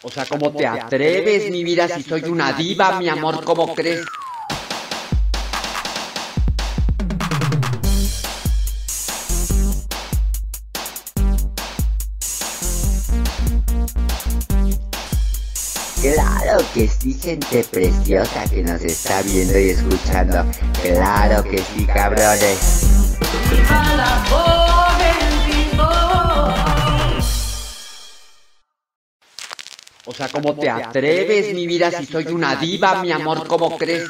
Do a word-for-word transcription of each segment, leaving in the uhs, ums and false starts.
O sea, ¿cómo te atreves, mi vida, si soy una diva, mi amor? ¿Cómo crees? Claro que sí, gente preciosa que nos está viendo y escuchando. Claro que sí, cabrones. A la joven vivo. O sea, ¿cómo te atreves, mi vida, si soy una diva, mi amor? ¿Cómo crees?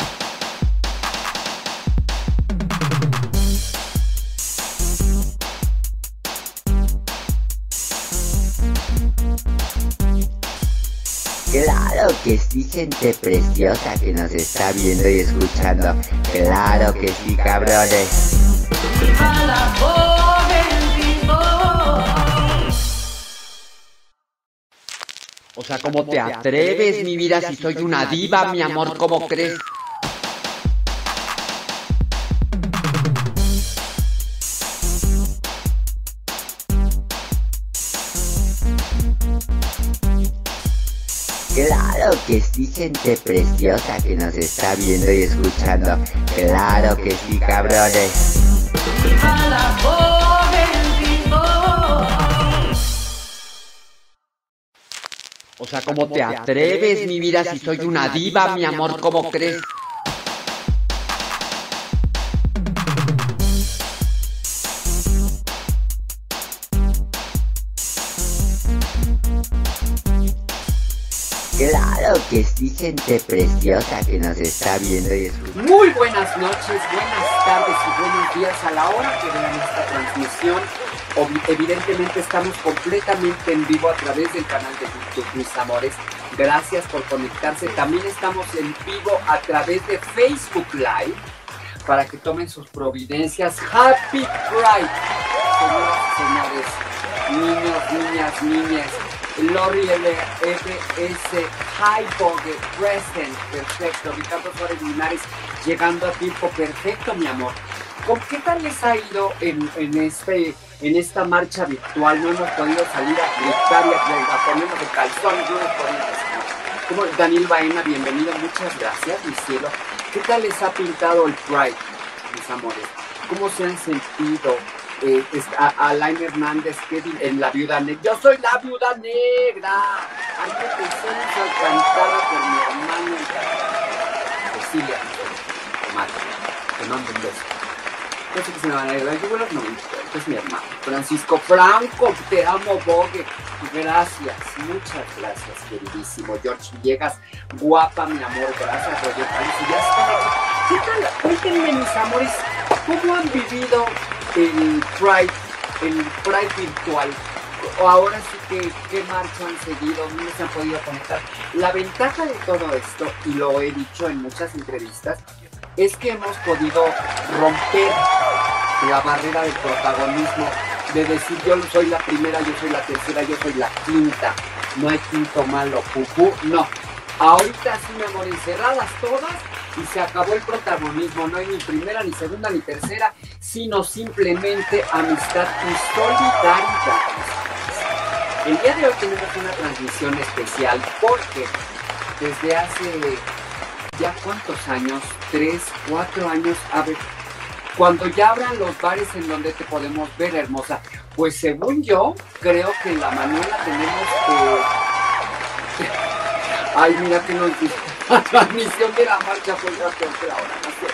Claro que sí, gente preciosa que nos está viendo y escuchando. Claro que sí, cabrones. A la joven vivo. O sea, ¿cómo te atreves, mi vida, si soy una diva, mi amor? ¿Cómo crees? Claro que sí, gente preciosa que nos está viendo y escuchando. Claro que sí, cabrones. A la joven vivo. O sea, ¿cómo te atreves, mi vida, si soy una diva, mi amor? ¿Cómo crees? Claro que sí, gente preciosa que nos está viendo y escuchando. Muy buenas noches, buenas tardes y buenos días a la hora que vean esta transmisión. Ob- Evidentemente estamos completamente en vivo a través del canal de YouTube, mis amores. Gracias por conectarse. También estamos en vivo a través de Facebook Live para que tomen sus providencias. Happy Pride, señoras y señores, niños, niñas, niñas. Lori L F S, Highborg, Present, perfecto. Ricardo Suárez Linares, llegando a tiempo, perfecto, mi amor. ¿Con qué tal les ha ido en, en, este, en esta marcha virtual? No hemos podido salir a gritar y a, a ponernos de calzones, no hemos podido salir. Como Daniel Baena, bienvenido, muchas gracias, mi cielo. ¿Qué tal les ha pintado el Pride, mis amores? ¿Cómo se han sentido? Eh, a, a Alain Hernández, Kevin, en La Viuda Negra. Yo soy la Viuda Negra. Hay que canciones cantada por mi hermano Cecilia, comadre, que no ando en beso. No sé qué se me van a ir. Yo vuelo no, es mi hermano. Francisco Franco, te amo, Bogue. Gracias, muchas gracias, queridísimo George Villegas. Guapa, mi amor, gracias, Roger Palicio. Ya está aquí. ¿Qué tal? Cuéntenme, mis amores, ¿cómo han vivido el Pride, el Pride virtual? Ahora sí que, ¿qué marcha han seguido? ¿No se han podido conectar? La ventaja de todo esto, y lo he dicho en muchas entrevistas, es que hemos podido romper la barrera del protagonismo, de decir yo soy la primera, yo soy la tercera, yo soy la quinta, no hay quinto malo, pupú, no. Ahorita sí, mi amor, encerradas todas y se acabó el protagonismo, no hay ni primera, ni segunda, ni tercera, sino simplemente amistad y solidaridad. El día de hoy tenemos una transmisión especial porque desde hace ya cuántos años, tres, cuatro años, a ver, cuando ya abran los bares en donde te podemos ver, hermosa, pues según yo, creo que en la Manuela tenemos que... Ay, mira que nos dice, la transmisión de la marcha fue la tercera hora,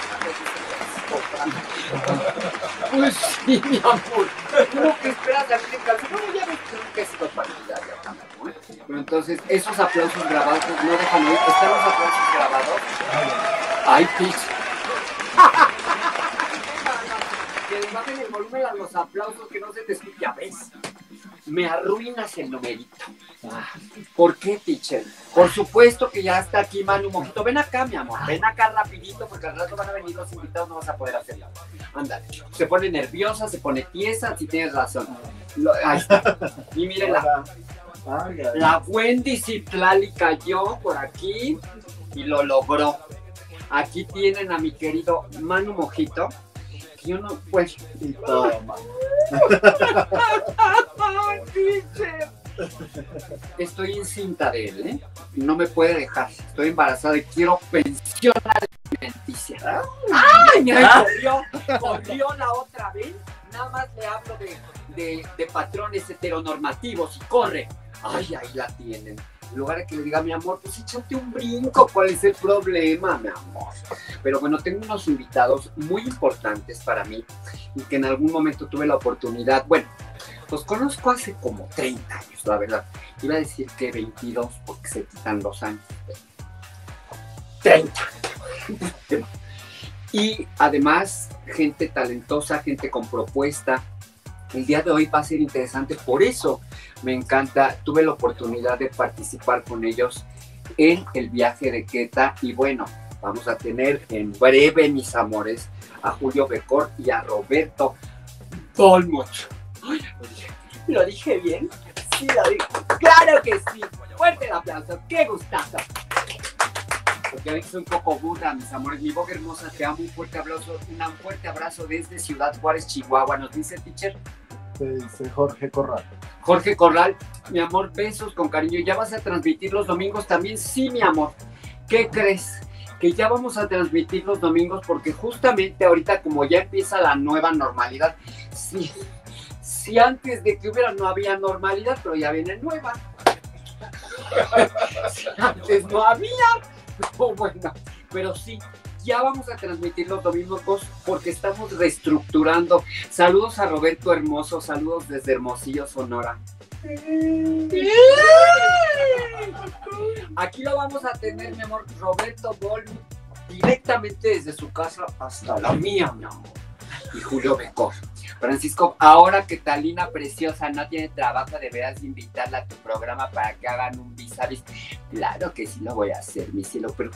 ¿no? Pues sí, mi amor, ¿cómo que esperas a que canción? No, ya ves que es totalidad, ya está, ¿no? Pero entonces, esos aplausos grabados no dejan oír, ¿están los aplausos grabados? Ay, pitch. Que les bajen el volumen a los aplausos, que no se te escucha, ya ves. Me arruinas el numerito. ¿Por qué, teacher? Por supuesto que ya está aquí Manu Mojito. Ven acá, mi amor. Ven acá rapidito, porque al rato van a venir los invitados, no vas a poder hacerlo. Ándale. Se pone nerviosa, se pone tiesa, si tienes razón. Lo, ahí está. Y miren la... La Wendy Citlali cayó por aquí y lo logró. Aquí tienen a mi querido Manu Mojito. Que yo no, pues... Y toma. ¡Ay, teacher! estoy encinta de él, ¿eh? No me puede dejar. Estoy embarazada y quiero pensión alimenticia. ¡Ay! Mira, corrió, corrió la otra vez. Nada más le hablo de, de, de patrones heteronormativos y corre. ¡Ay, ahí la tienen! En lugar de que le diga, mi amor, pues échate un brinco, ¿cuál es el problema, mi amor? Pero bueno, tengo unos invitados muy importantes para mí y que en algún momento tuve la oportunidad, bueno, los conozco hace como treinta años, la verdad. Iba a decir que veintidós porque se quitan los años. treinta. Y además, gente talentosa, gente con propuesta. El día de hoy va a ser interesante, por eso me encanta. Tuve la oportunidad de participar con ellos en el viaje de Queta y bueno, vamos a tener en breve, mis amores, a Julio Becor y a Roberto Dolmuch. Ay, lo dije, ¿lo dije bien? Sí, lo dije. ¡Claro que sí! Fuerte el aplauso, ¡qué gustazo! Porque a veces soy un poco burda, mis amores. Mi boca hermosa, te amo. Un fuerte abrazo, un fuerte abrazo desde Ciudad Juárez, Chihuahua. ¿Nos dice, teacher? Te dice Jorge Corral. Jorge Corral, mi amor, besos con cariño. ¿Ya vas a transmitir los domingos también? Sí, mi amor. ¿Qué crees? Que ya vamos a transmitir los domingos porque justamente ahorita como ya empieza la nueva normalidad. Sí, sí, antes de que hubiera no había normalidad, pero ya viene nueva. Sí, antes no había. Oh, bueno, pero sí, ya vamos a transmitir los domingos porque estamos reestructurando. Saludos a Roberto Hermoso, saludos desde Hermosillo, Sonora. Aquí lo vamos a tener, mi amor, Roberto Bol, directamente desde su casa hasta la mía, mi amor. Y Julio Becor. Francisco, ahora que Talina Preciosa no tiene trabajo, deberás invitarla a tu programa para que hagan un vis a vis. Claro que sí lo voy a hacer, mi cielo, pero...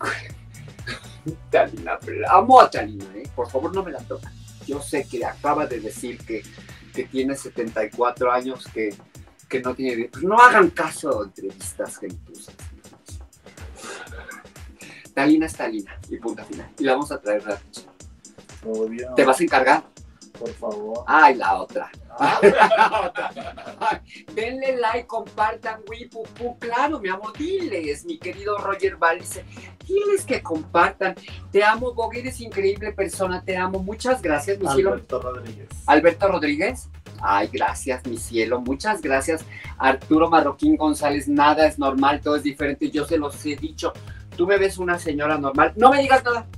Talina, amo a Talina, ¿eh? Por favor no me la toquen. Yo sé que acaba de decir que, que tiene setenta y cuatro años, que, que no tiene... Pues no hagan caso de entrevistas gentosas. Talina es Talina, y punto final. Y la vamos a traer rápido. Muy bien. ¿Te vas a encargar? Por favor. Ay, la otra. Ay, la otra. Ay, denle like, compartan, wipupu. Claro, mi amor, diles, mi querido Roger Valise. Diles que compartan. Te amo, Bog, eres increíble persona. Te amo. Muchas gracias, mi cielo. Alberto Rodríguez. Alberto Rodríguez. Ay, gracias, mi cielo. Muchas gracias. Arturo Marroquín González. Nada es normal, todo es diferente. Yo se los he dicho. Tú me ves una señora normal. No me digas nada.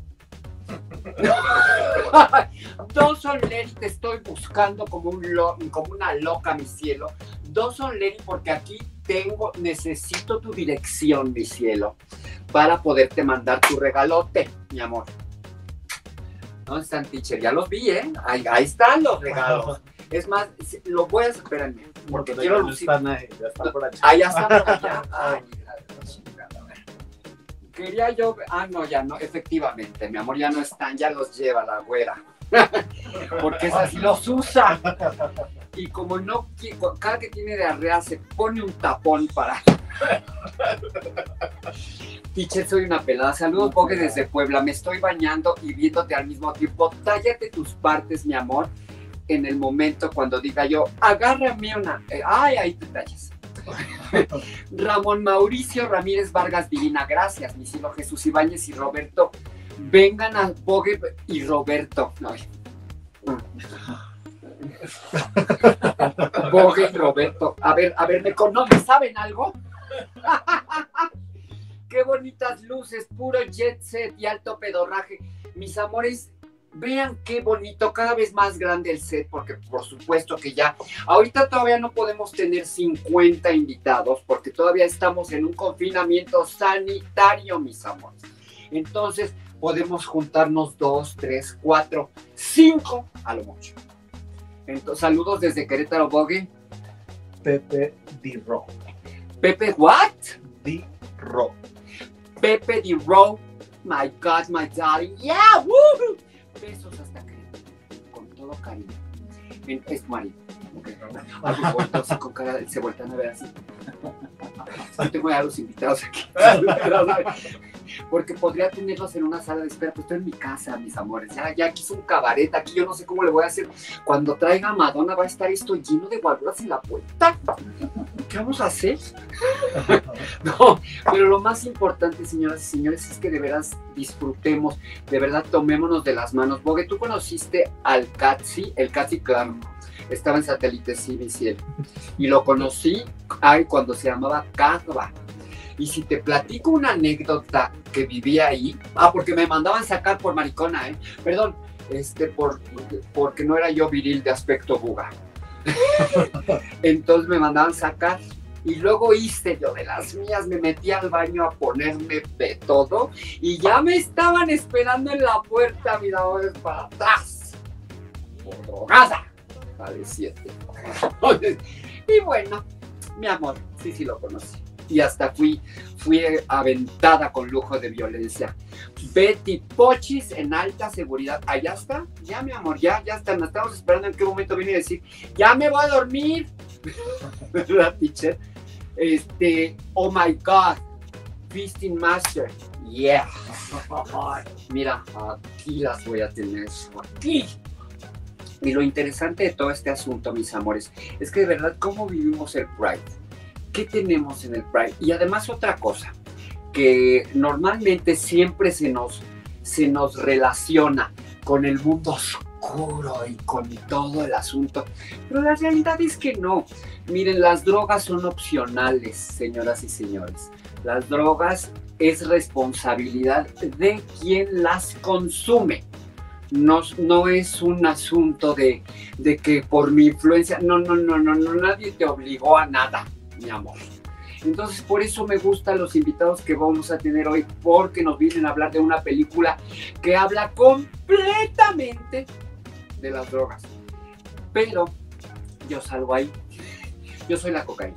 Dawson Lery, te estoy buscando como, un lo, como una loca, mi cielo. Dawson Lery, porque aquí tengo, necesito tu dirección, mi cielo, para poderte mandar tu regalote, mi amor. ¿Dónde están, teacher? Ya los vi, ¿eh? Ahí, ahí están los regalos. Es más, lo voy a esperar, porque Porque quiero ya lucir. están ahí, ya están por allá. Ah, ya están por allá. Ay, hija de la chingada, a ver. Quería yo... Ah, no, ya no, efectivamente, mi amor, ya no están, ya los lleva la güera. Porque esa sí los usa. Y como no, cada que tiene diarrea se pone un tapón para... Teacher, soy una pelada. Saludos, Bogue, desde Puebla. Me estoy bañando y viéndote al mismo tiempo. Tállate tus partes, mi amor, en el momento cuando diga yo, agárrame una... Eh, ay, ahí te tallas. Ramón Mauricio Ramírez Vargas Divina, gracias, mi cielo. Jesús Ibáñez y Roberto, vengan a Bogue y Roberto. Ay. Bogue y Roberto. A ver, a ver, ¿me conocen? ¿Saben algo? Qué bonitas luces, puro jet set y alto pedorraje. Mis amores, vean qué bonito, cada vez más grande el set, porque por supuesto que ya, ahorita todavía no podemos tener cincuenta invitados, porque todavía estamos en un confinamiento sanitario, mis amores. Entonces, podemos juntarnos dos, tres, cuatro, cinco, a lo mucho. Entonces, saludos desde Querétaro, Bogue. Pepe D-Ro. Pepe, what? D-Ro. Pepe D-Ro. My God, my darling. Yeah, woo! Besos hasta que con todo cariño. Es tu marido. Okay. Algo vuelto así con cara, se vueltan a ver así. Yo tengo ya los invitados aquí. Porque podría tenerlos en una sala de espera, pues estoy en mi casa, mis amores. Ya, ya aquí es un cabaret, aquí yo no sé cómo le voy a hacer. Cuando traiga a Madonna va a estar esto lleno de guarduras en la puerta. ¿Qué vamos a hacer? No, pero lo más importante, señoras y señores, es que de veras disfrutemos, de verdad tomémonos de las manos. Bogue, ¿tú conociste al Katsi? El Katsi, claro, estaba en Satélite C B C y lo conocí ay, cuando se llamaba Cadva. Y si te platico una anécdota que vivía ahí, ah, porque me mandaban sacar por maricona, ¿eh? Perdón, este, por, porque no era yo viril de aspecto buga. Entonces me mandaban sacar y luego hice yo de las mías, me metí al baño a ponerme de todo y ya me estaban esperando en la puerta, mira, para atrás, por drogada, vale siete. Y bueno, mi amor, sí, sí lo conocí. Y hasta fui, fui aventada con lujo de violencia. Betty Pochis en alta seguridad. Allá está, ya mi amor, ya, ya está. Nos estamos esperando en qué momento viene a decir, ya me voy a dormir. ¿Verdad, teacher? Este, oh my God, Feasting Master. Yeah. Mira, aquí las voy a tener, aquí. Y lo interesante de todo este asunto, mis amores, es que de verdad, ¿cómo vivimos el Pride? ¿Qué tenemos en el Pride? Y además otra cosa, que normalmente siempre se nos, se nos relaciona con el mundo oscuro y con todo el asunto, pero la realidad es que no. Miren, las drogas son opcionales, señoras y señores. Las drogas es responsabilidad de quien las consume. No, no es un asunto de, de que por mi influencia, no, no, no, no, no, nadie te obligó a nada, mi amor. Entonces, por eso me gustan los invitados que vamos a tener hoy, porque nos vienen a hablar de una película que habla completamente de las drogas. Pero yo salgo ahí, yo soy la cocaína.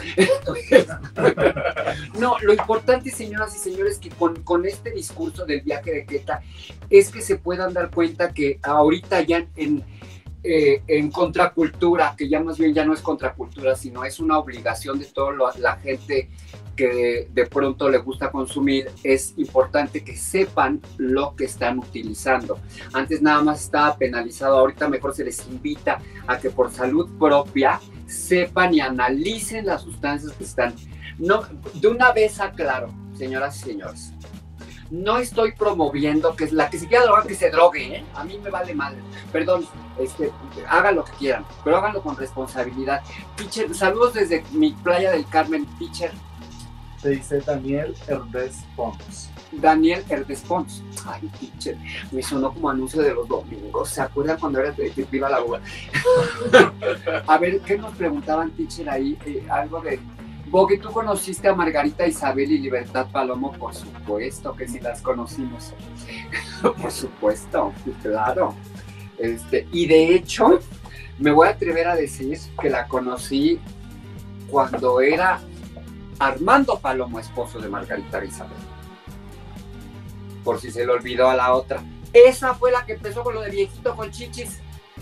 No, lo importante, señoras y señores, que con, con este discurso del viaje de Queta es que se puedan dar cuenta que ahorita ya en, eh, en contracultura, que ya más bien ya no es contracultura, sino es una obligación de toda la gente que de, de pronto le gusta consumir, es importante que sepan lo que están utilizando. Antes nada más estaba penalizado, ahorita mejor se les invita a que por salud propia sepan y analicen las sustancias que están. No, de una vez aclaro, señoras y señores, no estoy promoviendo que la que se quiera drogar que se drogue, ¿eh? A mí me vale madre. Perdón, este, hagan lo que quieran, pero háganlo con responsabilidad. Teacher, saludos desde mi Playa del Carmen, teacher. Se dice Daniel Herdes Pons. Daniel Herdes Pons. Ay, teacher, me sonó como anuncio de los domingos. ¿Se acuerdan cuando era de, de Viva la Uva? A ver, ¿qué nos preguntaban, teacher, ahí? Eh, algo de... Bogue, ¿tú conociste a Margarita Isabel y Libertad Palomo? Por supuesto que sí las conocimos. Por supuesto, claro. Este, y de hecho, me voy a atrever a decir que la conocí cuando era Armando Palomo, esposo de Margarita Isabel. Por si se le olvidó a la otra. Esa fue la que empezó con lo de viejito con chichis.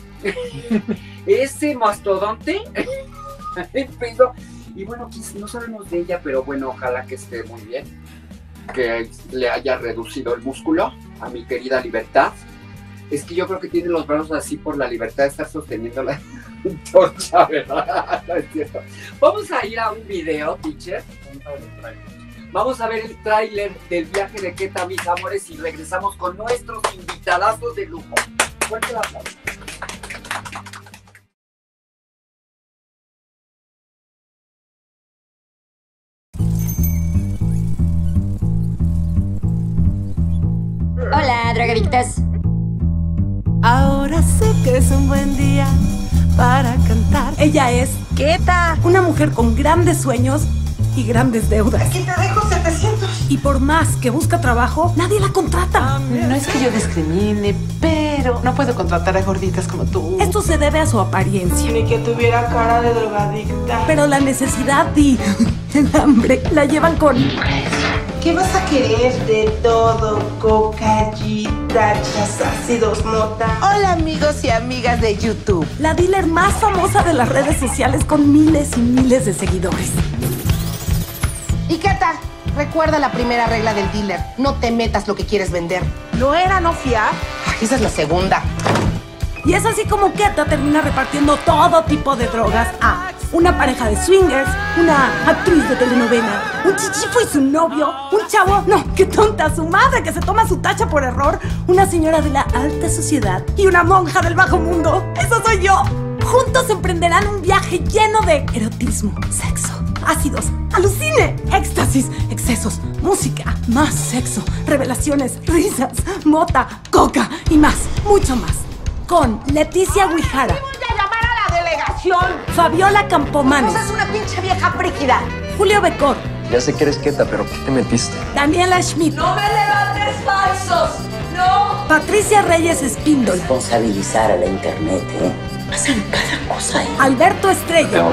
Ese mastodonte empezó. Y bueno, no sabemos de ella, pero bueno, ojalá que esté muy bien. Que le haya reducido el músculo a mi querida Libertad. Es que yo creo que tiene los brazos así por la libertad de estar sosteniendo la antorcha, ¿verdad? No es cierto. Vamos a ir a un video, teacher. Vamos a ver el tráiler del viaje de Queta, mis amores, y regresamos con nuestros invitadazos de lujo. Fuerte el aplauso. Hola, drogadictas. Ahora sé que es un buen día para cantar. Ella es Queta, una mujer con grandes sueños y grandes deudas. Aquí te dejo setecientos. Y por más que busca trabajo, nadie la contrata. No es que yo discrimine, pero no puedo contratar a gorditas como tú. Esto se debe a su apariencia. Ni que tuviera cara de drogadicta. Pero la necesidad y el hambre la llevan con... ¿Qué vas a querer de todo? Coca-Gita, ácidos, mota. Hola amigos y amigas de YouTube. La dealer más famosa de las redes sociales con miles y miles de seguidores. ¿Y qué tal? Recuerda la primera regla del dealer. No te metas lo que quieres vender. ¿No era no fiar? Ay, esa es la segunda. Y es así como Keta termina repartiendo todo tipo de drogas a una pareja de swingers, una actriz de telenovela, un chichifo y su novio, un chavo, no, qué tonta, su madre que se toma su tacha por error, una señora de la alta sociedad y una monja del bajo mundo. ¡Eso soy yo! Juntos emprenderán un viaje lleno de erotismo, sexo, ácidos, alucine, éxtasis, excesos, música, más sexo, revelaciones, risas, mota, coca y más, mucho más. Con Leticia Guijara. ¡Voy a llamar a la delegación! Fabiola Campomanes. Pues es una pinche vieja frígida. Julio Becor. Ya sé que eres Keta, pero ¿qué te metiste? Daniela Schmidt. ¡No me levantes falsos! ¡No! Patricia Reyes Espíndola. Responsabilizar a la internet, ¿eh? Pasan cada cosa ahí. Alberto Estrella.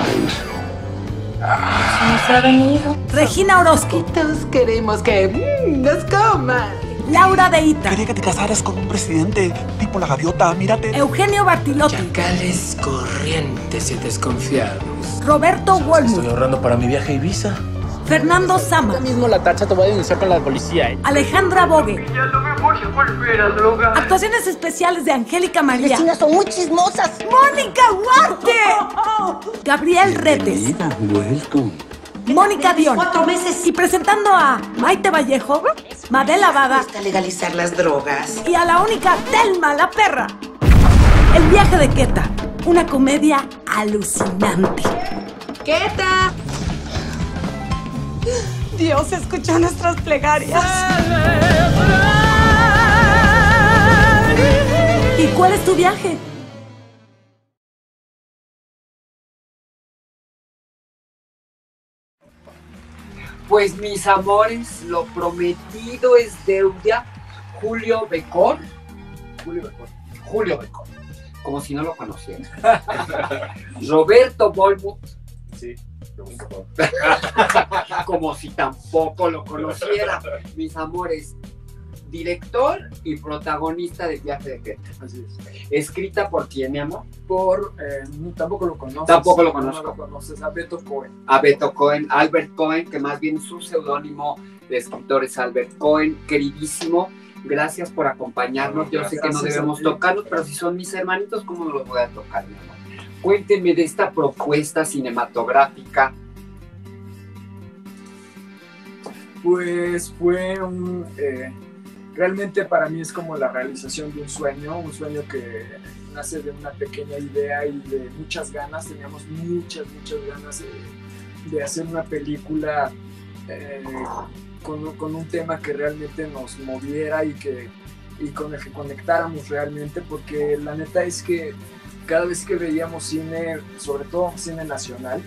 Nos ha venido. Regina Orozco. Todos queremos que mm, nos coman. Laura de Ita. Quería que te casaras con un presidente tipo la gaviota, mírate. Eugenio Bartilotti. Chacales corrientes y desconfiados. Roberto Wolmuth. Estoy ahorrando para mi viaje a Ibiza. Fernando Sama. Ahora mismo la tacha te voy a denunciar con la policía, ¿eh? Alejandra Bogue. Ya no me voy a volver a drogar. Actuaciones especiales de Angélica María. Las vecinas son muy chismosas. ¡Mónica Huarte! Gabriel Retes. Welcome. Mónica Dion. Cuatro meses. Y presentando a Maite Vallejo, Madela Vaga Cuesta legalizar las drogas. y a la única Telma la perra. El viaje de Keta. Una comedia alucinante. ¡Keta! Dios escuchó nuestras plegarias. ¿Y cuál es tu viaje? Pues mis amores, lo prometido es deuda. Julio Becor. Julio Becor. Julio Becor. Como si no lo conociera. Roberto Wolmuth. Sí, me gustó. Como si tampoco lo conociera. Mis amores, director y protagonista de Viaje de Keta. Así es. Escrita por quién, mi amor? Por, eh, tampoco lo conoces. Tampoco lo no, conozco. No lo conoces, a Beto Cohen. A Beto Cohen, Albert Cohen, que más bien su seudónimo de escritor es Albert Cohen, queridísimo. Gracias por acompañarnos. Yo sé que no debemos tocarlos, pero si son mis hermanitos, ¿cómo no los voy a tocar, mi amor? Cuéntenme de esta propuesta cinematográfica. Pues fue un... Eh, realmente para mí es como la realización de un sueño, un sueño que nace de una pequeña idea y de muchas ganas. Teníamos muchas, muchas ganas de, de hacer una película eh, con, con un tema que realmente nos moviera y, que, y con el que conectáramos realmente, porque la neta es que cada vez que veíamos cine, sobre todo cine nacional,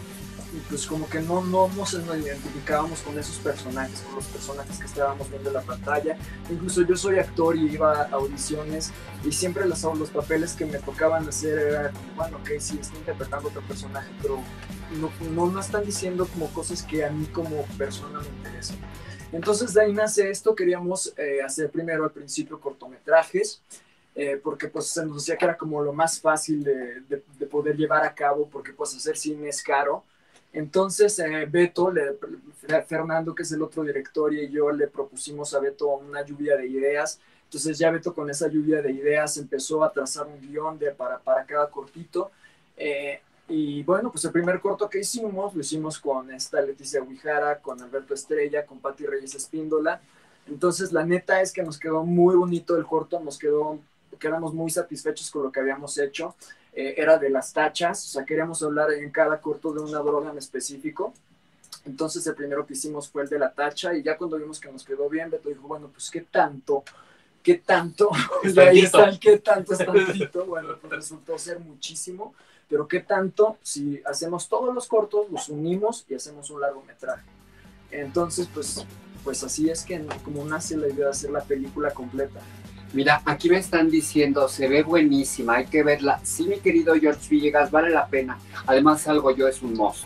pues como que no, no nos identificábamos con esos personajes, con los personajes que estábamos viendo en la pantalla. Incluso yo soy actor y iba a audiciones y siempre los, los papeles que me tocaban hacer era como, bueno, ok, sí, estoy interpretando otro personaje, pero no, no, no están diciendo como cosas que a mí como persona me interesan. Entonces de ahí nace esto. Queríamos eh, hacer primero al principio cortometrajes, Eh, porque pues se nos decía que era como lo más fácil de, de, de poder llevar a cabo, porque pues hacer cine es caro. Entonces eh, Beto, le, Fernando, que es el otro director, y yo le propusimos a Beto una lluvia de ideas. Entonces ya Beto con esa lluvia de ideas empezó a trazar un guión de, para, para cada cortito. Eh, y bueno, pues el primer corto que hicimos lo hicimos con esta Leticia Guijara, con Alberto Estrella, con Pati Reyes Espíndola. Entonces la neta es que nos quedó muy bonito el corto, nos quedó... quedamos muy satisfechos con lo que habíamos hecho. Eh, era de las tachas, o sea, queríamos hablar en cada corto de una droga en específico. Entonces el primero que hicimos fue el de la tacha, y ya cuando vimos que nos quedó bien, Beto dijo, bueno, pues qué tanto, qué tanto, y ahí está el qué tanto es tantito. Bueno, pues resultó ser muchísimo, pero qué tanto si hacemos todos los cortos, los unimos y hacemos un largometraje. Entonces, pues, pues así es que como nace la idea de hacer la película completa. Mira, aquí me están diciendo, se ve buenísima, hay que verla. Sí, mi querido George Villegas, vale la pena. Además, algo yo es un monstruo.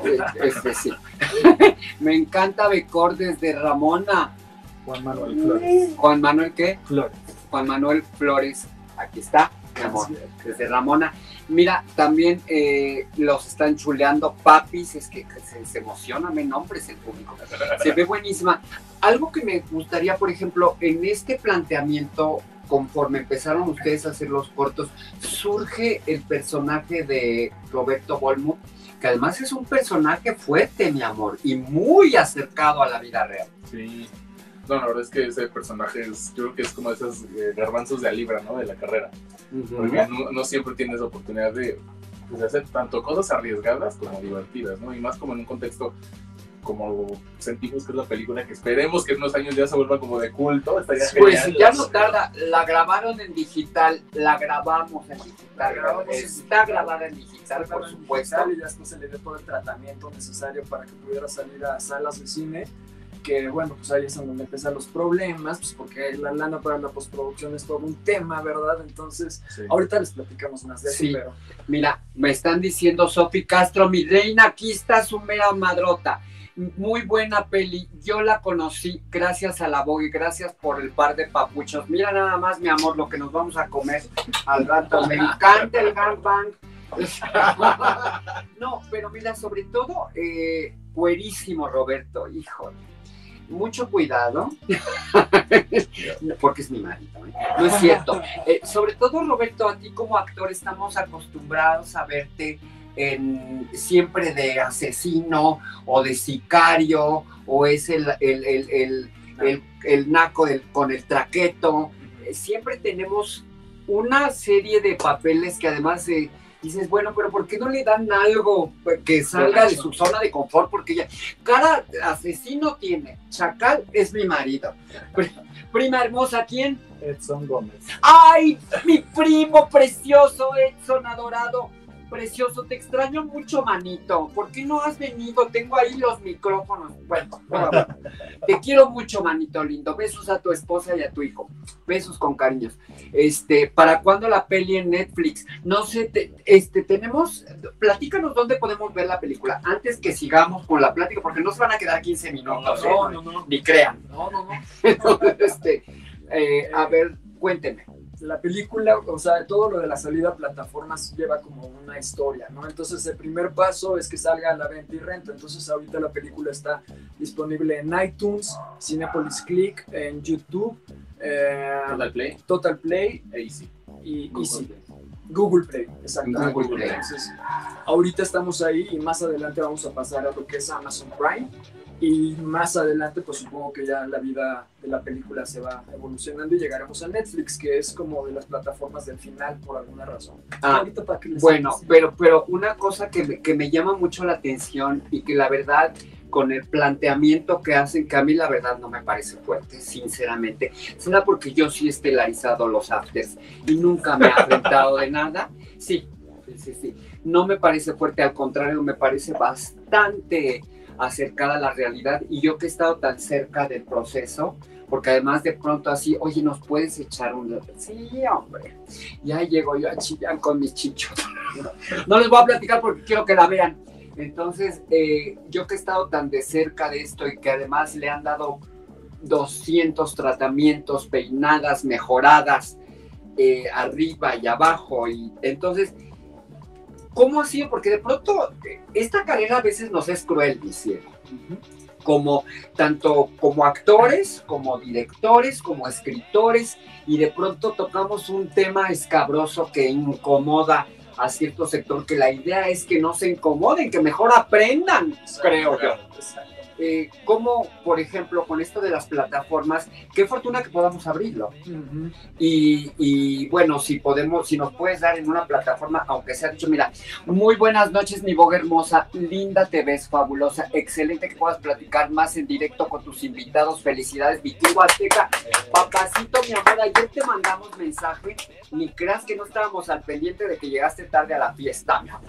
Es decir, me encanta Becor desde Ramona. Juan Manuel Flores. ¿Juan Manuel qué? Flores. Juan Manuel Flores, aquí está. mi amor, desde Ramona. Mira, también eh, los están chuleando, papis, es que se, se emociona, me nombres el público. Se ve buenísima. Algo que me gustaría, por ejemplo, en este planteamiento, conforme empezaron ustedes a hacer los cortos, surge el personaje de Roberto Bolmo, que además es un personaje fuerte, mi amor, y muy acercado a la vida real. Sí. No, la verdad es que ese personaje es, yo creo que es como esos eh, garbanzos de a libra, ¿no? De la carrera. Uh-huh. Porque no, no siempre tienes la oportunidad de, pues, de hacer tanto cosas arriesgadas como divertidas, ¿no? Y más como en un contexto como sentimos que es la película que esperemos que en unos años ya se vuelva como de culto. Estaría pues genial. Ya no tarda, la grabaron en digital, la grabamos en digital, grabamos está en grabada en digital, por supuesto. Y ya después se le dio todo el tratamiento necesario para que pudiera salir a salas de cine. Que bueno, pues ahí es donde empiezan los problemas, pues porque la lana para la postproducción es todo un tema, ¿verdad? Entonces, sí. Ahorita les platicamos más de eso, sí. Pero... Mira, me están diciendo Sofi Castro, mi reina, aquí está su mera madrota. Muy buena peli, yo la conocí gracias a la Vogue, gracias por el par de papuchos. Mira nada más, mi amor, lo que nos vamos a comer al rato. Me encanta el gangbang. No, pero mira, sobre todo, eh, buenísimo, Roberto, híjole. Mucho cuidado, porque es mi marido, ¿eh? No es cierto. Eh, sobre todo, Roberto, a ti como actor estamos acostumbrados a verte en, siempre de asesino o de sicario, o es el, el, el, el, el, el naco del, con el traqueto. Eh, siempre tenemos una serie de papeles que además... Eh, dices, bueno, pero ¿por qué no le dan algo que salga de su zona de confort? Porque ya, cada asesino tiene. Chacal es mi marido. Prima hermosa, ¿quién? Edson Gómez. ¡Ay, mi primo precioso, Edson, adorado! Precioso, te extraño mucho, manito. ¿Por qué no has venido? Tengo ahí los micrófonos. Bueno, bueno, bueno. Te quiero mucho, manito lindo. Besos a tu esposa y a tu hijo. Besos con cariños. Este, ¿para cuándo la peli en Netflix? No sé, te, este, tenemos... Platícanos dónde podemos ver la película. Antes que sigamos con la plática, porque no se van a quedar quince minutos. No, ¿eh? no, no, no. Ni crean. No, no, no. Entonces, este, eh, a ver, cuénteme. La película, o sea, todo lo de la salida a plataformas lleva como una historia, ¿no? Entonces el primer paso es que salga a la venta y renta. Entonces ahorita la película está disponible en iTunes, Cinepolis Click, en YouTube, eh, Total Play, Total Play e Easy. Y Google Easy. Play. Google Play, exactamente. Google Play. Entonces, ahorita estamos ahí y más adelante vamos a pasar a lo que es Amazon Prime. Y más adelante, pues supongo que ya la vida de la película se va evolucionando y llegaremos a Netflix, que es como de las plataformas del final por alguna razón. Ah, ahorita para que les bueno, hagas. pero, pero una cosa que me, que me llama mucho la atención y que la verdad, con el planteamiento que hacen, que a mí la verdad no me parece fuerte, sinceramente. ¿Será porque yo sí he estelarizado los afters y nunca me he enfrentado de nada? Sí, sí, sí, sí. No me parece fuerte, al contrario, me parece bastante acercada a la realidad, y yo que he estado tan cerca del proceso, porque además de pronto así, oye, ¿nos puedes echar un...? Sí, hombre, ya llego yo a Chillán con mis chichos. No les voy a platicar porque quiero que la vean. Entonces, eh, yo que he estado tan de cerca de esto y que además le han dado doscientos tratamientos, peinadas, mejoradas, eh, arriba y abajo, y entonces... ¿Cómo ha sido? Porque de pronto esta carrera a veces nos es cruel, mi cielo. Como, tanto como actores, como directores, como escritores, y de pronto tocamos un tema escabroso que incomoda a cierto sector, que la idea es que no se incomoden, que mejor aprendan, exacto, creo yo. Eh, como, por ejemplo, con esto de las plataformas, qué fortuna que podamos abrirlo. Uh-huh. y, y bueno, si podemos, si nos puedes dar en una plataforma, aunque sea dicho, mira, muy buenas noches, mi Vogue hermosa, linda, te ves fabulosa, excelente que puedas platicar más en directo con tus invitados, felicidades, Vikingo Azteca, papacito, mi amor, ayer te mandamos mensaje, ni creas que no estábamos al pendiente de que llegaste tarde a la fiesta, mi amor.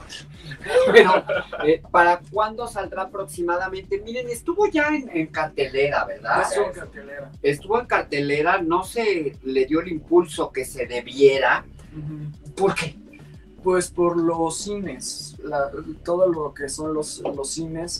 Pero, eh, ¿para cuándo saldrá aproximadamente? Miren, estuvo ya en, en cartelera, ¿verdad? Estuvo en cartelera. Estuvo en cartelera, no se le dio el impulso que se debiera. Uh-huh. ¿Por qué? Pues por los cines, la, todo lo que son los, los cines,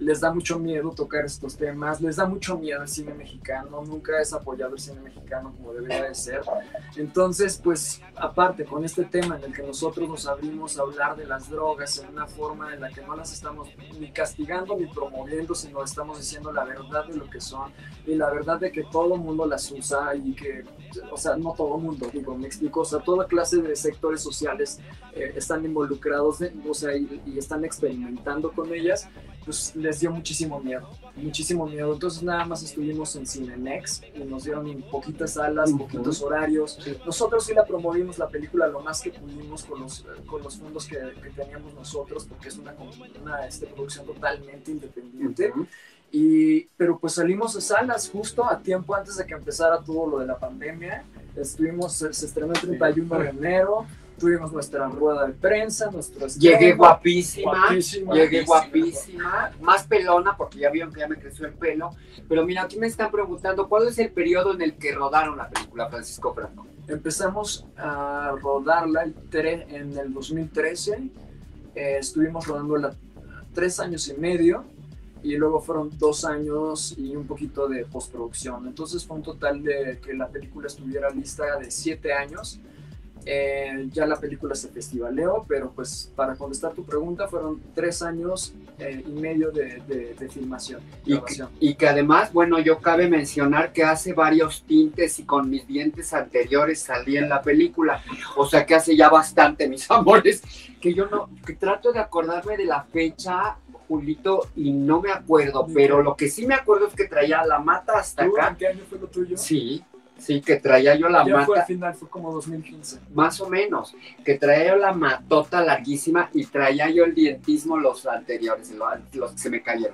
les da mucho miedo tocar estos temas, les da mucho miedo el cine mexicano, nunca es apoyado el cine mexicano como debería de ser. Entonces, pues, aparte, con este tema en el que nosotros nos abrimos a hablar de las drogas en una forma en la que no las estamos ni castigando ni promoviendo, sino estamos diciendo la verdad de lo que son y la verdad de que todo el mundo las usa y que, o sea, no todo el mundo, digo, me explico, o sea, toda clase de sectores sociales eh, están involucrados, de, o sea, y, y están experimentando con ellas, pues les dio muchísimo miedo, muchísimo miedo. Entonces nada más estuvimos en Cinemex y nos dieron poquitas salas, poquitos horarios. Nosotros sí la promovimos la película lo más que pudimos con los, con los fondos que, que teníamos nosotros, porque es una, una este, producción totalmente independiente. Uh-huh. Y, pero pues salimos de salas justo a tiempo antes de que empezara todo lo de la pandemia. Estuvimos, se, se estrenó el treinta y uno de enero. Tuvimos nuestra rueda de prensa, nuestro estreno. Llegué guapísima, guapísima, llegué guapísima, más pelona porque ya vieron que ya me creció el pelo. Pero mira, aquí me están preguntando, ¿cuál es el periodo en el que rodaron la película, Francisco Franco? Empezamos a rodarla en el dos mil trece, eh, estuvimos rodándola tres años y medio y luego fueron dos años y un poquito de postproducción. Entonces fue un total de que la película estuviera lista de siete años. Eh, ya la película se festivaleó, pero pues para contestar tu pregunta fueron tres años eh, y medio de, de, de filmación. Y que, y que además, bueno, yo cabe mencionar que hace varios tintes y con mis dientes anteriores salí en la película, o sea que hace ya bastante, mis amores, que yo no, que trato de acordarme de la fecha, Julito, y no me acuerdo, pero lo que sí me acuerdo es que traía la mata hasta ¿Tú, acá. ¿En qué año fue lo tuyo? Sí. Sí, que traía yo la ya mata. Fue al final, fue como dos mil quince. Más o menos. Que traía yo la matota larguísima y traía yo el dientismo los anteriores, los, los que se me cayeron.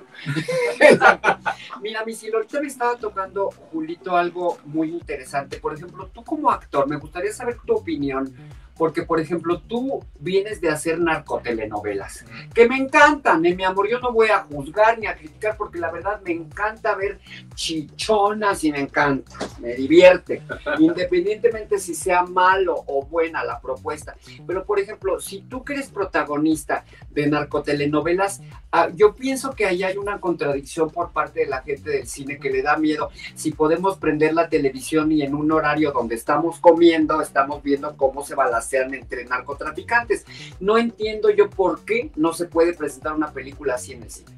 Mira, mi cielo, ahorita me estaba tocando, Julito, algo muy interesante. Por ejemplo, tú como actor, me gustaría saber tu opinión. Porque, por ejemplo, tú vienes de hacer narcotelenovelas, que me encantan, ¿eh, mi amor? Yo no voy a juzgar ni a criticar, porque la verdad me encanta ver chichonas y me encanta, me divierte, independientemente si sea malo o buena la propuesta. Pero, por ejemplo, si tú que eres protagonista de narcotelenovelas, uh, yo pienso que ahí hay una contradicción por parte de la gente del cine que le da miedo. Si podemos prender la televisión y en un horario donde estamos comiendo, estamos viendo cómo se balancean entre narcotraficantes. No entiendo yo por qué no se puede presentar una película así en el cine.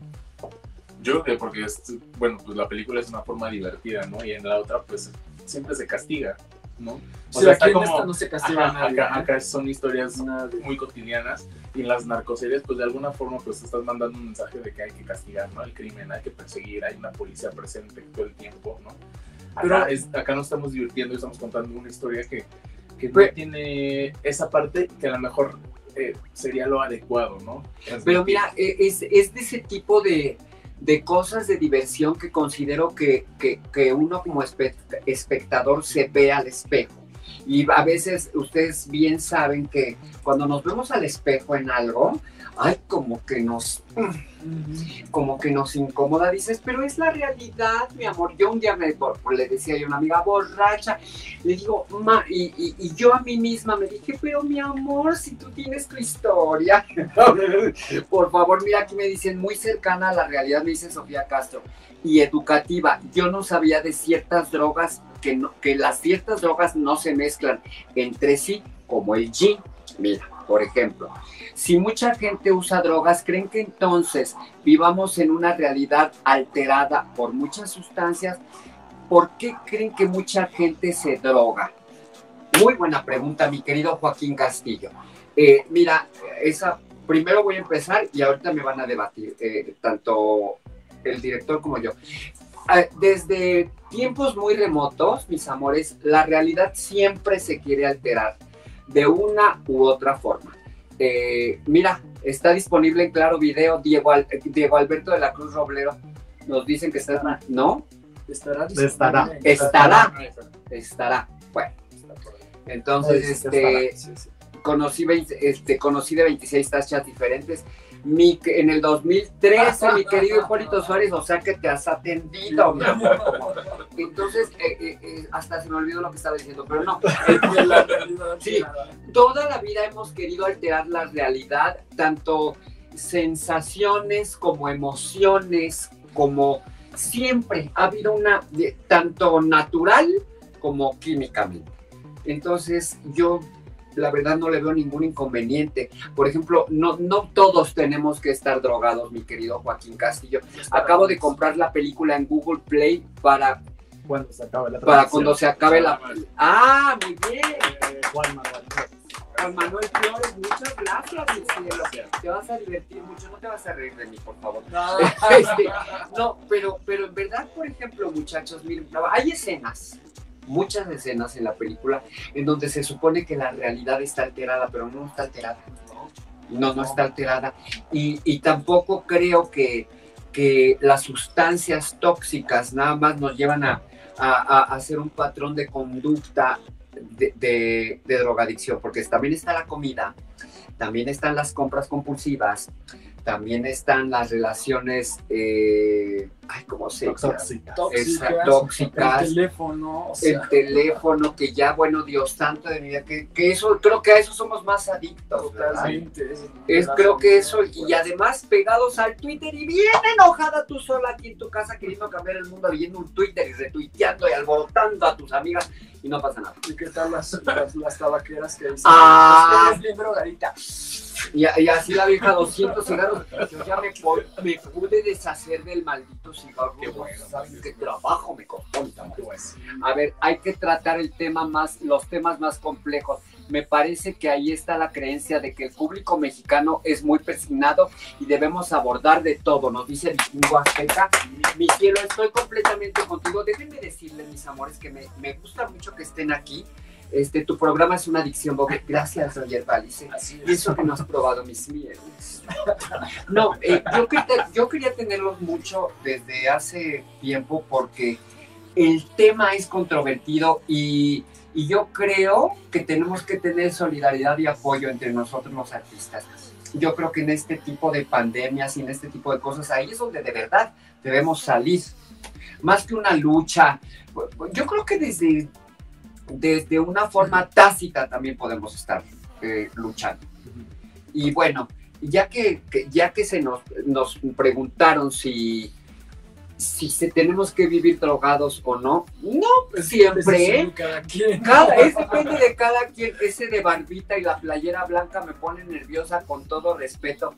Yo creo que porque, es, bueno, pues la película es una forma divertida, ¿no? Y en la otra, pues, siempre se castiga, ¿no? O sí, sea, aquí está como, en esta no se castiga ajá, a nadie, acá, ¿no? acá son historias nadie. muy cotidianas, y en las narcoseries, pues, de alguna forma, pues, estás mandando un mensaje de que hay que castigar, ¿no? El crimen, hay que perseguir, hay una policía presente todo el tiempo, ¿no? Acá, Pero, es, acá nos estamos divirtiendo y estamos contando una historia que que no pero, tiene esa parte que a lo mejor eh, sería lo adecuado, ¿no? Pero mira, es, es de ese tipo de, de cosas de diversión que considero que, que, que uno como espectador se ve al espejo. Y a veces ustedes bien saben que cuando nos vemos al espejo en algo, ay, como que nos, como que nos incomoda, dices, pero es la realidad, mi amor. Yo un día me, por, le decía a una amiga borracha, le digo, ma, y, y, y yo a mí misma me dije, pero mi amor, si tú tienes tu historia, por favor, mira, aquí me dicen, muy cercana a la realidad, me dice Sofía Castro, y educativa. Yo no sabía de ciertas drogas, que, no, que las ciertas drogas no se mezclan entre sí, como el gin. Mira, por ejemplo, si mucha gente usa drogas, ¿creen que entonces vivamos en una realidad alterada por muchas sustancias? ¿Por qué creen que mucha gente se droga? Muy buena pregunta, mi querido Joaquín Castillo. Eh, mira, esa, primero voy a empezar y ahorita me van a debatir, eh, tanto el director como yo. Eh, desde tiempos muy remotos, mis amores, la realidad siempre se quiere alterar de una u otra forma. Eh, mira, está disponible en Claro Video. Diego, Al Diego Alberto de la Cruz Roblero nos dicen que está, ¿no? Estará estará, estará, estará. Bueno, entonces, sí, este, sí, sí. Conocí, este, conocí de veintiséis tachas diferentes. Mi, en el dos mil trece, mi querido Hipólito Suárez, o sea que te has atendido, mi amor. Entonces, eh, eh, eh, hasta se me olvidó lo que estaba diciendo, pero no. Eh, la realidad, sí, toda la vida hemos querido alterar la realidad, tanto sensaciones, como emociones, como siempre ha habido una, de, tanto natural como químicamente. Entonces yo la verdad no le veo ningún inconveniente. Por ejemplo, no, no todos tenemos que estar drogados, mi querido Joaquín Castillo. Acabo de comprar la película en Google Play para cuando se acabe la para cuando se acabe la... Ah, muy bien. Eh, Juan Manuel. Juan Manuel Flores, muchas gracias, mi cielo. Te vas a divertir mucho, no te vas a reír de mí, por favor. No, este, no pero, pero en verdad, por ejemplo, muchachos, miren, hay escenas, muchas escenas en la película en donde se supone que la realidad está alterada, pero no está alterada. No, no está alterada. Y, y tampoco creo que, que las sustancias tóxicas nada más nos llevan a, a, a hacer un patrón de conducta De, de, de drogadicción, porque también está la comida, también están las compras compulsivas, también están las relaciones, eh, ay, ¿cómo se llama? Tóxicas. Tóxicas, tóxicas. El teléfono. O sea. El teléfono, que ya, bueno, Dios santo de mi vida, que, que eso, creo que a eso somos más adictos, Totalmente. ¿verdad? Es, creo que eso, y además pegados al Twitter y bien enojada tú sola aquí en tu casa queriendo cambiar el mundo, leyendo un Twitter y retuiteando y alborotando a tus amigas y no pasa nada. ¿Y qué tal las, las, las tabaqueras que dicen? Ah, es bien drogadita. Y, y así la vieja, doscientos cigarros. Yo ya me, me pude deshacer del maldito cigarro. Qué bueno. ¿Sabes qué trabajo me costó? A ver, hay que tratar el tema más, los temas más complejos. Me parece que ahí está la creencia de que el público mexicano es muy persignado y debemos abordar de todo, nos dice Vikingo Azteca. Mi cielo, estoy completamente contigo. Déjenme decirles, mis amores, que me, me gusta mucho que estén aquí. Este, tu programa es una adicción, Bob. Gracias, Roger Valice. Y eso que no has probado, mis mieles. No, eh, yo, quería, yo quería tenerlos mucho desde hace tiempo porque el tema es controvertido y, y yo creo que tenemos que tener solidaridad y apoyo entre nosotros los artistas. Yo creo que en este tipo de pandemias y en este tipo de cosas, ahí es donde de verdad debemos salir. Más que una lucha, yo creo que desde... desde una forma tácita también podemos estar eh, luchando. Y bueno, ya que, que, ya que se nos, nos preguntaron si, si se tenemos que vivir drogados o no, no, pues siempre. Es cada quien. Cada, es depende de cada quien. Ese de barbita y la playera blanca me pone nerviosa, con todo respeto.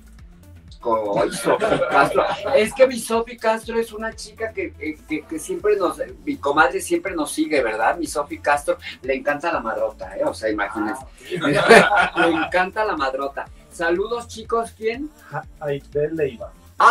Ay, Sofi Castro. Es que mi Sofi Castro es una chica que, que, que siempre nos, mi comadre siempre nos sigue, ¿verdad? Mi Sofi Castro le encanta la madrota, ¿eh? O sea, imagínense. Le encanta la madrota. Saludos, chicos, ¿quién? Aide Leiva.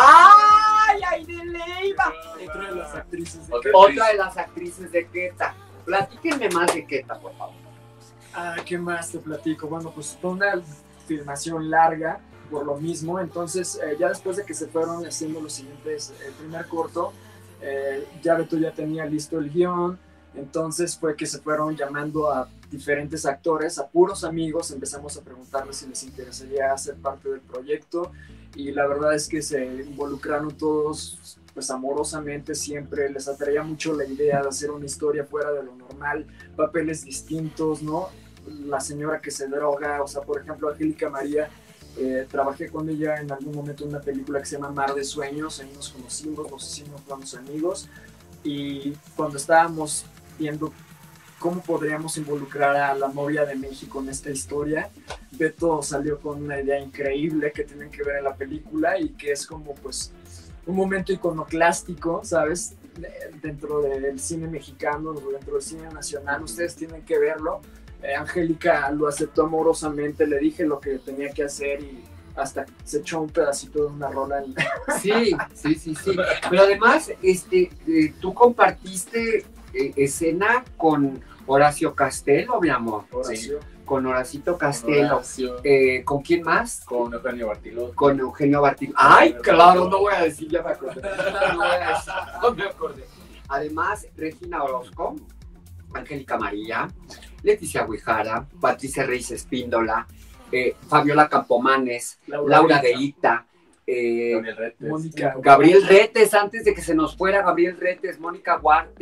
¡Ay, Aide Leiva! Otra de las actrices de Queta. Otra de las actrices de Queta. Platíquenme más de Queta, por favor. Ah, ¿qué más te platico? Bueno, pues fue una filmación larga, por lo mismo, entonces eh, ya después de que se fueron haciendo los siguientes, el primer corto, eh, ya Beto ya tenía listo el guión, entonces fue que se fueron llamando a diferentes actores, a puros amigos, empezamos a preguntarles si les interesaría hacer parte del proyecto y la verdad es que se involucraron todos pues amorosamente, siempre les atraía mucho la idea de hacer una historia fuera de lo normal, papeles distintos, ¿no? La señora que se droga, o sea, por ejemplo, Angélica María. Eh, trabajé con ella en algún momento en una película que se llama Mar de Sueños, ahí nos conocimos, nos hicimos buenos amigos y cuando estábamos viendo cómo podríamos involucrar a la novia de México en esta historia, Beto salió con una idea increíble que tienen que ver en la película y que es como pues un momento iconoclástico, ¿sabes? Dentro del cine mexicano, dentro del cine nacional, ustedes tienen que verlo. Eh, Angélica lo aceptó amorosamente, le dije lo que tenía que hacer y hasta se echó un pedacito de una rola. En... Sí, sí, sí, sí. Pero además, este, eh, tú compartiste eh, escena con Horacio Castelo, mi amor. Horacio. Sí. Con Horacito Castelo. Con, Horacio. Eh, ¿Con quién más? Con Eugenio Bartilot. Con Eugenio Bartilot. ¡Ay, claro! No voy a decir, ya me acordé. No voy a decir, no me acordé. Además, Regina Orozco, Angélica María, Leticia Guijara, Patricia Reyes Espíndola, eh, Fabiola Campomanes, Laura, Laura de Ita, eh, Gabriel Retes. Mónica, Gabriel Retes, antes de que se nos fuera Gabriel Retes, Mónica Huarte,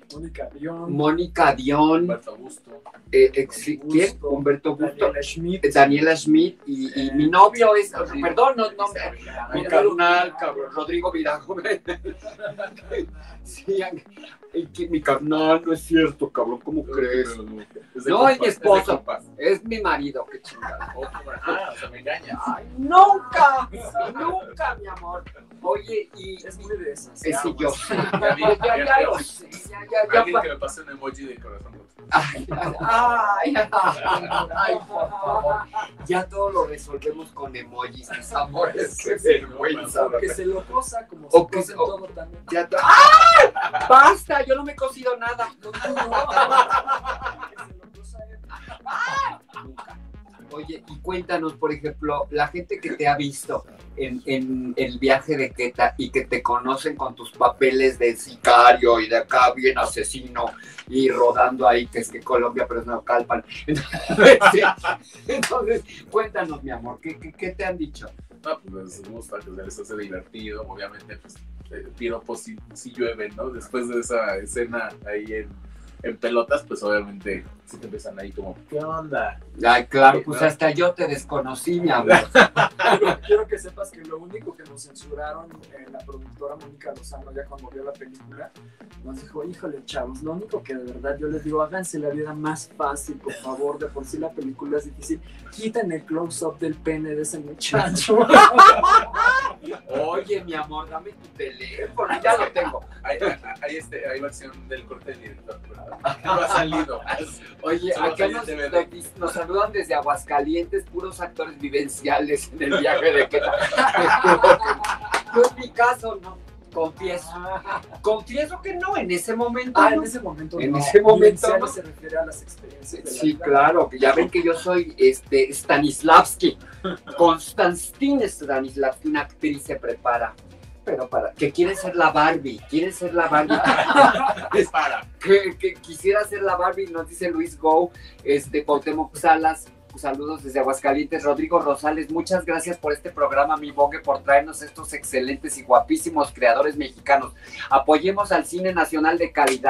Mónica Dion. Mónica Dion. Humberto Augusto. Eh, ex, ¿Quién? Humberto Augusto. Daniela Schmidt. Daniela Schmidt. Y, y mi novio es. Perdón, no, no. Mi Mi carnal, cabrón. Rodrigo Virajo. Sí, y que mi carnal, no es cierto, cabrón. ¿Cómo crees? No, es mi esposo. Es mi marido, qué chingada. Ah, o sea, me engañas. Ay, nunca, nunca, mi amor. Oye, y es muy de esas. Es sí, yo. Ya vi, Ya, ya, ya, ya, lo ya. sé, ya, ya, ya, Alguien pa- que me pase un emoji de corazón roto. Ay, ay, ay, ay, por favor. Ya todo lo resolvemos con emojis, mis amores. Qué vergüenza. O que se lo cosa como O que se se- cosa o- todo también. Ya to- ¡Ay! ¡Basta! Yo no me he cocido nada. No, no, no. Que se lo cosa él. Nunca. Oye, y cuéntanos, por ejemplo, la gente que te ha visto en, en el viaje de Queta y que te conocen con tus papeles de sicario y de acá bien asesino y rodando ahí, que es que Colombia, pero es Naucalpan. Entonces, sí. Entonces, cuéntanos, mi amor, ¿qué, qué, qué te han dicho? No, pues les gusta, que les hace divertido. Obviamente, pues, eh, piropos si, si llueven, ¿no? Después de esa escena ahí en, en pelotas, pues obviamente sí te empiezan ahí como, ¿qué onda? Ay, claro, pues hasta yo te desconocí, mi amor. Pero quiero que sepas que lo único que nos censuraron eh, la productora Mónica Lozano ya cuando vio la película nos dijo, híjole chavos, lo único que de verdad yo les digo, háganse la vida más fácil, por favor, de por sí la película es difícil, quiten el close-up del pene de ese muchacho. Oye, mi amor, dame tu teléfono, ya lo tengo. Hay, hay, este, hay versión del corte del director, ¿verdad? No ha salido. Oye, Solo acá salió nos, en D V D. nos, nos saludan desde Aguascalientes, puros actores vivenciales en el viaje de Queta. No es mi caso, no. Confieso. Confieso que no, en ese momento. Ah, no. en ese momento En no. ese momento Vivenciales no. se refiere a las experiencias de la Sí, vida. claro, que ya ven que yo soy este Stanislavski. Konstantin Stanislavski, una actriz se prepara. Pero para, que quiere ser la Barbie, quiere ser la Barbie. Es para. que, que quisiera ser la Barbie, nos dice Luis Go, este, Cuauhtémoc Salas, saludos desde Aguascalientes, Rodrigo Rosales, muchas gracias por este programa, mi Bogue, por traernos estos excelentes y guapísimos creadores mexicanos. Apoyemos al cine nacional de calidad.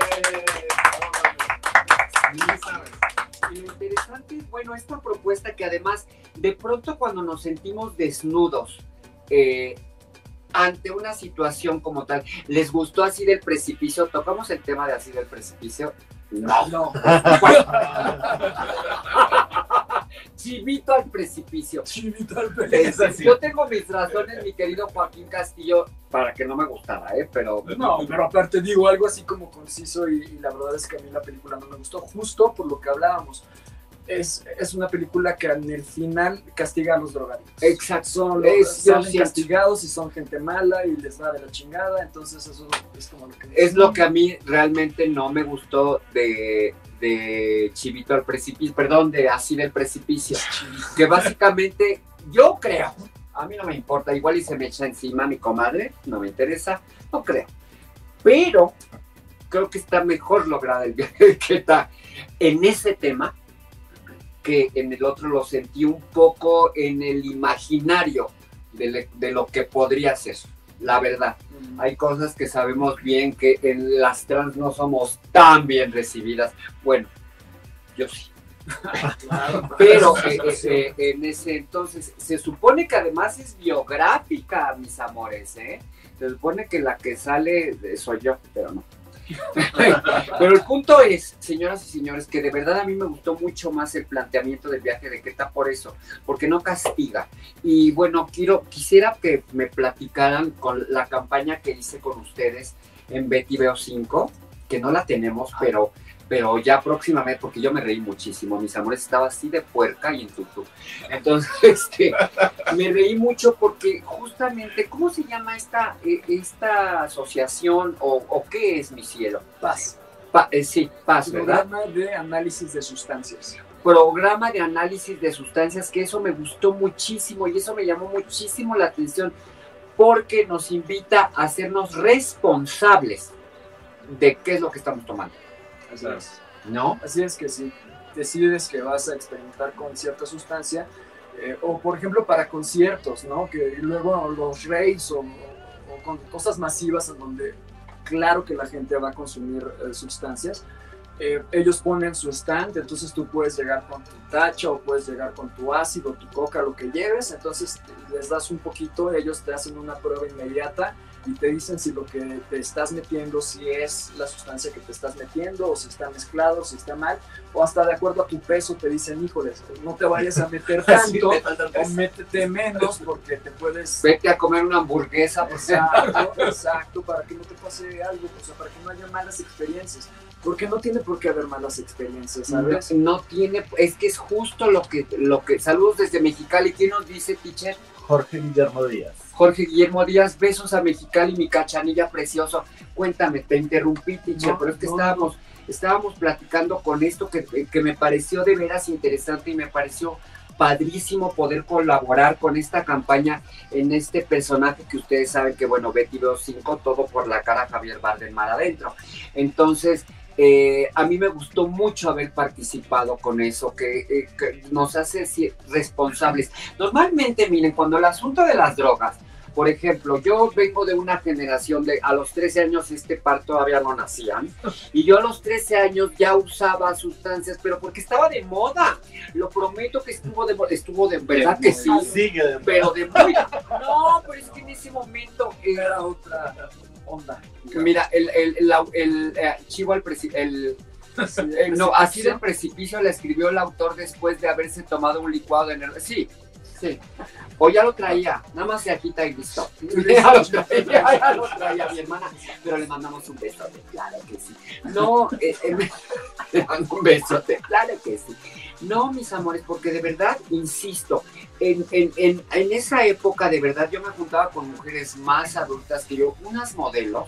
Y lo interesante es, bueno, esta propuesta que además, de pronto cuando nos sentimos desnudos, eh, ante una situación como tal, ¿les gustó Así del Precipicio? ¿Tocamos el tema de Así del Precipicio? No. No. Chivito al precipicio. Chivito al Es precipicio. así. Yo tengo mis razones, mi querido Joaquín Castillo, para que no me gustara, ¿eh? Pero... No, pero aparte digo algo así como conciso y, y la verdad es que a mí la película no me gustó, justo por lo que hablábamos. Es, es una película que en el final castiga a los drogadictos. Exacto. Son Es- los, yo salen siento. castigados y son gente mala y les va de la chingada, entonces eso es como lo que... Es lo que a mí realmente no me gustó de, de Chivito al Precipicio, perdón, de Así del Precipicio, que básicamente yo creo, a mí no me importa, igual y se me echa encima mi comadre, no me interesa, no creo, pero creo que está mejor lograda el viaje que está en ese tema, que en el otro lo sentí un poco en el imaginario de, le- de lo que podría ser, la verdad. Hay cosas que sabemos bien que en las trans no somos tan bien recibidas. Bueno, yo sí. Pero eh, eh, eh, en ese entonces, se supone que además es biográfica, mis amores, ¿eh? Se supone que la que sale eh, soy yo, pero no. Pero el punto es, señoras y señores, que de verdad a mí me gustó mucho más el planteamiento del viaje de Queta por eso, porque no castiga. Y bueno, quiero, quisiera que me platicaran con la campaña que hice con ustedes en Betty Veo cinco, que no la tenemos, pero, pero ya próximamente, porque yo me reí muchísimo, mis amores, estaba así de puerca y en tutú. Entonces, este, me reí mucho porque justamente, ¿cómo se llama esta, eh, esta asociación o, o qué es, mi cielo? Paz. Pa- eh, sí, Paz, ¿verdad? Programa de análisis de sustancias. Programa de análisis de sustancias, que eso me gustó muchísimo y eso me llamó muchísimo la atención porque nos invita a hacernos responsables de qué es lo que estamos tomando. Así es. ¿No? Así es que si decides que vas a experimentar con cierta sustancia, eh, o por ejemplo para conciertos, ¿no? Que luego los raves o, o con cosas masivas en donde claro que la gente va a consumir eh, sustancias. Eh, ellos ponen su stand, entonces tú puedes llegar con tu tacha o puedes llegar con tu ácido, tu coca, lo que lleves, entonces les das un poquito, ellos te hacen una prueba inmediata y te dicen si lo que te estás metiendo, si es la sustancia que te estás metiendo o si está mezclado, si está mal, o hasta de acuerdo a tu peso te dicen, híjoles, no te vayas a meter tanto o métete menos porque te puedes... Vete a comer una hamburguesa. Exacto, exacto, para que no te pase algo, o sea, para que no haya malas experiencias. Porque no tiene por qué haber malas experiencias, ¿sabes? No, no tiene, es que es justo lo que, lo que... Saludos desde Mexicali. ¿Quién nos dice, teacher? Jorge Guillermo Díaz. Jorge Guillermo Díaz, besos a Mexicali, mi cachanilla precioso. Cuéntame, te interrumpí, teacher, no, pero es que no, estábamos, estábamos platicando con esto que, que me pareció de veras interesante y me pareció padrísimo poder colaborar con esta campaña en este personaje que ustedes saben que, bueno, Betty Veo cinco, todo por la cara Javier Bardem mar adentro. Entonces... Eh, a mí me gustó mucho haber participado con eso, que, eh, que nos hace responsables. Normalmente, miren, cuando el asunto de las drogas, por ejemplo, yo vengo de una generación de, a los trece años este par todavía no nacían, y yo a los trece años ya usaba sustancias, pero porque estaba de moda. Lo prometo que estuvo de moda, estuvo de verdad que sí, sigue de pero de muy... No, pero es que en ese momento era otra... onda. Mira, el, el, el, el, el chivo al precipicio, el, el, no, así del precipicio le escribió el autor después de haberse tomado un licuado de energía. Sí, sí. O ya lo traía, nada más se agita y listo. Ya lo traía, ya lo traía mi hermana, pero le mandamos un besote, claro que sí. No, eh, eh, le mando un besote, claro que sí. No, mis amores, porque de verdad, insisto, en, en, en, en esa época de verdad yo me juntaba con mujeres más adultas que yo, unas modelos.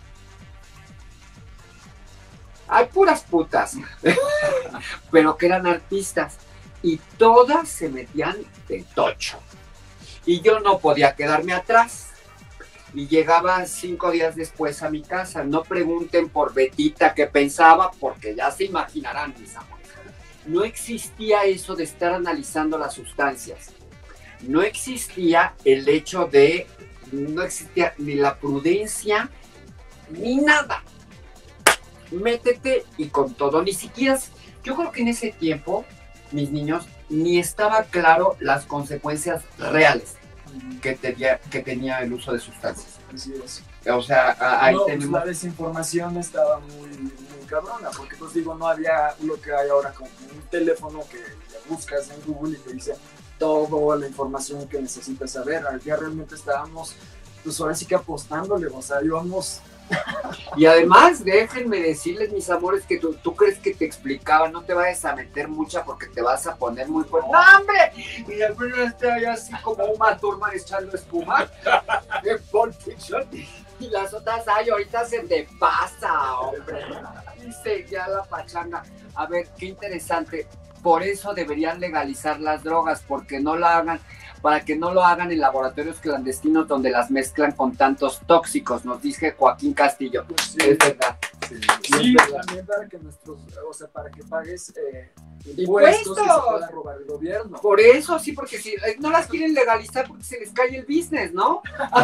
Hay puras putas, pero que eran artistas y todas se metían de tocho. Y yo no podía quedarme atrás. Y llegaba cinco días después a mi casa. No pregunten por Betita qué pensaba, porque ya se imaginarán, mis amores. No existía eso de estar analizando las sustancias. No existía el hecho de... No existía ni la prudencia, ni nada. Métete y con todo. Ni siquiera... Yo creo que en ese tiempo, mis niños, ni estaba claro las consecuencias reales que tenía, que tenía el uso de sustancias. Así es. O sea, ahí no, tenemos... pues la desinformación estaba muy, muy cabrona, porque pues digo, no había lo que hay ahora con un teléfono que buscas en Google y te dice toda la información que necesitas saber. Ya realmente estábamos, pues ahora sí que apostándole, o sea, íbamos... Y además, déjenme decirles, mis amores, que tú, tú crees que te explicaba, no te vayas a meter mucha porque te vas a poner muy fuerte. ¡No, hombre! Y de pronto está ahí así como Uma Thurman echando espuma de Pulp Fiction. Y las otras, ay, ahorita se te pasa, hombre. Dice ya la pachanga. A ver, qué interesante. Por eso deberían legalizar las drogas, porque no la hagan, para que no lo hagan en laboratorios clandestinos donde las mezclan con tantos tóxicos, nos dice Joaquín Castillo. Pues sí, es verdad. Sí, sí, es verdad. También para que nuestros, o sea, para que pagues eh, impuestos, impuestos que se pueda robar el gobierno. Por eso, sí, porque si no las quieren legalizar porque se les cae el business, ¿no?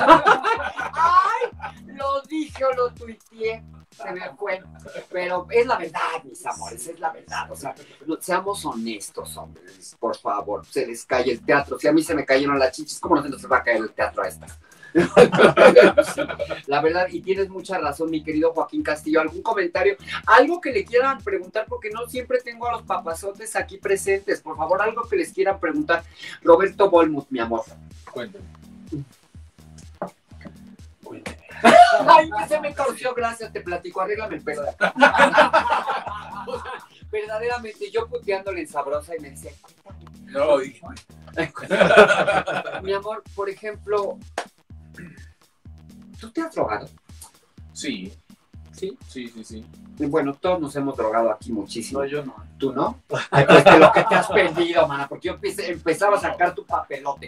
Ay, lo dije o lo tuiteé. Se me fue, pero es la verdad, mis amores, es la verdad, o sea, no, seamos honestos, hombres, por favor, se les cae el teatro, si a mí se me cayeron las chichis, ¿cómo no se nos va a caer el teatro a esta? La verdad, y tienes mucha razón, mi querido Joaquín Castillo. ¿Algún comentario? Algo que le quieran preguntar, porque no siempre tengo a los papazotes aquí presentes, por favor, algo que les quieran preguntar. Roberto Bolmuth, mi amor. Cuéntame. Ay, se me torció, gracias, te platico, arréglame el pelo. O sea, verdaderamente, yo puteándole en Sabrosa y me decía, no, dije, mi amor, por ejemplo, ¿tú te has drogado? Sí. ¿Sí? Sí, sí, sí. Bueno, todos nos hemos drogado aquí muchísimo. No, yo no. ¿Tú no? Ay, pues de lo que te has perdido, mana, porque yo empecé, empezaba a sacar tu papelote.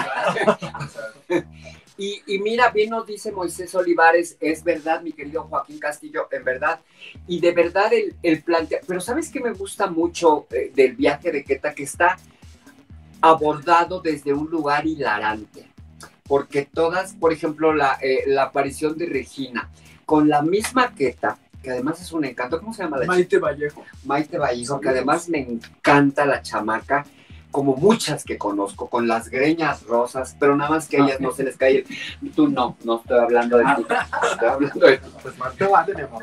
Y, y mira, bien nos dice Moisés Olivares, es verdad, mi querido Joaquín Castillo, en verdad, y de verdad el, el plantea, pero ¿sabes qué me gusta mucho eh, del viaje de Queta? Que está abordado desde un lugar hilarante, porque todas, por ejemplo, la, eh, la aparición de Regina, con la misma Queta, que además es un encanto. ¿Cómo se llama la Maite chica? Vallejo. Maite Vallejo, que además me encanta la chamaca, como muchas que conozco, con las greñas rosas, pero nada más que a ellas no se les cae el... Tú no, no estoy hablando de ti, estoy hablando de ti. Pues más te vale, mi amor.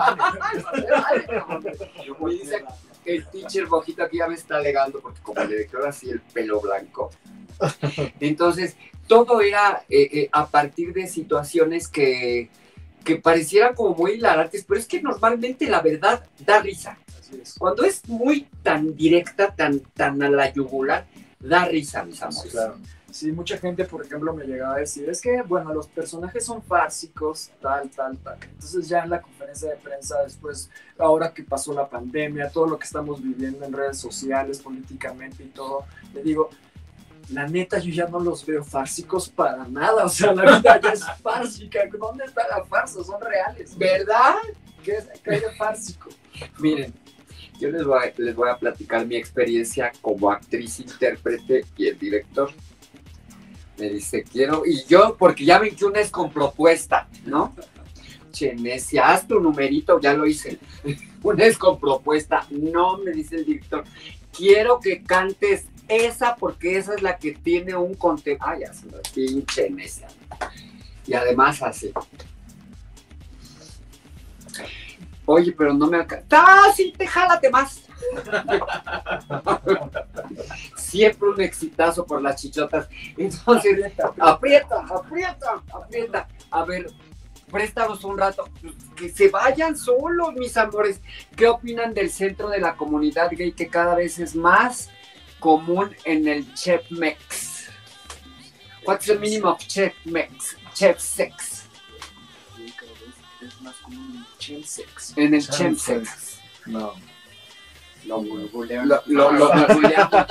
Y dice el teacher Bojito aquí ya me está alegando, porque como le dejó así el pelo blanco. Entonces, todo era eh, eh, a partir de situaciones que, que parecieran como muy hilarantes, pero es que normalmente la verdad da risa. Cuando es muy tan directa, tan, tan a la yugular, da risa, mis amores. Sí, claro. Sí, mucha gente, por ejemplo, me llegaba a decir, es que, bueno, los personajes son fársicos, tal, tal, tal. Entonces ya en la conferencia de prensa, después, ahora que pasó la pandemia, todo lo que estamos viviendo en redes sociales, políticamente y todo, le digo, la neta, yo ya no los veo fársicos para nada. O sea, la vida ya es fársica. ¿Dónde está la farsa? Son reales. ¿Verdad? ¿Qué es, qué hay de fársico? Miren, yo les voy, a, les voy a platicar mi experiencia como actriz, intérprete y el director. Me dice, quiero, y yo, porque ya ven que una es con propuesta, ¿no? Che, necia, haz tu numerito, ya lo hice. Una es con propuesta, no, me dice el director, quiero que cantes esa porque esa es la que tiene un contenido. Ay, así, pinche necia. Y además así. Oye, pero no me alcanza. ¡Ah, sí, te jálate más! Siempre un exitazo por las chichotas. Entonces, aprieta, aprieta, aprieta. A ver, préstanos un rato. Que se vayan solos, mis amores. ¿Qué opinan del centro de la comunidad gay que cada vez es más común en el chepmex? What's the meaning of chepmex? Chepsex. Es más común en el chemsex. En el chemsex. No. Lo googleamos. Lo googleamos.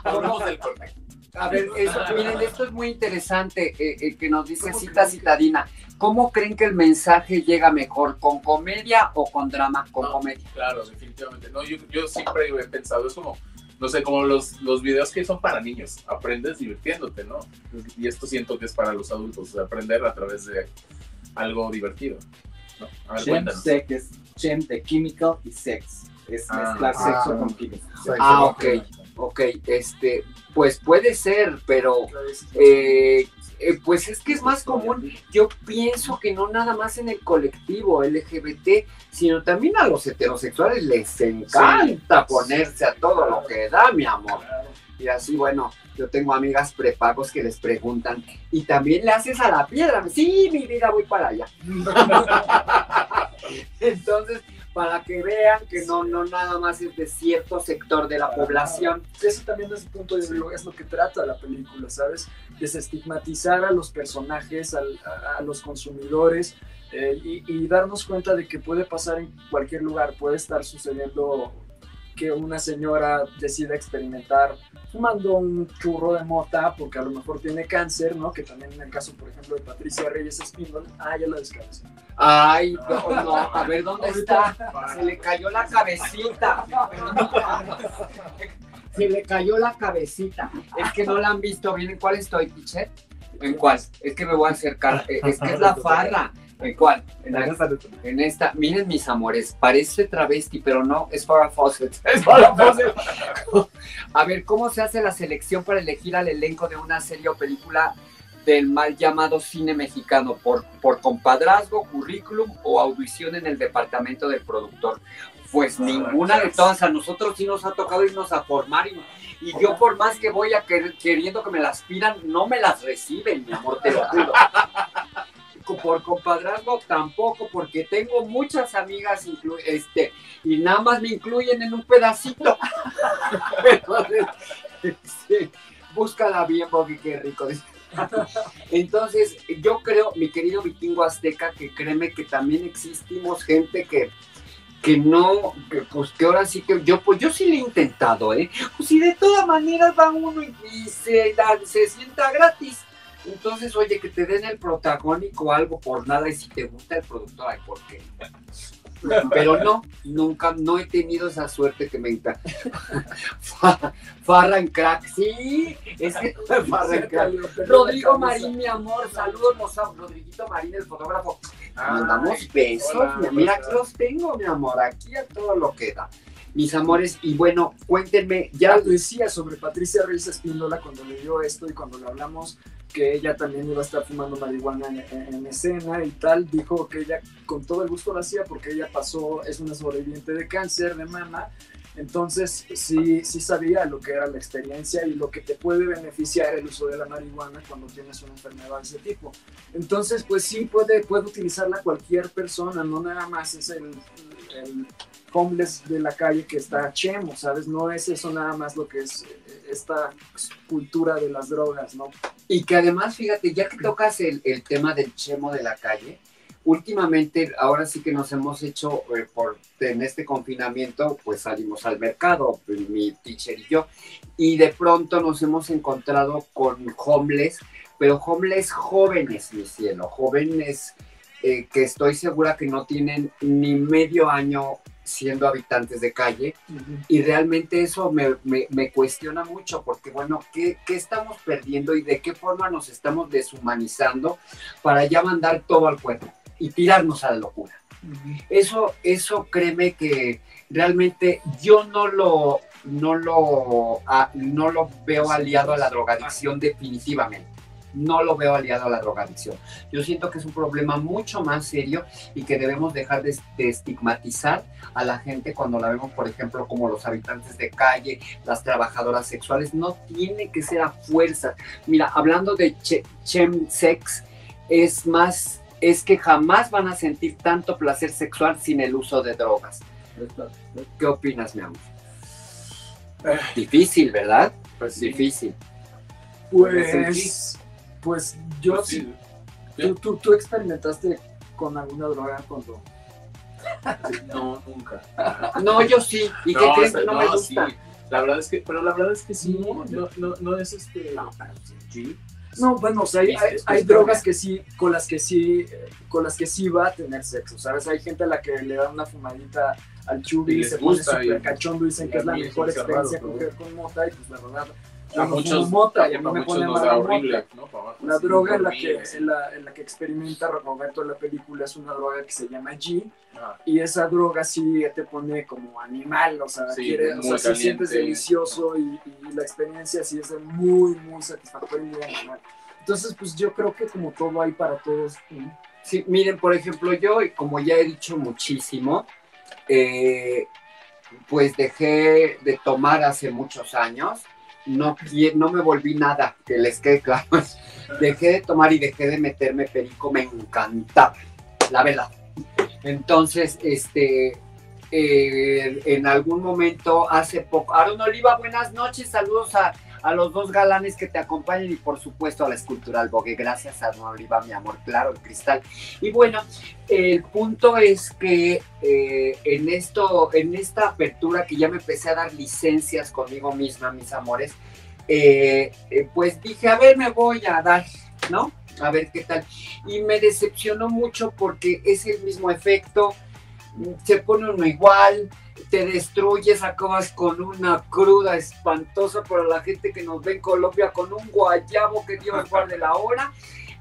A ver, eso, miren, esto es muy interesante, eh, eh, que nos dice Cita Citadina. ¿Cómo creen que el mensaje llega mejor? ¿Con comedia o con drama? Con no, comedia. Claro, definitivamente. No, yo, yo siempre he pensado, es como, no sé, como los, los videos que son para niños. Aprendes divirtiéndote, ¿no? Y esto siento que es para los adultos, o sea, aprender a través de algo divertido. ¿No? A ver, cuéntanos. Chem es chem de chemical y sex. Es Ah, mezclar ah, sexo ah, con química. Ah, ok, ok, este, pues puede ser, pero eh, eh, pues es que es más común, yo pienso que no nada más en el colectivo L G B T, sino también a los heterosexuales les encanta sí. ponerse a todo lo que da, mi amor. Y así, bueno, yo tengo amigas prepagos que les preguntan, ¿y también le haces a la piedra? Sí, mi vida, voy para allá. Entonces, para que vean que no, no nada más es de cierto sector de la población. Eso también es, punto de, es lo que trata la película, ¿sabes? Desestigmatizar a los personajes, al, a, a los consumidores, eh, y, y darnos cuenta de que puede pasar en cualquier lugar, puede estar sucediendo que una señora decida experimentar fumando un churro de mota porque a lo mejor tiene cáncer, ¿no? Que también en el caso, por ejemplo, de Patricia Reyes Espíndola, ah, ya la descansé. Ay, no, no, a ver, ¿dónde está? Se le cayó la cabecita. Se le cayó la cabecita. Es que no la han visto bien. ¿En cuál estoy, teacher? ¿En cuál? Es que me voy a acercar. Es que es la farra. ¿En cuál? En, la, en esta. Miren, mis amores, parece travesti, pero no, es Farrah Fawcett. Es Farrah Fawcett. A ver, ¿cómo se hace la selección para elegir al elenco de una serie o película del mal llamado cine mexicano? ¿Por, por compadrazgo, currículum o audición en el departamento del productor? Pues ninguna de todas. A nosotros sí nos ha tocado irnos a formar y, y yo por más que voy a querer, queriendo que me las pidan, no me las reciben, mi amor, te lo juro. Por compadrazgo tampoco, porque tengo muchas amigas este, y nada más me incluyen en un pedacito. Entonces, sí, búscala bien, porque qué rico. Entonces, yo creo, mi querido vikingo azteca, que créeme que también existimos gente que que no, que, pues que ahora sí que yo, pues yo sí le he intentado, ¿eh? Pues si de todas maneras va uno y, y se, da, se sienta gratis. Entonces, oye, que te den el protagónico o algo por nada, y si te gusta el productor, ay, ¿por qué? Pero no, nunca, no he tenido esa suerte que me encanta. Farra en crack, sí, es que Farra en crack. Rodrigo Marín, mi amor, saludos, Rodriguito Marín, el fotógrafo. Mandamos besos, hola, mira, aquí los tengo, mi amor, aquí a todo lo que da. Mis amores, y bueno, cuéntenme, ya decía sobre Patricia Reyes Espíndola cuando le dio esto y cuando le hablamos que ella también iba a estar fumando marihuana en, en, en escena y tal, dijo que ella con todo el gusto lo hacía porque ella pasó, es una sobreviviente de cáncer de mama, entonces sí, sí sabía lo que era la experiencia y lo que te puede beneficiar el uso de la marihuana cuando tienes una enfermedad de ese tipo. Entonces, pues sí puede, puede utilizarla cualquier persona, no nada más es el, el homeless de la calle que está chemo, ¿sabes? No es eso nada más lo que es esta cultura de las drogas, ¿no? Y que además, fíjate, ya que tocas el, el tema del chemo de la calle, últimamente, ahora sí que nos hemos hecho, eh, por, en este confinamiento, pues salimos al mercado, mi teacher y yo, y de pronto nos hemos encontrado con homeless, pero homeless jóvenes, mi cielo, jóvenes eh, que estoy segura que no tienen ni medio año siendo habitantes de calle, uh-huh. Y realmente eso me, me, me cuestiona mucho, porque bueno, ¿qué, ¿qué estamos perdiendo y de qué forma nos estamos deshumanizando para ya mandar todo al cuerpo y tirarnos a la locura? Uh-huh. Eso, eso créeme que realmente yo no lo, no lo, a, no lo veo aliado a la drogadicción definitivamente. No lo veo aliado a la drogadicción. Yo siento que es un problema mucho más serio y que debemos dejar de, de estigmatizar a la gente cuando la vemos, por ejemplo, como los habitantes de calle, las trabajadoras sexuales. No tiene que ser a fuerza. Mira, hablando de che, chemsex, es más, es que jamás van a sentir tanto placer sexual sin el uso de drogas. ¿Qué opinas, mi amor? Eh. Difícil, ¿verdad? Pues sí. Difícil. Pues... Pues yo pues sí. ¿Tú, tú, ¿Tú experimentaste con alguna droga cuando...? No, nunca. No, yo sí. ¿Y no, qué crees que no, no me gusta? Sí. La verdad es que, pero la verdad es que sí, no, no, no, no es este... No, sí. No, bueno, o sea, hay, hay, hay drogas que sí, con las que sí, con las que sí va a tener sexo, ¿sabes? Hay gente a la que le da una fumadita al chubi y se pone súper cachondo y dicen que es la mejor experiencia coger con mota y pues la verdad... A no muchos, mota y a mí me pone nos da horrible, ¿no? Abajo, la droga en la, que, en, la, en la que experimenta Roberto en la película es una droga que se llama G, ah. Y esa droga sí te pone como animal, o sea, sí, quiere, o sea se sientes delicioso y, y la experiencia sí es muy, muy satisfactoria y muy animal. Entonces, pues yo creo que como todo hay para todos. ¿No? Sí, miren, por ejemplo, yo, como ya he dicho muchísimo, eh, pues dejé de tomar hace muchos años. No, no me volví nada, que les quede claro. Dejé de tomar y dejé de meterme perico, me encantaba, la verdad. Entonces, este, eh, en algún momento, hace poco, Aaron Oliva, buenas noches, saludos a, a los dos galanes que te acompañan y por supuesto a la Escultural Vogue. Gracias, Aaron Oliva, mi amor, claro, el cristal. Y bueno, el punto es que eh, en esto, en esta apertura que ya me empecé a dar licencias conmigo misma, mis amores, eh, eh, pues dije, a ver, me voy a dar, ¿no? A ver qué tal. Y me decepcionó mucho porque es el mismo efecto, se pone uno igual, te destruyes, acabas con una cruda espantosa para la gente que nos ve en Colombia, con un guayabo que Dios guarde la hora,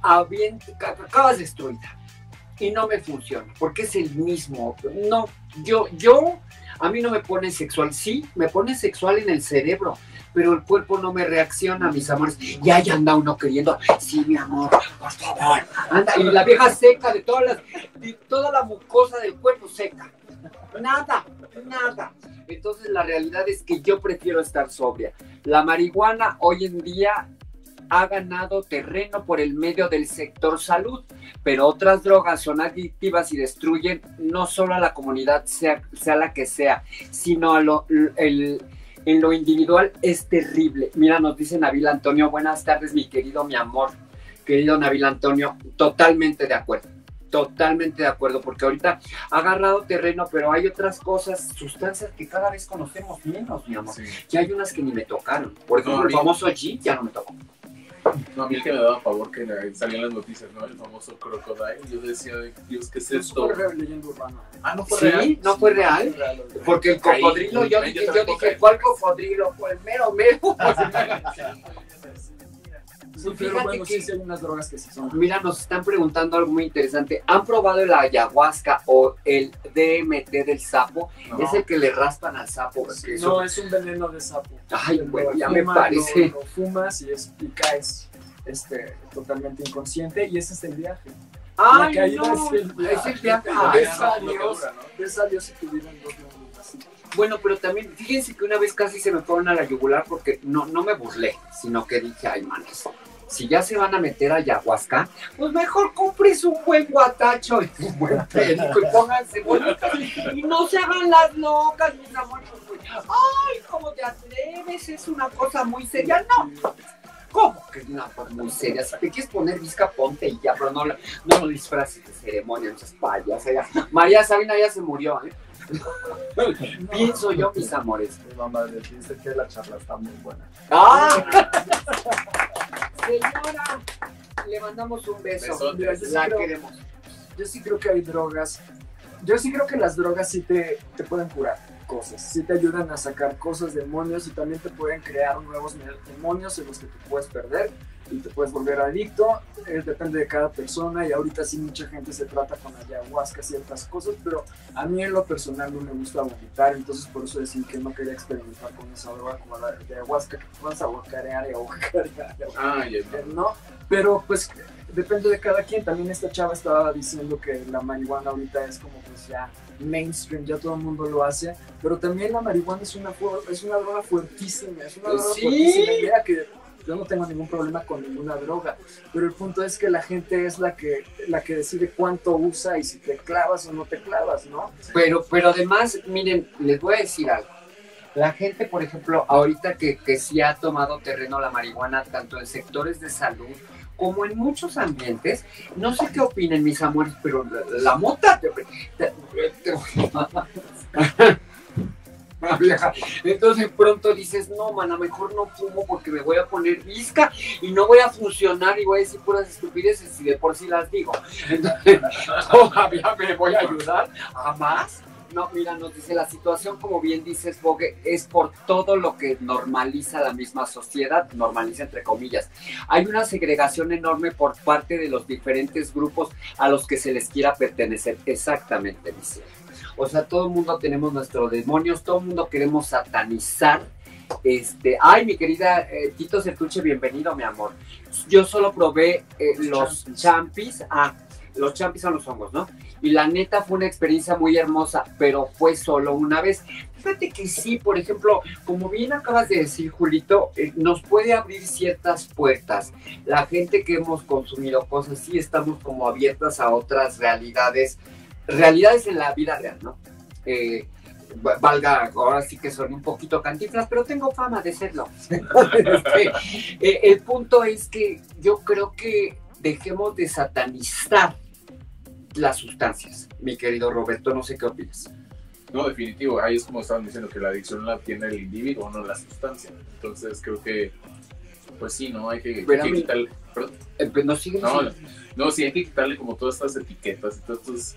acabas destruida. Y no me funciona, porque es el mismo. No, yo, yo, a mí no me pone sexual. Sí, me pone sexual en el cerebro, pero el cuerpo no me reacciona, mis amores. Y ahí anda uno queriendo, sí, mi amor, por favor, anda. Y la vieja seca, de todas las, de toda la mucosa del cuerpo seca. Nada, nada. Entonces la realidad es que yo prefiero estar sobria. La marihuana hoy en día ha ganado terreno por el medio del sector salud, pero otras drogas son adictivas y destruyen no solo a la comunidad, sea, sea la que sea, sino a lo, el, en lo individual es terrible. Mira, nos dice Nabil Antonio, buenas tardes, mi querido, mi amor, querido Nabil Antonio, totalmente de acuerdo. Totalmente de acuerdo, porque ahorita ha agarrado terreno, pero hay otras cosas, sustancias que cada vez conocemos menos, mi amor. Sí. Ya hay unas que ni me tocaron. Por ejemplo, no, el famoso G ya no me tocó. No, a mí el que me daba pavor que salían las noticias, ¿no? El famoso crocodile. Yo decía, Dios, ¿qué es esto? Fue leyenda urbana. Ah, ¿no fue ¿Sí? real? ¿No fue real? Porque el cocodrilo, yo dije, yo dije, ¿cuál cocodrilo? Fue el mero mero. Sí, pero Fíjate bueno, que- sí, sí hay unas drogas que sí son. Mira, nos están preguntando algo muy interesante. ¿Han probado el ayahuasca o el D M T del sapo? No. Es el que le raspan al sapo. porque eso- No, es un veneno de sapo. Ay, Lo bueno, ya me fumas, parece. Lo, lo fumas y, es, y caes este, totalmente inconsciente y ese es el viaje. La Ay, caída no, es el viaje. es el viaje. Ves Ay, a no, Dios, no, no. ves a Dios si tuvieran dos mundos así. Bueno, pero también, fíjense que una vez casi se me fueron a la yugular porque no, no me burlé, sino que dije, ay, manes, si ya se van a meter a ayahuasca, pues mejor compres un buen guatacho y un buen perico y pónganse bonitos y no se hagan las locas, mis amores. Ay, ¿cómo te atreves? Es una cosa muy seria. No, ¿cómo que es una cosa muy seria? Si te quieres poner visca, ponte y ya, pero no, la- no lo disfraces de ceremonia, muchas payas. Ya. María Sabina ya se murió, ¿eh? Pienso yo, mis amores. Mi mamá le dice que la charla está muy buena. ¡Ah! Señora, le mandamos un beso. Besotes. Mira, yo sí La creo- queremos. Yo sí creo que hay drogas. Yo sí creo que las drogas sí te, te pueden curar cosas. Sí te ayudan a sacar cosas, demonios, y también te pueden crear nuevos demonios en los que te puedes perder y te puedes volver adicto. Eh, depende de cada persona y ahorita sí mucha gente se trata con ayahuasca ciertas cosas, pero a mí en lo personal no me gusta vomitar, entonces por eso decir que no quería experimentar con esa droga como la de ayahuasca, que te vas a guacarear y a guacarear. Ah, ya no. ¿No? Pero pues depende de cada quien. También esta chava estaba diciendo que la marihuana ahorita es como pues ya mainstream, ya todo el mundo lo hace, pero también la marihuana es una, fu- es una droga fuertísima, es una Pues droga sí. fuertísima. Y mira que yo no tengo ningún problema con ninguna droga, pero el punto es que la gente es la que, la que decide cuánto usa y si te clavas o no te clavas, ¿no? Pero, pero además, miren, les voy a decir algo. La gente, por ejemplo, ahorita que, que sí ha tomado terreno la marihuana, tanto en sectores de salud como en muchos ambientes, no sé qué opinen mis amores, pero la, la mota... te- te- te- Ah, vieja. Entonces pronto dices, no, man, a lo mejor no fumo porque me voy a poner visca y no voy a funcionar y voy a decir puras estupideces y de por sí las digo. Entonces, todavía me voy a ayudar a más. No, mira, nos dice, la situación, como bien dices, Bogue, es por todo lo que normaliza la misma sociedad, normaliza entre comillas. Hay una segregación enorme por parte de los diferentes grupos a los que se les quiera pertenecer. Exactamente, dice. O sea, todo el mundo tenemos nuestros demonios, todo el mundo queremos satanizar. Este, ay, mi querida eh, Tito Sertuche, bienvenido, mi amor. Yo solo probé eh, los champis. Ah, los champis son los hongos, ¿no? Y la neta fue una experiencia muy hermosa, pero fue solo una vez. Fíjate que sí, por ejemplo, como bien acabas de decir, Julito, eh, nos puede abrir ciertas puertas. La gente que hemos consumido cosas, sí estamos como abiertas a otras realidades, realidades en la vida real, ¿no? Eh, valga, ahora sí que son un poquito cantinflas, pero tengo fama de serlo. Este, eh, el punto es que yo creo que dejemos de satanizar las sustancias, mi querido Roberto, no sé qué opinas. No, definitivo, ahí es como estaban diciendo que la adicción la tiene el individuo, no la sustancia. Entonces creo que, pues sí, ¿no? Hay que, Pero hay que a mí- quitarle... ¿Perdón? Eh, pues no sigue No, no, sí, hay que quitarle como todas estas etiquetas y todos estos...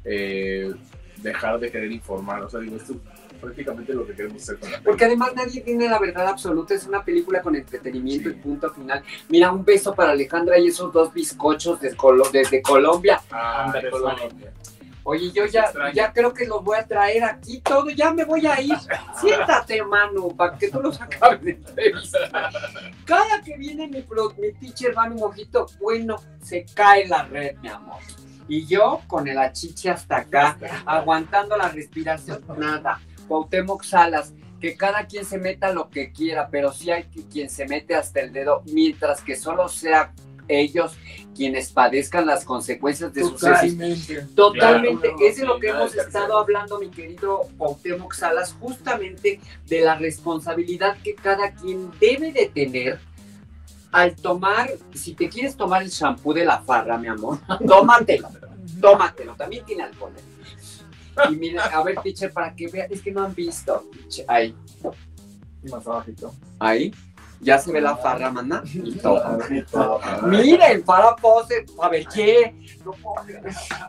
Eh, dejar de querer informar, o sea, digo, esto es prácticamente lo que queremos hacer con la película. Porque además nadie tiene la verdad absoluta, es una película con entretenimiento y punto final. Mira, un beso para Alejandra y esos dos bizcochos de Colo- desde Colombia. Ah, Ándale, Colombia. Oye, yo Se ya, extraña. ya creo que los voy a traer aquí todo, ya me voy a ir. Siéntate, mano, para que tú los acabes de entrevistar. Cada que viene mi, pro- mi teacher Manu Mojito, bueno, se cae la red, mi amor. Y yo con el achiche hasta acá, aguantando la respiración, nada. Cuauhtémoc Salas, que cada quien se meta lo que quiera, pero sí hay que- quien se mete hasta el dedo, mientras que solo sea ellos quienes padezcan las consecuencias de sus decisiones. Totalmente. Totalmente, Claro, es de lo sí, que nada hemos de terceros. estado hablando, mi querido Cuauhtémoc Salas, justamente de la responsabilidad que cada quien debe de tener al tomar, si te quieres tomar el shampoo de la farra, mi amor, tómatelo, tómatelo, también tiene alcohol. ¿eh? Y mira, a ver, teacher, para que vean, es que no han visto, teacher, ahí, Más abajito. ahí, Ya se ve la farra, mana. Y todo. Miren, para pose, a ver qué. No puedo creer.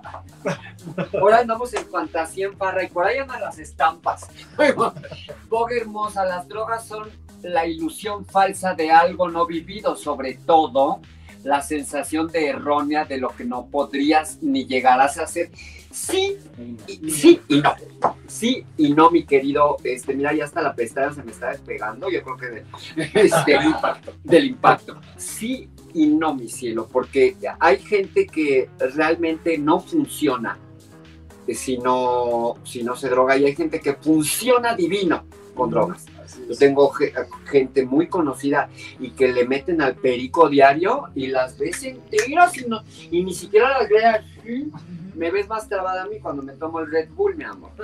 Ahora andamos en fantasía en farra y por ahí andan las estampas. Boga hermosa, las drogas son la ilusión falsa de algo no vivido, sobre todo la sensación de errónea de lo que no podrías ni llegarás a hacer. Sí, y, sí y no. Sí y no, mi querido. Este, mira, ya hasta la pestaña se me está despegando. Yo creo que de, este, del impacto. Del impacto. Sí y no, mi cielo, porque hay gente que realmente no funciona si no, si no se droga, y hay gente que funciona divino con drogas. Yo tengo gente muy conocida y que le meten al perico diario y las ves enteras y, no, y ni siquiera las ve así. Me ves más trabada a mí cuando me tomo el Red Bull, mi amor.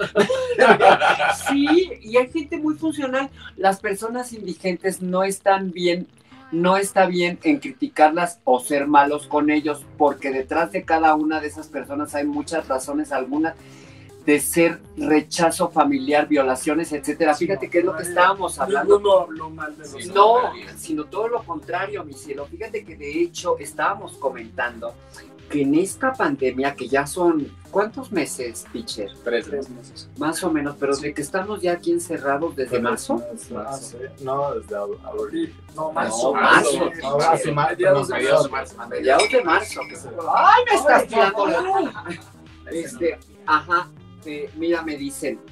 Sí, y hay gente muy funcional. Las personas indigentes no están bien, no está bien en criticarlas o ser malos con ellos, porque detrás de cada una de esas personas hay muchas razones, algunas de ser rechazo familiar, violaciones, etcétera. Fíjate que es lo que estábamos hablando. No, no, no, mal de los no, sino todo lo contrario, mi cielo. Fíjate que de hecho estábamos comentando que en esta pandemia, que ya son, ¿cuántos meses, teacher? Tres meses. Más o menos, pero de que estamos ya aquí encerrados desde marzo. marzo. No, desde abril. No, marzo. No, marzo. No, marzo. Mediados de marzo. A mediados de marzo. ¡Ay, me estás tirando la... Este, ajá, eh, mira, me dicen,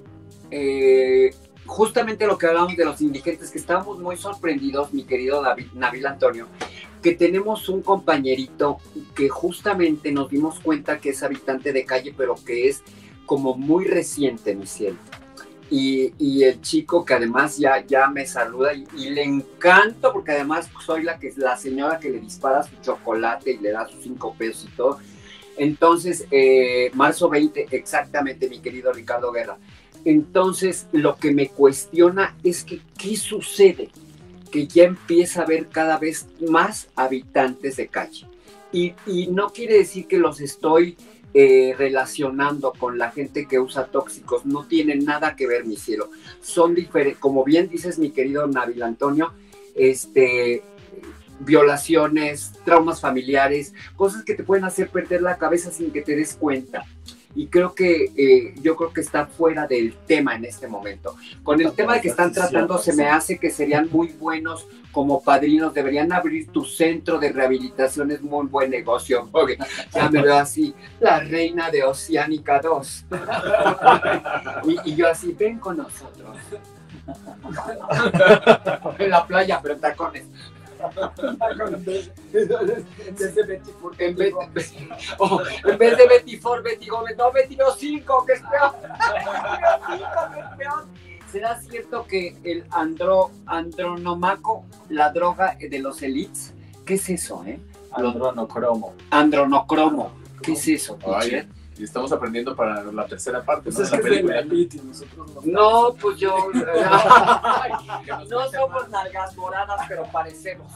eh, justamente lo que hablamos de los indigentes, que estábamos muy sorprendidos, mi querido David, Nabil Antonio, que tenemos un compañerito que justamente nos dimos cuenta que es habitante de calle, pero que es como muy reciente, mi cielo. Y, y el chico que además ya, ya me saluda y, y le encanto, porque además soy la, que, la señora que le dispara su chocolate y le da sus cinco pesos y todo. Entonces, eh, marzo veinte, exactamente, mi querido Ricardo Guerra. Entonces, lo que me cuestiona es que, ¿qué sucede? Que ya empieza a haber cada vez más habitantes de calle. Y, y no quiere decir que los estoy eh, relacionando con la gente que usa tóxicos, no tienen nada que ver, mi cielo. Son diferentes, como bien dices, mi querido Nabil Antonio, este, violaciones, traumas familiares, cosas que te pueden hacer perder la cabeza sin que te des cuenta. Y creo que eh, yo creo que está fuera del tema en este momento. Con el tema de que están tratando, se me hace que serían muy buenos como padrinos. Deberían abrir tu centro de rehabilitación, es muy buen negocio. Okay. Ya me veo así, la reina de Oceánica dos. y, y yo así, ven con nosotros. En la playa, pero en tacones. Desde Betty Ford, en vez de, oh, en vez de Betty Ford, Betty Gómez, no, Betty no cinco, que es peor. ¿Será cierto que el andro, andronomaco, la droga de los elites, qué es eso, eh? Andronocromo. Andronocromo, ¿qué es eso, teacher? Y estamos aprendiendo para la tercera parte, pues ¿no? Es que es de la elite y nosotros no. No, pues yo... no somos nalgas moradas, pero parecemos.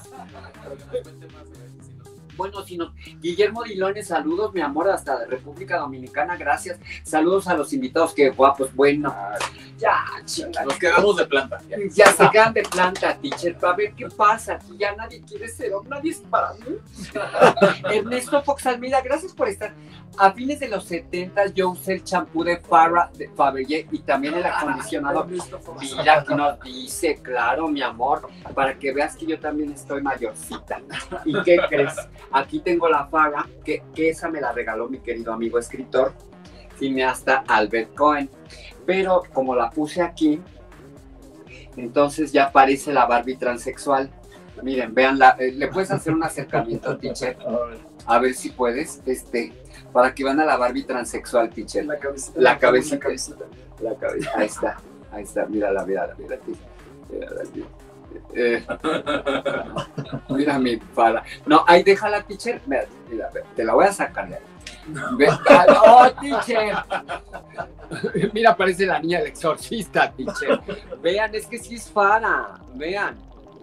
Bueno, si no, Guillermo Dilones, saludos, mi amor, hasta República Dominicana, gracias. Saludos a los invitados, qué guapos, bueno. Ya, chinga. Nos quedamos de planta. Ya, ya se quedan de planta, teacher. A ver qué pasa. Aquí ya nadie quiere ser, nadie es para mí. Ernesto Fox Almeida, gracias por estar. A fines de los setenta yo usé el champú de Farrah de Fabergé y también el acondicionador. Mira, aquí nos dice, claro, mi amor, para que veas que yo también estoy mayorcita. ¿Y qué crees? Aquí tengo la Farrah, que, que esa me la regaló mi querido amigo escritor, cineasta Albert Cohen. Pero como la puse aquí, entonces ya aparece la Barbie transexual. Miren, veanla, eh, le puedes hacer un acercamiento, teacher. A ver si puedes, este, para que vean a la Barbie transexual, teacher. La cabecita. La cabecita. La cabecita. La cabecita. Ahí está, ahí está, mírala, mírala, mírala. Mírala, mírala. Eh, mira mi para. No, ahí déjala, teacher. Mira, mira, te la voy a sacar de ahí. Ve, ¡oh, teacher! Mira, parece la niña del exorcista, teacher. Vean, es que sí es Farrah. Vean.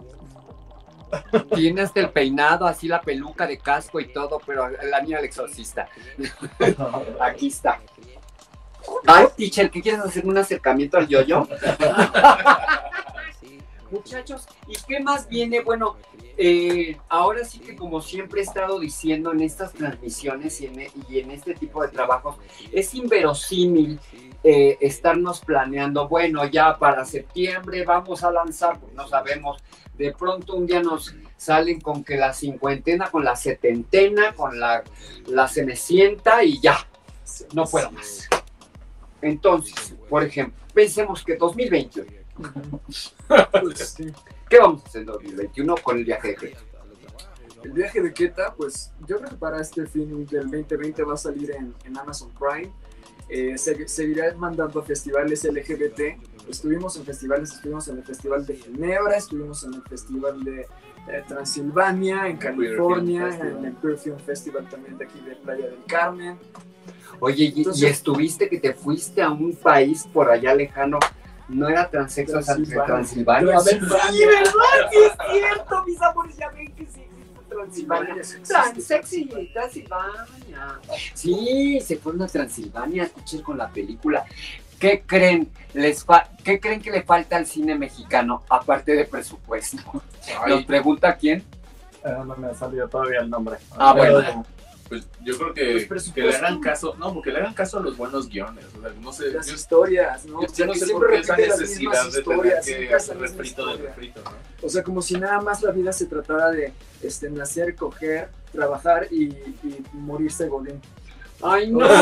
Tiene hasta el peinado, así la peluca de casco y todo, pero la niña del exorcista. Aquí está. Ay, teacher, ¿qué quieres hacer? ¿Un acercamiento al yo-yo? Muchachos, ¿y qué más viene? Bueno, eh, ahora sí que como siempre he estado diciendo en estas transmisiones y en, y en este tipo de trabajos, es inverosímil eh, estarnos planeando, bueno, ya para septiembre vamos a lanzar, pues no sabemos, de pronto un día nos salen con que la cincuentena, con la setentena, con la, la cenecienta y ya, no puedo más. Entonces, por ejemplo, pensemos que dos mil veintiuno. Pues, sí. ¿Qué vamos a hacer en dos mil veintiuno con el viaje de Queta? El viaje de Queta, pues yo creo que para este fin del veinte veinte va a salir en, en Amazon Prime. Eh, se, seguirá mandando a festivales L G B T. Estuvimos en festivales, estuvimos en el Festival de Ginebra, estuvimos en el Festival de eh, Transilvania, en California, en el Queer Film Festival también de aquí de Playa del Carmen. Oye, y, Entonces, y estuviste que te fuiste a un país por allá lejano, ¿no era transexo Transilvania? Transilvania. Transilvania. Sí, ¿verdad? Sí, es cierto, mis amores, ya ven que sí. Transilvania. Transexy, Transilvania. Sí, se fueron a Transilvania, escuché con la película. ¿Qué creen? Les fa ¿Qué creen que le falta al cine mexicano, aparte de presupuesto? Ay. ¿Nos pregunta quién? Eh, no me ha salido todavía el nombre. Ah, bueno. Pues yo creo que, pues que le hagan caso, no, porque le hagan caso a los buenos guiones, o sea, no sé. Las yo, historias, ¿no? Yo, yo no sé por qué esa necesidad de tener que hacer refrito de refrito, ¿no? O sea, como si nada más la vida se tratara de este, nacer, coger, trabajar y, y morirse godín. Ay, no,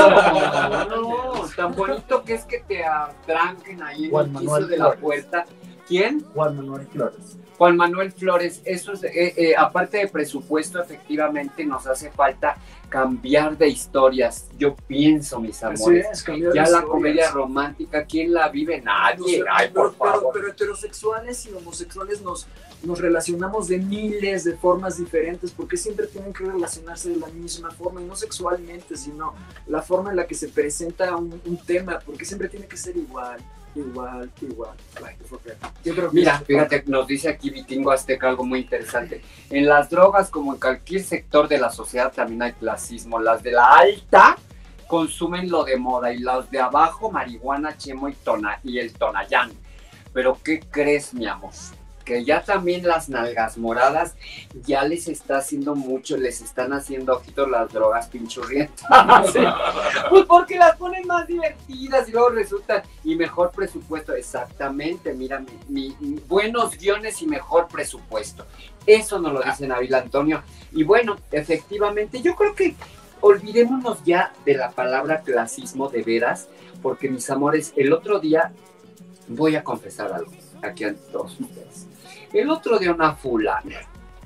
no, tan bonito que es que te atranquen ahí en el piso de la puerta. ¿Quién? Juan Manuel Flores. Juan Manuel Flores, eso es, eh, eh, aparte de presupuesto, efectivamente nos hace falta cambiar de historias. Yo pienso, mis amores, es, ya la comedia romántica, ¿quién la vive? Nadie. No sé, Ay, por pero, favor. Pero, pero heterosexuales y homosexuales nos, nos relacionamos de miles de formas diferentes, porque siempre tienen que relacionarse de la misma forma, y no sexualmente, sino la forma en la que se presenta un, un tema, porque siempre tiene que ser igual. Igual, igual. Ay, yo creo que Mira, fíjate, nos dice aquí Vikingo Azteca algo muy interesante. En las drogas, como en cualquier sector de la sociedad, también hay clasismo. Las de la alta consumen lo de moda y las de abajo, marihuana, chemo y, tona, y el tonayán. Pero ¿qué crees, mi amor? Que ya también las nalgas moradas ya les está haciendo mucho, les están haciendo ojitos las drogas pinchurrientas. ¿Sí? Pues porque las ponen más divertidas y luego resulta, y mejor presupuesto, exactamente, mira, mi, mi, buenos guiones y mejor presupuesto. Eso nos lo dice Nabil Antonio. Y bueno, efectivamente, yo creo que olvidémonos ya de la palabra clasismo de veras, porque mis amores, el otro día voy a confesar algo aquí ante todos ustedes. El otro día una fulana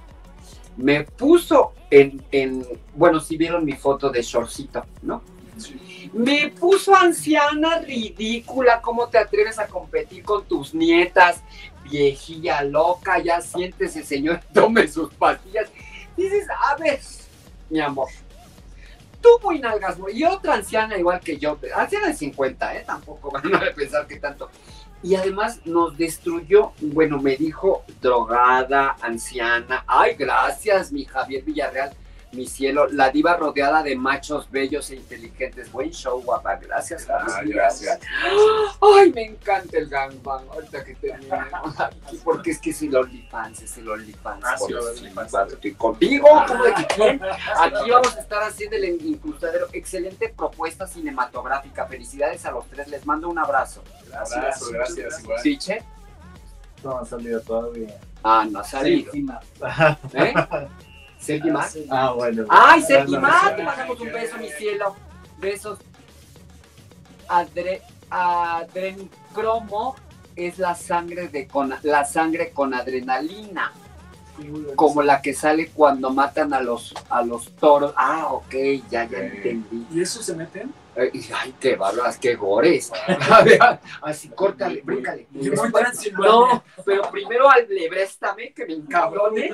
me puso en, en, bueno, si vieron mi foto de shortcito, ¿no? Sí. Me puso anciana, ridícula, ¿cómo te atreves a competir con tus nietas? Viejilla loca, ya siéntese, señor, tome sus pastillas. Dices, a ver, mi amor, tú muy nalgas, y otra anciana igual que yo, anciana de cincuenta, ¿eh? Tampoco van a pensar que tanto. Y además nos destruyó, bueno, me dijo drogada, anciana. Ay, gracias, mi Javier Villarreal, mi cielo. La diva rodeada de machos bellos e inteligentes. Buen show, guapa. Gracias, Ay, gracias. Ay, me encanta el gangbang. Ahorita que terminemos aquí, porque es que es el OnlyFans, es el OnlyFans. Ah, sí, OnlyFans. Estoy contigo, como de que quién. Aquí vamos a estar haciendo el incrustadero. Excelente propuesta cinematográfica. Felicidades a los tres. Les mando un abrazo. Gracias, abrazo, gracias, gracias, igual. ¿Sí, Che? No ha salido todavía. Ah, no ha salido. ¿Eh? Sergi Mar. Ah, bueno. Ay, Sergi Mar, te mandamos un beso, mi cielo. Besos. Adre, adrencromo es la sangre de con la sangre con adrenalina. Como la que sale cuando matan a los a los toros. Ah, ok, ya, ya entendí. ¿Y eso se meten? Ay, qué barras, qué gores. Así, córtale, bríncale. No, pero primero alebréstame, que me encabrone.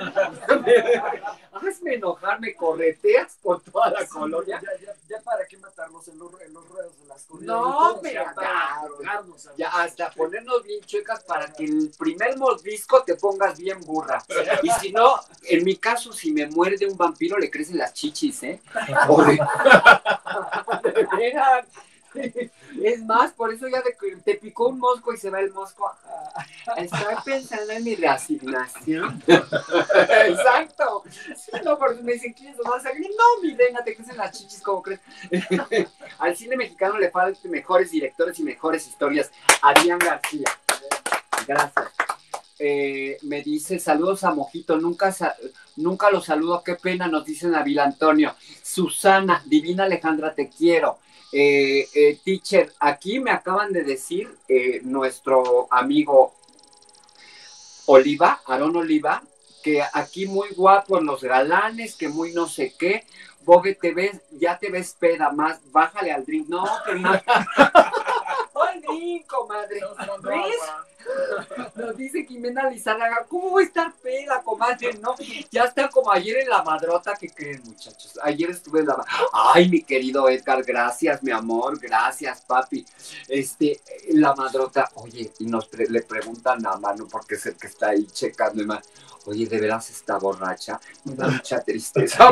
Hazme enojar, me correteas por toda la colonia. Ya, ya, ya para qué matarlos en los, en los ruedos de las corridas. No, pero ya, ya hasta ponernos bien chuecas para que el primer mordisco te pongas bien burra. Y si no, en mi caso, si me muerde un vampiro, le crecen las chichis, ¿eh? O de... Es más, por eso ya de que te picó un mosco y se va el mosco. Estoy pensando en mi reasignación. Exacto. Sí, no, por eso me dicen, ¿quiénes van a salir? No, mi reina, te crecen las chichis, ¿cómo crees? Al cine mexicano le faltan mejores directores y mejores historias. Adrián García. Gracias. Eh, me dice, saludos a Mojito, nunca, nunca lo saludo, qué pena, nos dice Nabil Antonio. Susana, divina Alejandra, te quiero. Eh, eh, teacher, aquí me acaban de decir eh, nuestro amigo Oliva, Aarón Oliva, que aquí muy guapos los galanes, que muy no sé qué. Bogue, te ves, ya te ves peda más, bájale al drink. No, pero no. ¡Ay, drink, comadre! ¿Ves? Nos dice Jimena Lizárraga, ¿cómo voy a estar peda, comadre? No, ya está como ayer en la madrota, ¿qué creen, muchachos? Ayer estuve en la... Ay, mi querido Edgar, gracias, mi amor, gracias, papi. Este, la madrota, oye, y nos pre le preguntan a Manu, porque es el que está ahí checando, y man, oye, ¿de veras está borracha? Me da mucha tristeza.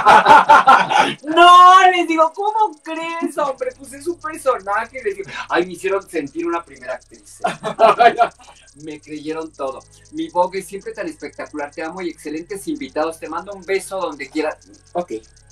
No, les digo, ¿cómo crees, hombre? Pues es un personaje. Les digo, ay, me hicieron sentir una primera actriz. Me creyeron todo. Mi Vogue es siempre tan espectacular. Te amo y excelentes invitados. Te mando un beso donde quieras. Ok.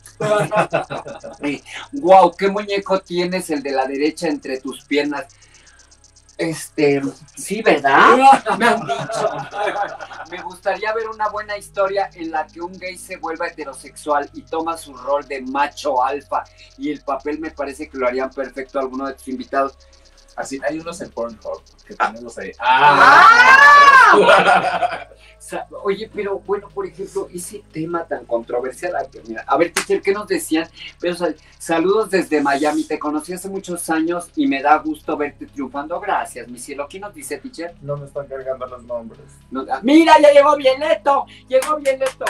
Wow, qué muñeco tienes el de la derecha entre tus piernas. Este, sí, ¿verdad? Me han dicho. Me gustaría ver una buena historia en la que un gay se vuelva heterosexual y toma su rol de macho alfa. Y el papel me parece que lo harían perfecto alguno de tus invitados. Así, hay unos en Pornhub que tenemos ahí. ¡Ah! ¡Ah! Oye, pero bueno, por ejemplo, ese tema tan controversial. Mira, a ver, teacher, ¿qué nos decían? Pero sal, saludos desde Miami, te conocí hace muchos años y me da gusto verte triunfando. Gracias, mi cielo. ¿Qué nos dice, teacher? No me están cargando los nombres. No, ¡mira, ya llegó Violeto! ¡Llegó Violeto!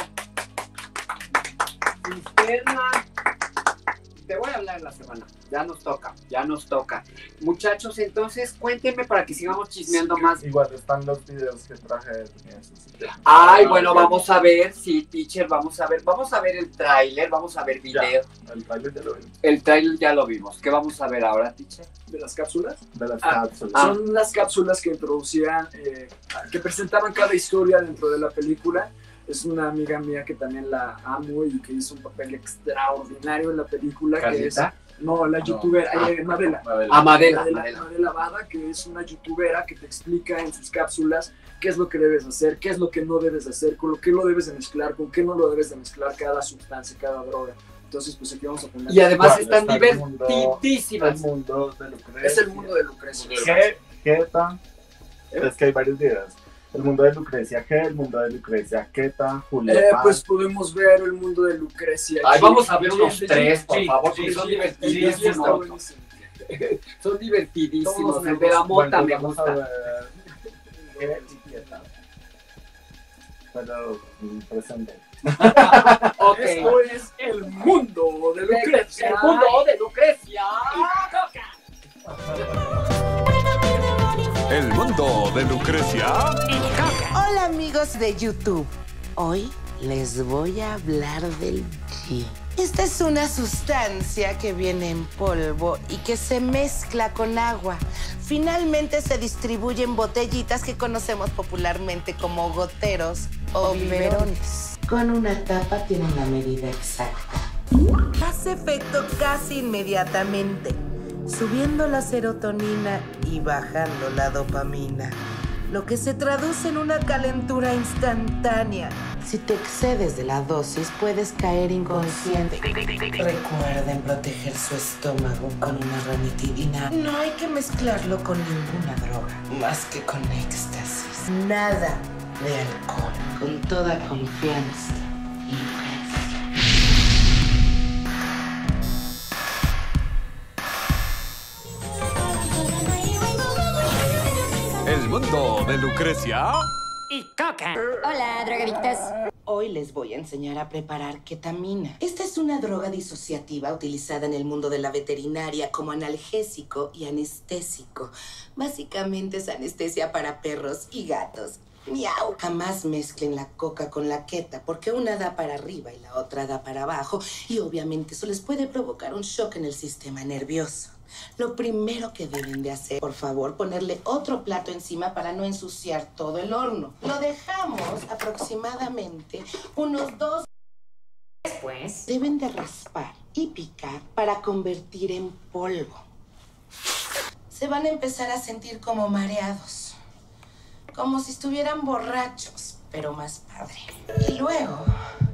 Cisterna. Te voy a hablar en la semana. Ya nos toca, ya nos toca. Muchachos, entonces cuéntenme para que sigamos chismeando más. Igual están los videos que traje. Ay, bueno, vamos a ver, sí, teacher, vamos a ver. Vamos a ver el tráiler, vamos a ver video. Ya, el tráiler ya lo vimos. El tráiler ya lo vimos. ¿Qué vamos a ver ahora, teacher? ¿De las cápsulas? De las ah, cápsulas. Ah. Son las cápsulas que introducían, eh, que presentaban cada historia dentro de la película. Es una amiga mía que también la amo y que hizo un papel extraordinario en la película. Que es, no, la youtuber, no. eh, Madela. Madela. Ah, Madela. Madela, Madela. Madela Bada, que es una youtubera que te explica en sus cápsulas qué es lo que debes hacer, qué es lo que no debes hacer, con lo que lo debes de mezclar, con qué no lo debes de mezclar, cada sustancia, cada droga. Entonces, pues aquí vamos a poner... Y además están divertidísimas. El mundo de Lucrecia. Es el mundo de Lucrecia. ¿Qué? ¿Qué tal? ¿Eh? Es que hay varios videos. El mundo de Lucrecia G, el mundo de Lucrecia Queta, Julia eh, Paz. Pues podemos ver el mundo de Lucrecia. Ay, vamos a ver unos sí, tres, sí, por sí, favor, sí, porque son sí, divertidísimos. Sí, son divertidísimos. El de la mota bueno, me vamos gusta. A ver G y Queta. Pero presente. Okay. Esto es el mundo de Lucrecia. El mundo de Lucrecia. El mundo de Lucrecia. Hola amigos de YouTube. Hoy les voy a hablar del G. Esta es una sustancia que viene en polvo y que se mezcla con agua. Finalmente se distribuye en botellitas que conocemos popularmente como goteros o biberones. Con una tapa tienen la medida exacta. Hace efecto casi inmediatamente, subiendo la serotonina y bajando la dopamina, lo que se traduce en una calentura instantánea. Si te excedes de la dosis, puedes caer inconsciente. Recuerden proteger su estómago con una ranitidina. No hay que mezclarlo con ninguna droga, más que con éxtasis. Nada de alcohol. Con toda confianza. El mundo de Lucrecia y Coca. Hola, drogadictos. Hoy les voy a enseñar a preparar ketamina. Esta es una droga disociativa utilizada en el mundo de la veterinaria como analgésico y anestésico. Básicamente es anestesia para perros y gatos. Miau. Jamás mezclen la coca con la queta, porque una da para arriba y la otra da para abajo, y obviamente eso les puede provocar un shock en el sistema nervioso. Lo primero que deben de hacer, por favor, ponerle otro plato encima para no ensuciar todo el horno. Lo dejamos aproximadamente unos dos. Después deben de raspar y picar para convertir en polvo. Se van a empezar a sentir como mareados, como si estuvieran borrachos, pero más padre. Y luego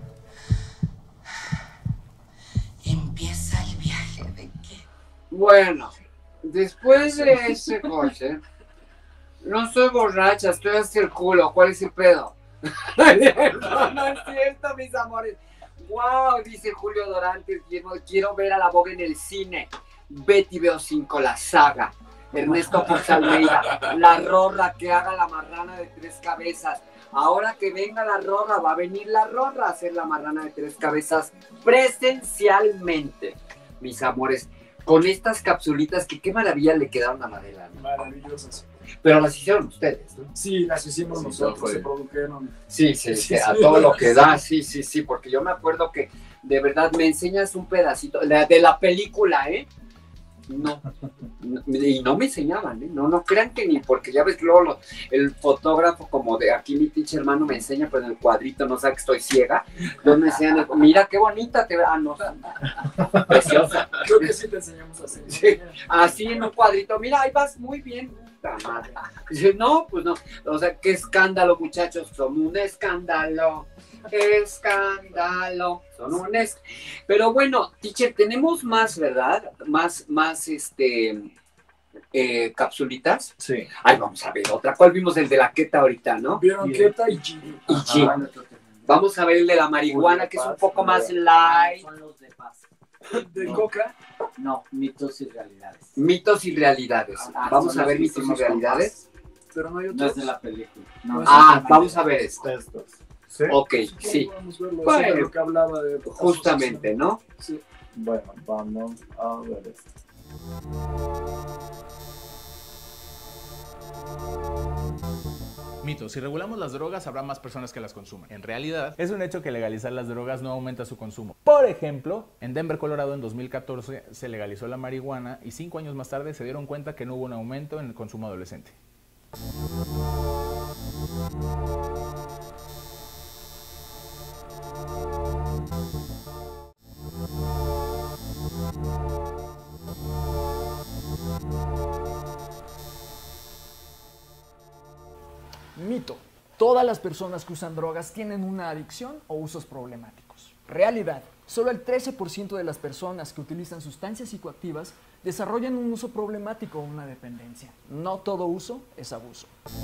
empieza el viaje de qué. Bueno, después de ese coche, no soy borracha, estoy hasta el culo. ¿Cuál es el pedo? No, no es cierto, mis amores. Wow, dice Julio Dorantes, quiero, quiero ver a la Vogue en el cine. Betty Veo cinco, la saga. Ernesto Ponce Almeida, la Rorra, que haga la marrana de tres cabezas. Ahora que venga la Rorra, va a venir la Rorra a hacer la marrana de tres cabezas presencialmente, mis amores. Con estas capsulitas que qué maravilla le quedaron a Madela, ¿no? Maravillosas. Pero las hicieron ustedes, ¿no? Sí, las hicimos Sí, nosotros, fue. se produjeron. Sí, sí, Sí, sí, sí, a sí. todo lo que da, sí, sí, sí, porque yo me acuerdo que de verdad me enseñas un pedacito de, de la película, ¿eh? No, no, y no me enseñaban, ¿eh? No, no crean que ni, porque ya ves que luego lo- el fotógrafo como de aquí mi pinche hermano me enseña, pero en el cuadrito no sabe que estoy ciega, entonces me enseñan, el- mira qué bonita te ve, ah, no, preciosa. Creo que sí te enseñamos así. Sí, así en un cuadrito, mira, ahí vas muy bien. Puta madre. Dice, no, pues no, o sea, qué escándalo, muchachos, son un escándalo, escándalo, son un es... Pero bueno, teacher, tenemos más, ¿verdad? Más, más, este, eh, capsulitas. Sí. Ay, vamos a ver otra. ¿Cuál vimos? El de la queta ahorita, ¿no? Vieron Queta y Gigi. Y G. Vamos a ver el de la marihuana, que es un poco más light. Son los de paz. De No. Coca. No, mitos y realidades. Mitos y realidades. Ah, Vamos son a los ver que mitos y hicimos con realidades. Pero no hay No otros. es de la película. No, Ah, vamos a ver esto. Estos. ¿Sí? Ok, Sí, sí. podemos verlo, Bueno, eso es lo que hablaba de justamente, ¿no? Sí. Bueno, vamos a ver esto. Mito, si regulamos las drogas habrá más personas que las consumen. En realidad, es un hecho que legalizar las drogas no aumenta su consumo. Por ejemplo, en Denver, Colorado, en dos mil catorce se legalizó la marihuana y cinco años más tarde se dieron cuenta que no hubo un aumento en el consumo adolescente. Mito. Todas las personas que usan drogas tienen una adicción o usos problemáticos. Realidad. Solo el trece por ciento de las personas que utilizan sustancias psicoactivas desarrollan un uso problemático o una dependencia. No todo uso es abuso.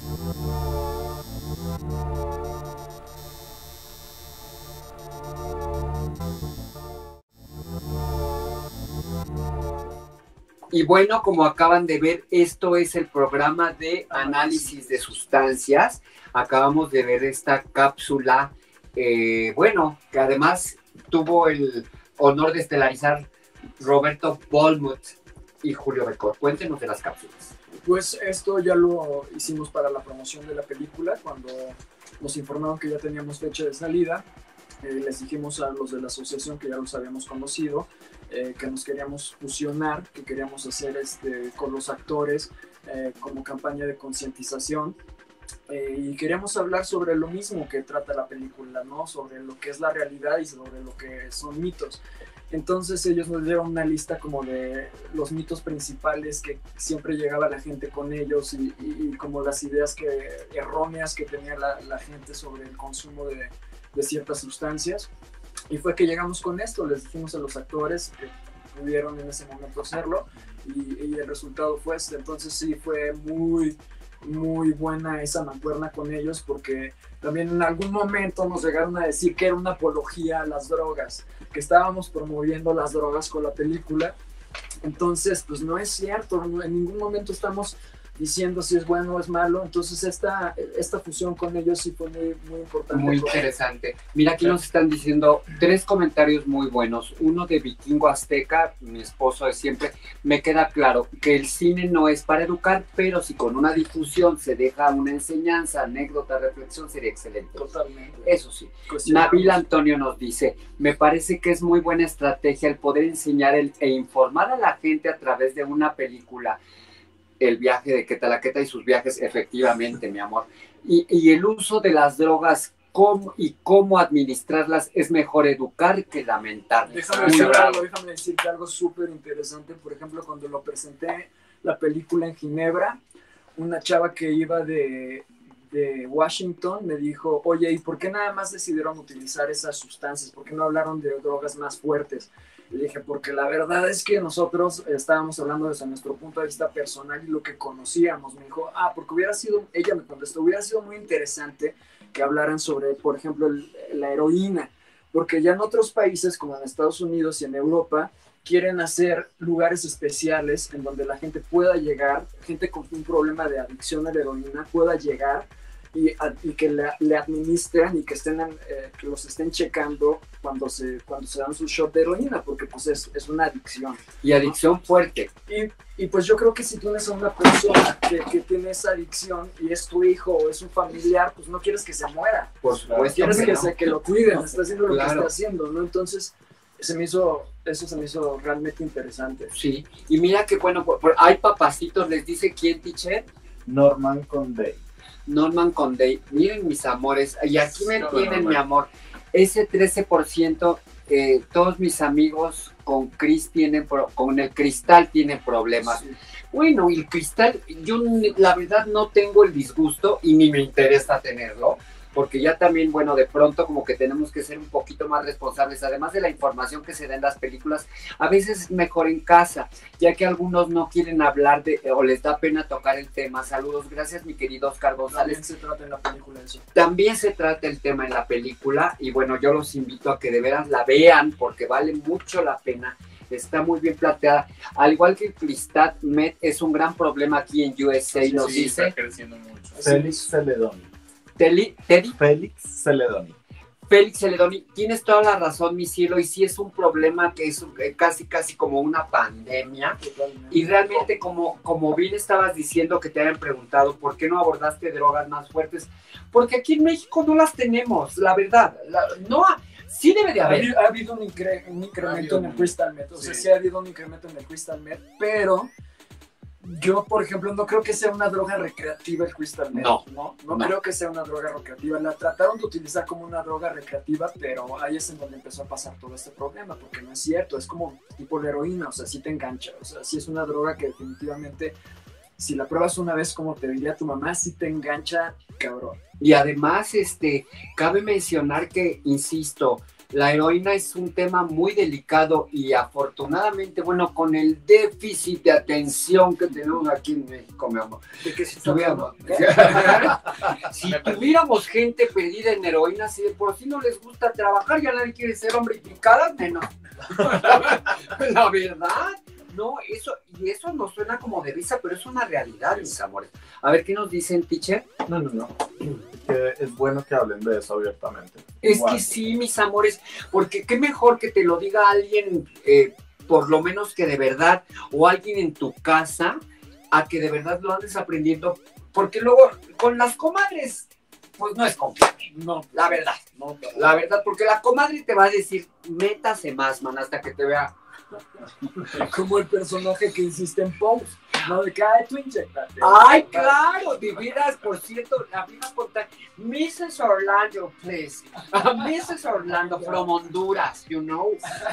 Y bueno, como acaban de ver, esto es el programa de análisis de sustancias. Acabamos de ver esta cápsula, eh, bueno, que además tuvo el honor de estelarizar Roberto Bolmuth y Julio Becor. Cuéntenos de las cápsulas. Pues esto ya lo hicimos para la promoción de la película, cuando nos informaron que ya teníamos fecha de salida. Eh, les dijimos a los de la asociación que ya los habíamos conocido, eh, que nos queríamos fusionar, que queríamos hacer este, con los actores eh, como campaña de concientización. Eh, y queríamos hablar sobre lo mismo que trata la película, ¿no? Sobre lo que es la realidad y sobre lo que son mitos. Entonces ellos nos dieron una lista como de los mitos principales que siempre llegaba la gente con ellos y, y, y como las ideas que, erróneas que tenía la, la gente sobre el consumo de, de ciertas sustancias. Y fue que llegamos con esto, les dijimos a los actores que pudieron en ese momento hacerlo y, y el resultado fue este. Entonces sí, fue muy, muy buena esa mancuerna con ellos, porque también en algún momento nos llegaron a decir que era una apología a las drogas, que estábamos promoviendo las drogas con la película. Entonces, pues no es cierto, en ningún momento estamos diciendo si es bueno o es malo. Entonces esta, esta fusión con ellos sí fue muy, muy importante. Muy interesante. Mira, aquí nos están diciendo tres comentarios muy buenos. Uno de Vikingo Azteca, mi esposo de siempre. Me queda claro que el cine no es para educar, pero si con una difusión se deja una enseñanza, anécdota, reflexión, sería excelente. Totalmente. Eso sí. Nabil Antonio nos dice, me parece que es muy buena estrategia el poder enseñar el, e informar a la gente a través de una película. El viaje de Quetalaqueta y sus viajes, efectivamente, mi amor. Y, y el uso de las drogas cómo, y cómo administrarlas es mejor educar que lamentar. Déjame, decir algo, déjame decirte algo súper interesante. Por ejemplo, cuando lo presenté la película en Ginebra, una chava que iba de, de Washington me dijo, oye, ¿y por qué nada más decidieron utilizar esas sustancias? ¿Por qué no hablaron de drogas más fuertes? Le dije, porque la verdad es que nosotros estábamos hablando desde nuestro punto de vista personal y lo que conocíamos. Me dijo, ah, porque hubiera sido, ella me contestó, hubiera sido muy interesante que hablaran sobre, por ejemplo, el, la heroína, porque ya en otros países, como en Estados Unidos y en Europa, quieren hacer lugares especiales en donde la gente pueda llegar, gente con un problema de adicción a la heroína pueda llegar y, y que le, le administren y que, estén, eh, que los estén checando cuando se, cuando se dan su shot de heroína, porque pues es, es una adicción. Y adicción, ¿no? Fuerte. Y, y pues yo creo que si tienes a una persona que, que tiene esa adicción y es tu hijo o es un familiar, pues no quieres que se muera. Por supuesto. Quieres que, no. se, que lo cuiden, está haciendo lo claro. que está haciendo, ¿no? Entonces, se me hizo, eso se me hizo realmente interesante. Sí, y mira que bueno, por, por, hay papacitos, les dice quién, teacher. Norman Condey. Norman Condey, miren mis amores, y aquí me tienen, mi amor, ese trece por ciento, eh, todos mis amigos con Cris tienen, con el cristal tienen problemas. Sí. Bueno, y el cristal, yo la verdad no tengo el disgusto y ni me interesa tenerlo, porque ya también, bueno, de pronto como que tenemos que ser un poquito más responsables, además de la información que se da en las películas, a veces es mejor en casa, ya que algunos no quieren hablar de, o les da pena tocar el tema. Saludos, gracias mi querido Oscar González. También se trata en la película eso. También se trata el tema en la película, y bueno, yo los invito a que de veras la vean, porque vale mucho la pena. Está muy bien planteada, al igual que el Cristal Met es un gran problema aquí en U S A, sí, nos sí, dice. Está creciendo mucho. Félix Celedoni. Teddy, Teddy. Félix Celedoni. Félix Celedoni, tienes toda la razón, mi cielo, y sí es un problema que es casi, casi como una pandemia. Totalmente. Y realmente, como, como bien estabas diciendo que te hayan preguntado por qué no abordaste drogas más fuertes, porque aquí en México no las tenemos, la verdad. La, no, sí debe de haber. Ha, ha habido un, incre, un incremento en el Crystal Meth, o sea, sí. sí ha habido un incremento en el Crystal Meth, pero yo, por ejemplo, no creo que sea una droga recreativa el Crystal Meth. No, no, no, no creo que sea una droga recreativa. La trataron de utilizar como una droga recreativa, pero ahí es en donde empezó a pasar todo este problema, porque no es cierto, es como tipo la heroína, o sea, sí te engancha, o sea, sí es una droga que definitivamente, si la pruebas una vez, como te diría tu mamá, sí te engancha, cabrón. Y además, este, cabe mencionar que, insisto, la heroína es un tema muy delicado y afortunadamente, bueno, con el déficit de atención que tenemos aquí en México, mi amor. ¿De qué si tuviéramos? Si tuviéramos gente perdida en heroína, si de por sí no les gusta trabajar, ya nadie quiere ser hombre y picada, menos. La verdad, no, eso, y eso nos suena como de risa, pero es una realidad, mis amores. A ver, ¿qué nos dicen, teacher? No, no, no. Que es bueno que hablen de eso abiertamente. Es Igual. que sí, mis amores, porque qué mejor que te lo diga alguien, eh, por lo menos que de verdad, o alguien en tu casa, a que de verdad lo andes aprendiendo, porque luego con las comadres, pues no es confiable, no, la verdad, no, la verdad, porque la comadre te va a decir, métase más, man, hasta que te vea. Como el personaje que hiciste en Pose, ¿no? De que, ay, tú inyectate. Ay, claro, divinas, por cierto, la vida contar, missus Orlando, please. Uh, missus Orlando from Honduras, you know.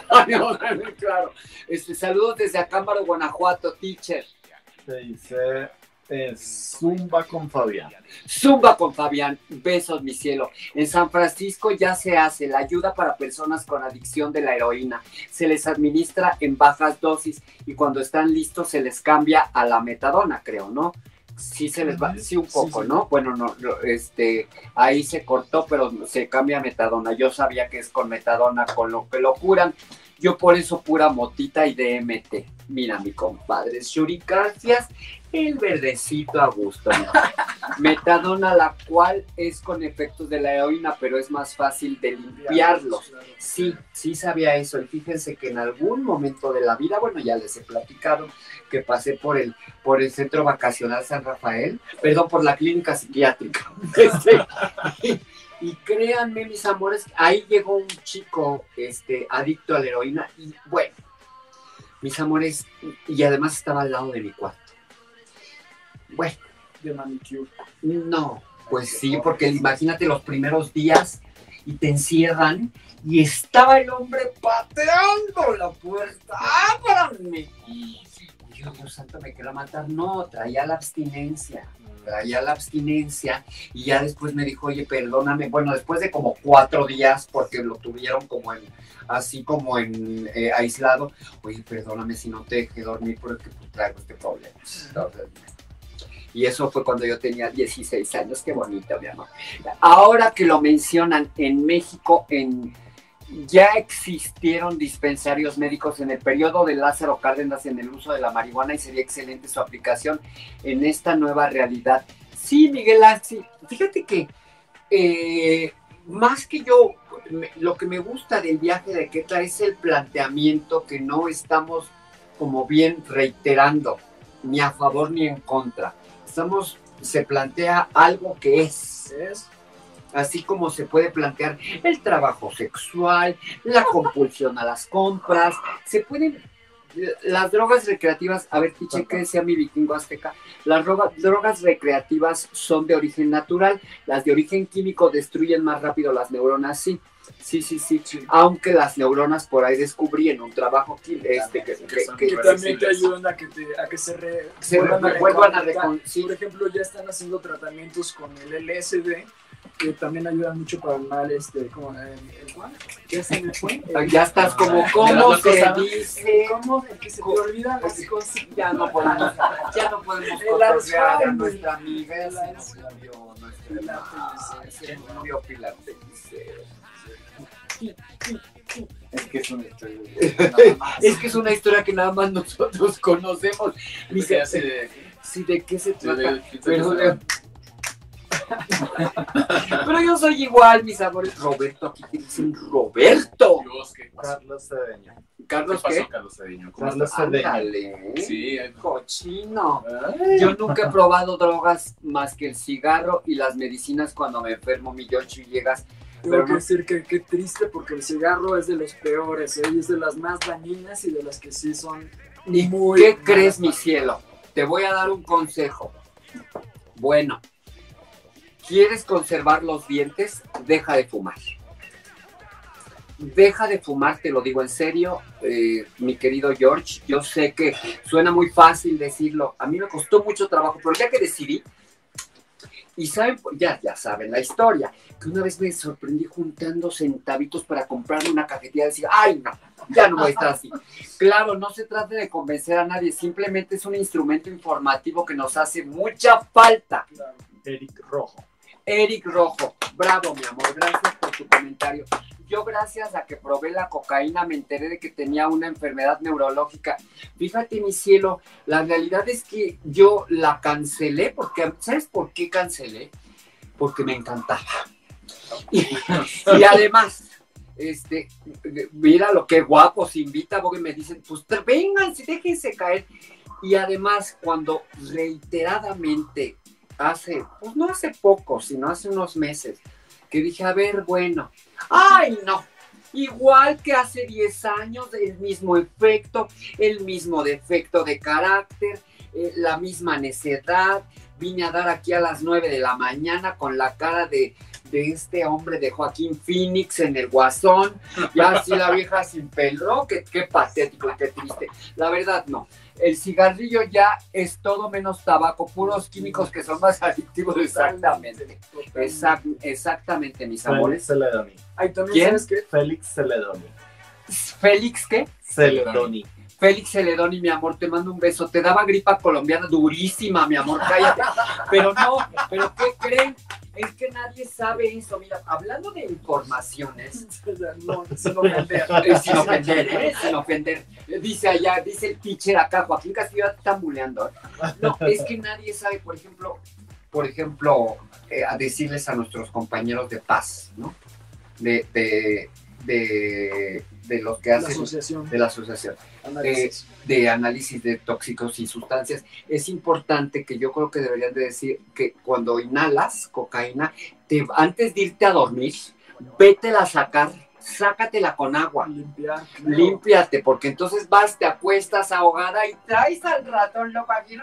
Claro. Este, saludos desde Acámbaro, Guanajuato, teacher. Se dice eh, Zumba con Fabián. Zumba con Fabián, besos, mi cielo. En San Francisco ya se hace la ayuda para personas con adicción de la heroína. Se les administra en bajas dosis y cuando están listos se les cambia a la metadona, creo, ¿no? Sí se les va, sí un poco, sí, sí. ¿no? Bueno, no, este, ahí se cortó, pero se cambia a metadona. Yo sabía que es con metadona con lo que lo curan. Yo por eso pura motita y D M T. Mira, mi compadre Shuri, gracias. el verdecito a gusto. ¿No? Metadona, la cual es con efectos de la heroína, pero es más fácil de limpiarlos. Sí, sí sabía eso. Y fíjense que en algún momento de la vida, bueno, ya les he platicado que pasé por el, por el Centro Vacacional San Rafael, perdón, por la clínica psiquiátrica. Este, y, y créanme, mis amores, ahí llegó un chico este, adicto a la heroína y bueno, mis amores, y además estaba al lado de mi cuarto. Bueno. De manicure. No, pues sí, porque imagínate los primeros días y te encierran y estaba el hombre pateando la puerta. ¡Ábranme! Y yo, Dios santo, me quiero matar. No, traía la abstinencia. Traía la abstinencia y ya después me dijo, oye, perdóname. Bueno, después de como cuatro días, porque lo tuvieron como en, así como en eh, aislado. Oye, perdóname si no te dejé dormir porque pues, traigo este problema. Entonces, y eso fue cuando yo tenía dieciséis años, qué bonito, mi amor. Ahora que lo mencionan, en México en, ya existieron dispensarios médicos en el periodo de Lázaro Cárdenas en el uso de la marihuana y sería excelente su aplicación en esta nueva realidad. Sí, Miguel Ángel, fíjate que eh, más que yo, me, lo que me gusta del viaje de Ketla es el planteamiento que no estamos como bien reiterando, ni a favor ni en contra. Estamos, se plantea algo que es, es, así como se puede plantear el trabajo sexual, la compulsión a las compras, se pueden, las drogas recreativas, a ver, Tiche, ¿qué decía mi vikingo azteca? Las droga, drogas recreativas son de origen natural, las de origen químico destruyen más rápido las neuronas, sí. Sí, sí, sí, sí, aunque las neuronas por ahí descubrí en un trabajo este, que, que, que, que, que también te ayudan a que, te, a que se, re, se vuelvan, re, vuelvan a reconciliar. Sí. Por ejemplo, ya están haciendo tratamientos con el L S D que también ayudan mucho para el mal, este, como el, el ¿cuál? ¿Qué se me fue? El, ya estás como, ¿cómo se dice? ¿Cómo? El que se te olvida las cosas. Ya no podemos, ya no podemos cotorrear a nuestra amiga, se nos murió nuestra se nos murió Pilar Pellicero. Es que es una historia. Es que es una historia que nada más nosotros conocemos. Ni se hace de, sí, ¿de qué se trata? Pero, de... Pero yo soy igual, mis amores. Roberto, aquí te dicen Roberto. Carlos Cedeño. ¿Carlos qué? Carlos Cedeño. Carlos Cedeño. Sí, cochino. Ay. Yo nunca he probado drogas más que el cigarro y las medicinas cuando me enfermo, mi Yocho, y llegas. Tengo Pero que no... decir que qué triste porque el cigarro es de los peores, ¿eh? Y es de las más dañinas y de las que sí son ¿Y muy... ¿Qué crees, mi cielo? Te voy a dar un consejo. Bueno, ¿quieres conservar los dientes? Deja de fumar. Deja de fumar, te lo digo en serio, eh, mi querido George. Yo sé que suena muy fácil decirlo. A mí me costó mucho trabajo, pero ya que decidí, y saben, ya, ya saben la historia, que una vez me sorprendí juntando centavitos para comprarme una cajetilla y decir, ay no, ya no voy a estar así. Claro, no se trata de convencer a nadie, simplemente es un instrumento informativo que nos hace mucha falta. Eric Rojo. Eric Rojo, bravo mi amor, gracias por tu comentario. Yo gracias a que probé la cocaína me enteré de que tenía una enfermedad neurológica. Fíjate, mi cielo, la realidad es que yo la cancelé, porque, ¿sabes por qué cancelé? Porque me encantaba. Y, y además, este, mira lo que guapo, se invita, porque me dicen, pues vénganse, déjense caer. Y además, cuando reiteradamente, hace, pues no hace poco, sino hace unos meses, que dije, a ver, bueno, ¡ay, no! Igual que hace diez años, el mismo efecto, el mismo defecto de carácter, eh, la misma necedad. Vine a dar aquí a las nueve de la mañana con la cara de, de este hombre de Joaquín Phoenix en el Guasón. Ya así la vieja sin pelo, qué, qué patético y qué triste. La verdad, no. El cigarrillo ya es todo menos tabaco, puros químicos que son más adictivos, exactamente. Exact, exactamente, mis amores. Félix Celedoni. Ay, ¿también ¿Quién? sabes qué? Félix Celedoni. ¿Félix qué? Celedoni. Félix Celedoni, mi amor, te mando un beso. Te daba gripa colombiana durísima, mi amor, cállate. Pero no, ¿pero qué creen? Es que nadie sabe eso. Mira, hablando de informaciones, no, sin ofender, eh, sin ofender, ¿eh? Sin ofender. Dice allá, dice el teacher acá, Joaquín Castillo te está buleando. ¿eh? No, es que nadie sabe, por ejemplo, por ejemplo, eh, a decirles a nuestros compañeros de paz, ¿no? De, de, de, de los que hacen... La asociación. De la asociación. Análisis. Eh, de análisis de tóxicos y sustancias. Es importante que yo creo que deberían de decir que cuando inhalas cocaína, te, antes de irte a dormir, vétela a sacar. Sácatela con agua. Limpiar, claro. Límpiate, porque entonces vas, te acuestas ahogada y traes al ratón loco aquí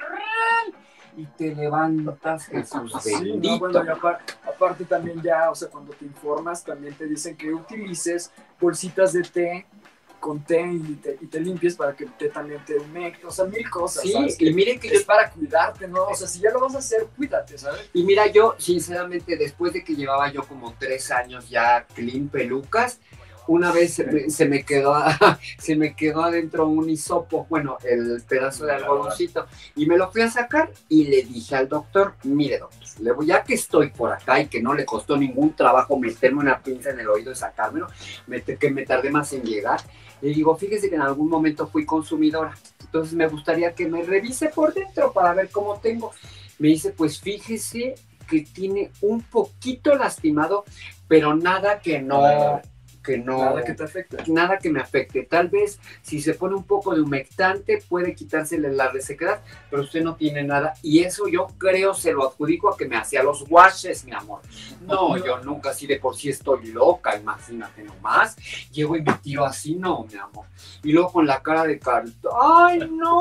y te levantas, Jesús Sí, bendito. no, bueno, y aparte, aparte también ya, o sea, cuando te informas también te dicen que utilices bolsitas de té con té y te, y te limpies para que el té también te humecte, o sea, mil cosas, Sí, ¿sabes? y miren que es yo- para cuidarte, ¿no? O sea, si ya lo vas a hacer, cuídate, ¿sabes? Y mira, yo, sinceramente, después de que llevaba yo como tres años ya clean pelucas, una vez se me, se me quedó se me quedó adentro un hisopo, bueno, el pedazo de algodoncito, y me lo fui a sacar y le dije al doctor, mire doctor, le voy, ya que estoy por acá y que no le costó ningún trabajo meterme una pinza en el oído y sacármelo, me, que me tardé más en llegar, le digo, fíjese que en algún momento fui consumidora, entonces me gustaría que me revise por dentro para ver cómo tengo. Me dice, pues fíjese que tiene un poquito lastimado, pero nada que no... que no... Nada que te afecte. Nada que me afecte. Tal vez si se pone un poco de humectante puede quitársele la resequedad, pero usted no tiene nada. Y eso yo creo se lo adjudico a que me hacía los washes, mi amor. No, yo nunca, así de por sí estoy loca, imagínate nomás. Llego y me tiro así, no, mi amor. Y luego con la cara de Carlito, ¡ay, no!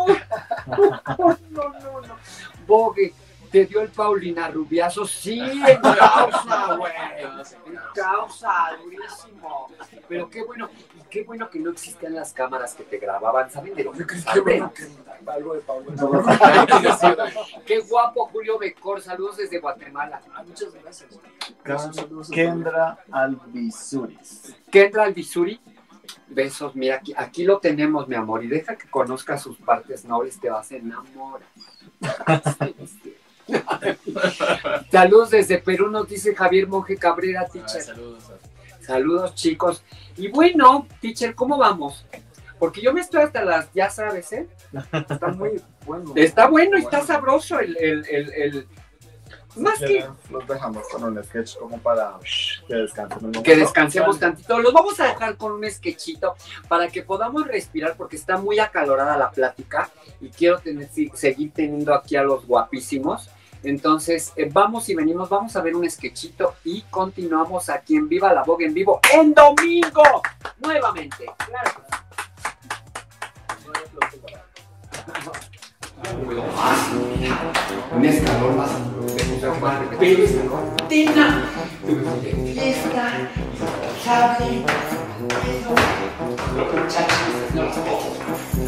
No, no, no. Bogue, ¿te dio el Paulina Rubiazo? Sí, en causa, güey. En causa, durísimo. Pero qué bueno, y qué bueno que no existían las cámaras que te grababan, ¿saben de lo que Qué saben? bueno que algo de Paulina. Qué guapo, Julio Becor, saludos desde Guatemala. Ah, muchas gracias. Kendra Alvisuris. Kendra Alvisuri, besos, mira, aquí, aquí lo tenemos, mi amor, y deja que conozca sus partes nobles, te vas a enamorar. Saludos desde Perú, nos dice Javier Monje Cabrera, teacher. Ah, saludos. Saludos, chicos. Y bueno, teacher, ¿cómo vamos? Porque yo me estoy hasta las, ya sabes, ¿eh? Está muy bueno. Está bueno y está sabroso el... el, el, el... Más que... Los dejamos con un sketch como para que descansen un momento. Que descansemos tantito. Los vamos a dejar con un sketchito para que podamos respirar porque está muy acalorada la plática y quiero tener, seguir teniendo aquí a los guapísimos. Entonces, eh, vamos y venimos, vamos a ver un sketchito y continuamos aquí en Viva la Vogue en vivo en domingo. Nuevamente. Claro. Un escalón más. Pero esta cortina. De fiesta. Sabe. Los muchachos no los puedo.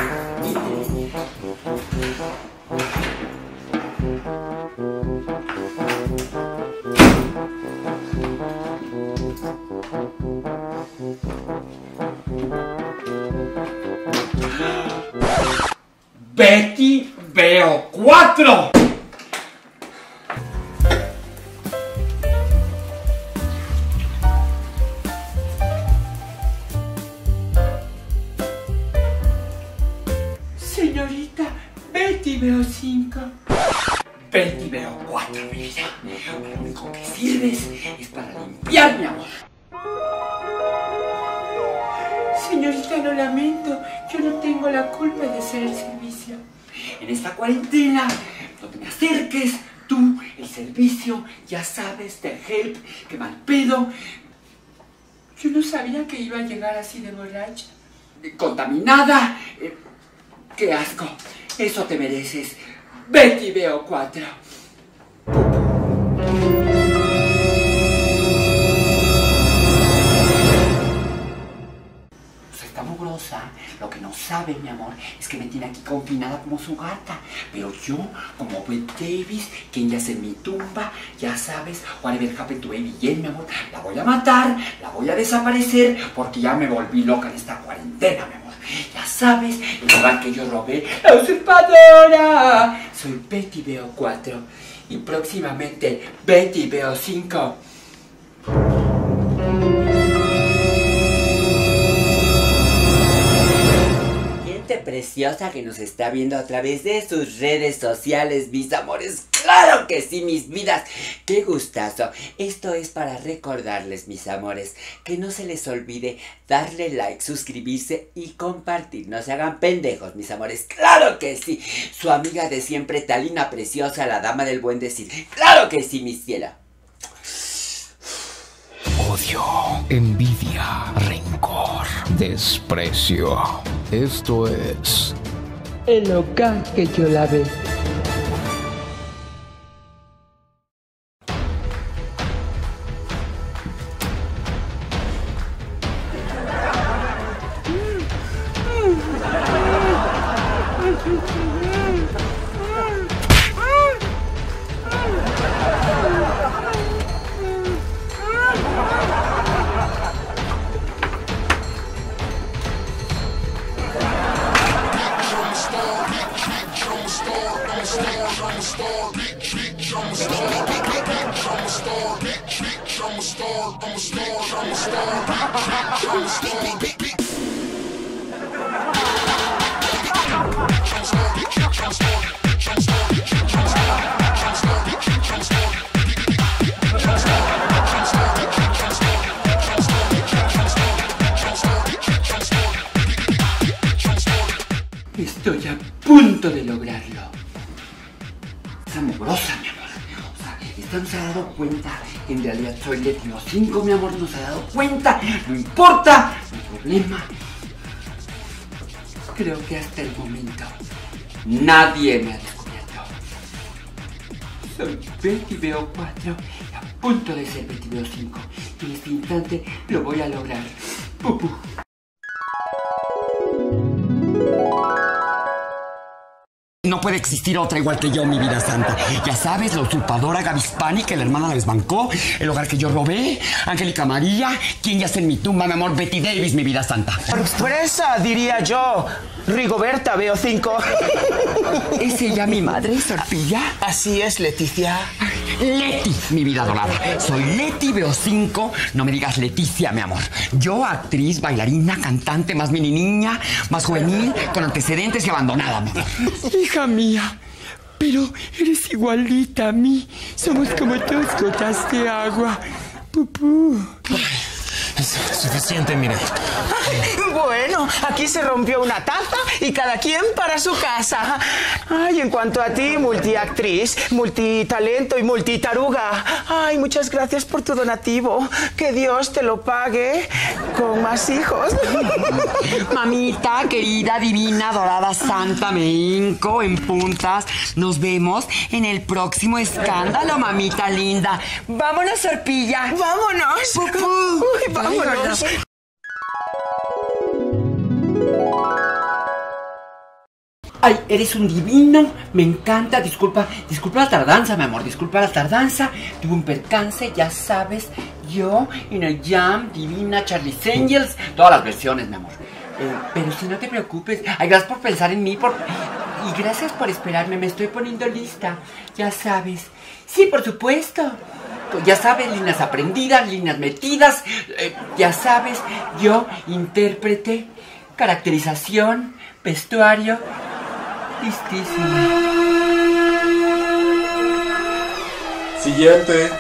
Betty Veo cuatro. Señorita, Betty Veo cinco. Betty Veo cuatro, mi vida. Lo único que sirves es para limpiar, mi amor. Señorita, lo lamento, yo no tengo la culpa de hacer el servicio. En esta cuarentena, no te me acerques, tú, el servicio, ya sabes, te help, que mal pedo. Yo no sabía que iba a llegar así de borracha. Contaminada. Eh, ¡Qué asco! Eso te mereces. Betty Veo cuatro. Está mugrosa. Lo que no sabe, mi amor, es que me tiene aquí confinada como su gata. Pero yo, como Bette Davis, quien yace en mi tumba, ya sabes, whatever happened to Baby Jane, mi amor, la voy a matar, la voy a desaparecer, porque ya me volví loca en esta cuarentena, mi amor. Ya sabes, el lugar que yo robé, la usurpadora. Soy Betty Veo cuatro y próximamente Betty Veo cinco. gente preciosa que nos está viendo a través de sus redes sociales, mis amores. ¡Claro que sí, mis vidas! ¡Qué gustazo! Esto es para recordarles, mis amores, que no se les olvide darle like, suscribirse y compartir. No se hagan pendejos, mis amores. ¡Claro que sí! Su amiga de siempre, Talina Preciosa, la dama del buen decir. ¡Claro que sí, mi ciela! Odio, envidia, rencor, desprecio. Esto es... El local que yo la ve. Estoy a punto de lograrlo. Es amorosa, mi amor. O sea, esta no se ha dado cuenta que en realidad soy Leti Veo cinco, mi amor. No se ha dado cuenta. No importa. No hay problema. Creo que hasta el momento nadie me ha descubierto. Soy Betty Veo cuatro y a punto de ser Betty Veo cinco. Y en este instante lo voy a lograr. Pupu. No puede existir otra igual que yo, mi vida santa. Ya sabes, la usurpadora Gaby Hispani, que la hermana la desbancó, el hogar que yo robé, Angélica María, quien yace en mi tumba, mi amor, Betty Davis, mi vida santa. Sorpresa, diría yo. Rigoberta Veo cinco. ¿Es ella mi madre, Sorpilla? Así es, Leticia. Leti, mi vida dorada. Soy Leti Veo cinco. No me digas Leticia, mi amor. Yo, actriz, bailarina, cantante, más mini niña, más juvenil, con antecedentes y abandonada, mi amor. Hija mía, pero eres igualita a mí. Somos como dos gotas de agua. Pupú. Es suficiente, mire. Bueno, aquí se rompió una taza y cada quien para su casa. Ay, en cuanto a ti, multiactriz, multitalento y multitaruga. Ay, muchas gracias por tu donativo. Que Dios te lo pague con más hijos. Mamita, querida, divina, dorada, santa, me hinco en puntas. Nos vemos en el próximo escándalo, mamita linda. Vámonos, Sorpilla. Vámonos. Pupú. Uy, vámonos. Ay, eres un divino, me encanta, disculpa, disculpa la tardanza, mi amor, disculpa la tardanza, tuve un percance, ya sabes, yo, en el Jam, Divina, Charlie's Angels, todas las versiones, mi amor. Eh, pero si no te preocupes, ay, gracias por pensar en mí, por... y gracias por esperarme, me estoy poniendo lista, ya sabes. Sí, por supuesto. Ya sabes, líneas aprendidas, líneas metidas, eh, ya sabes, yo, intérprete, caracterización, vestuario, listísimo. Siguiente.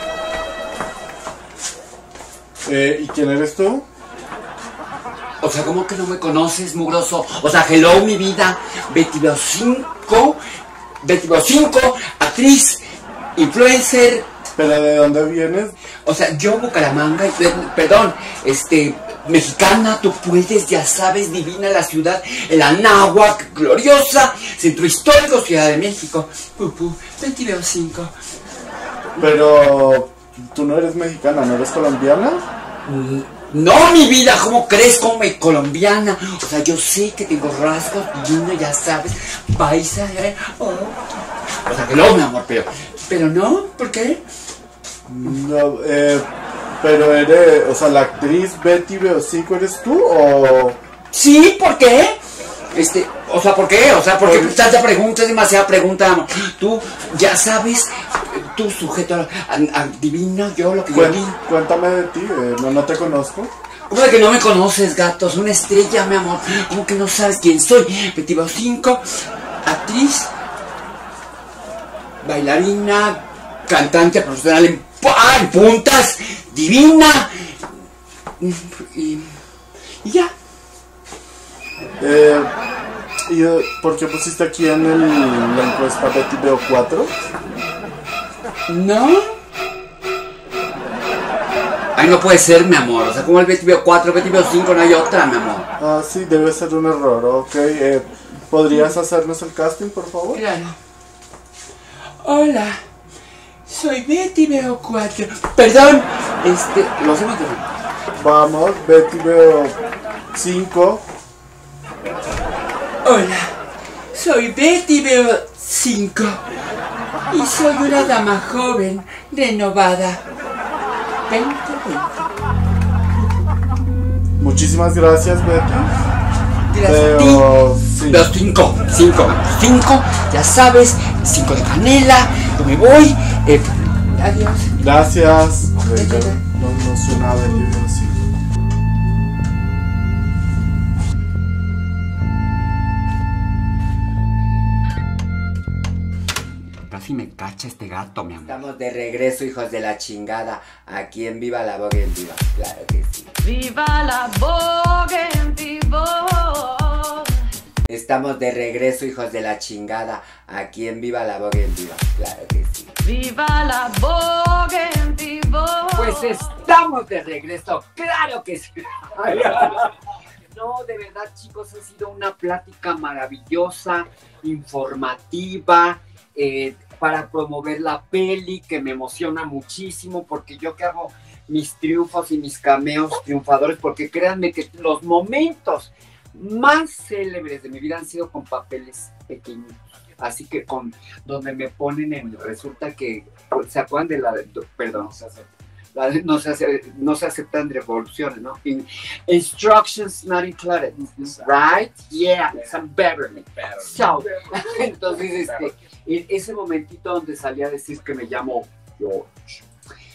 Eh, ¿y quién eres tú? O sea, ¿cómo que no me conoces, mugroso? O sea, hello, mi vida, Betty Veo cinco, Betty Veo cinco, actriz, influencer. ¿Pero de dónde vienes? O sea, yo, Bucaramanga, perdón, este, mexicana, tú puedes, ya sabes, divina la ciudad, el Anáhuac, gloriosa, centro histórico, Ciudad de México. Pupu, Betty Veo cinco. Pero, tú no eres mexicana, ¿no eres colombiana? No, mi vida, ¿cómo crees? Como colombiana. O sea, yo sé que tengo rasgos, divina, ya sabes, paisa, ¿eh? Oh. O sea, que no, mi amor, pero, pero no, ¿por qué? No, eh, pero eres, o sea, la actriz Betty Veo cinco, ¿eres tú o...? Sí, ¿por qué? Este, o sea, ¿por qué? O sea, ¿por qué tanta pregunta? Es demasiada pregunta. Tú, ya sabes, tú sujeto a, a, a divino, yo lo que Cuen, yo vi. Cuéntame de ti, eh, no, no te conozco. ¿Cómo de que no me conoces, gato? Soy una estrella, mi amor. ¿Cómo que no sabes quién soy? Betty Bob cinco, actriz, bailarina, cantante profesional en, en puntas, divina. Y, y ya. Eh, ¿Y eh, por qué pusiste aquí en el, la encuesta Betty Veo cuatro? ¿No? Ay, no puede ser, mi amor. O sea, como el Betty Veo cuatro, Betty Veo cinco, no hay otra, mi amor. Ah, sí, debe ser un error, ok. Eh, ¿Podrías hacernos el casting, por favor? Claro. Hola, soy Betty Veo cuatro. Perdón, este, lo hacemos de nuevo. Vamos, Betty Veo cinco. Hola, soy Betty Veo cinco. Y soy una dama joven, renovada. veinte veinte. Muchísimas gracias, Betty. Gracias Pero, a ti. sí. Los cinco, cinco, cinco, ya sabes, cinco de canela, yo me voy. Eh, adiós. Gracias. Okay, no, no suena Betty Veo cinco. Casi me cacha este gato, mi amor. Estamos de regreso, hijos de la chingada. Aquí en Viva la Vogue en Viva. Claro que sí. Viva la Vogue en vivo. Estamos de regreso, hijos de la chingada. Aquí en Viva la Vogue en Viva. Claro que sí. Viva la Vogue en vivo. Pues estamos de regreso. Claro que sí. No, de verdad, chicos, ha sido una plática maravillosa, informativa. Eh, para promover la peli, que me emociona muchísimo, porque yo que hago mis triunfos y mis cameos triunfadores, porque créanme que los momentos más célebres de mi vida han sido con papeles pequeños, así que con donde me ponen en, resulta que, ¿se acuerdan de la de, perdón, se hace, la de, no, se hace, no se aceptan revoluciones, ¿no? In, instructions not included, right? Yeah, some Beverly. So, entonces, este, en ese momentito donde salía a decir que me llamo George,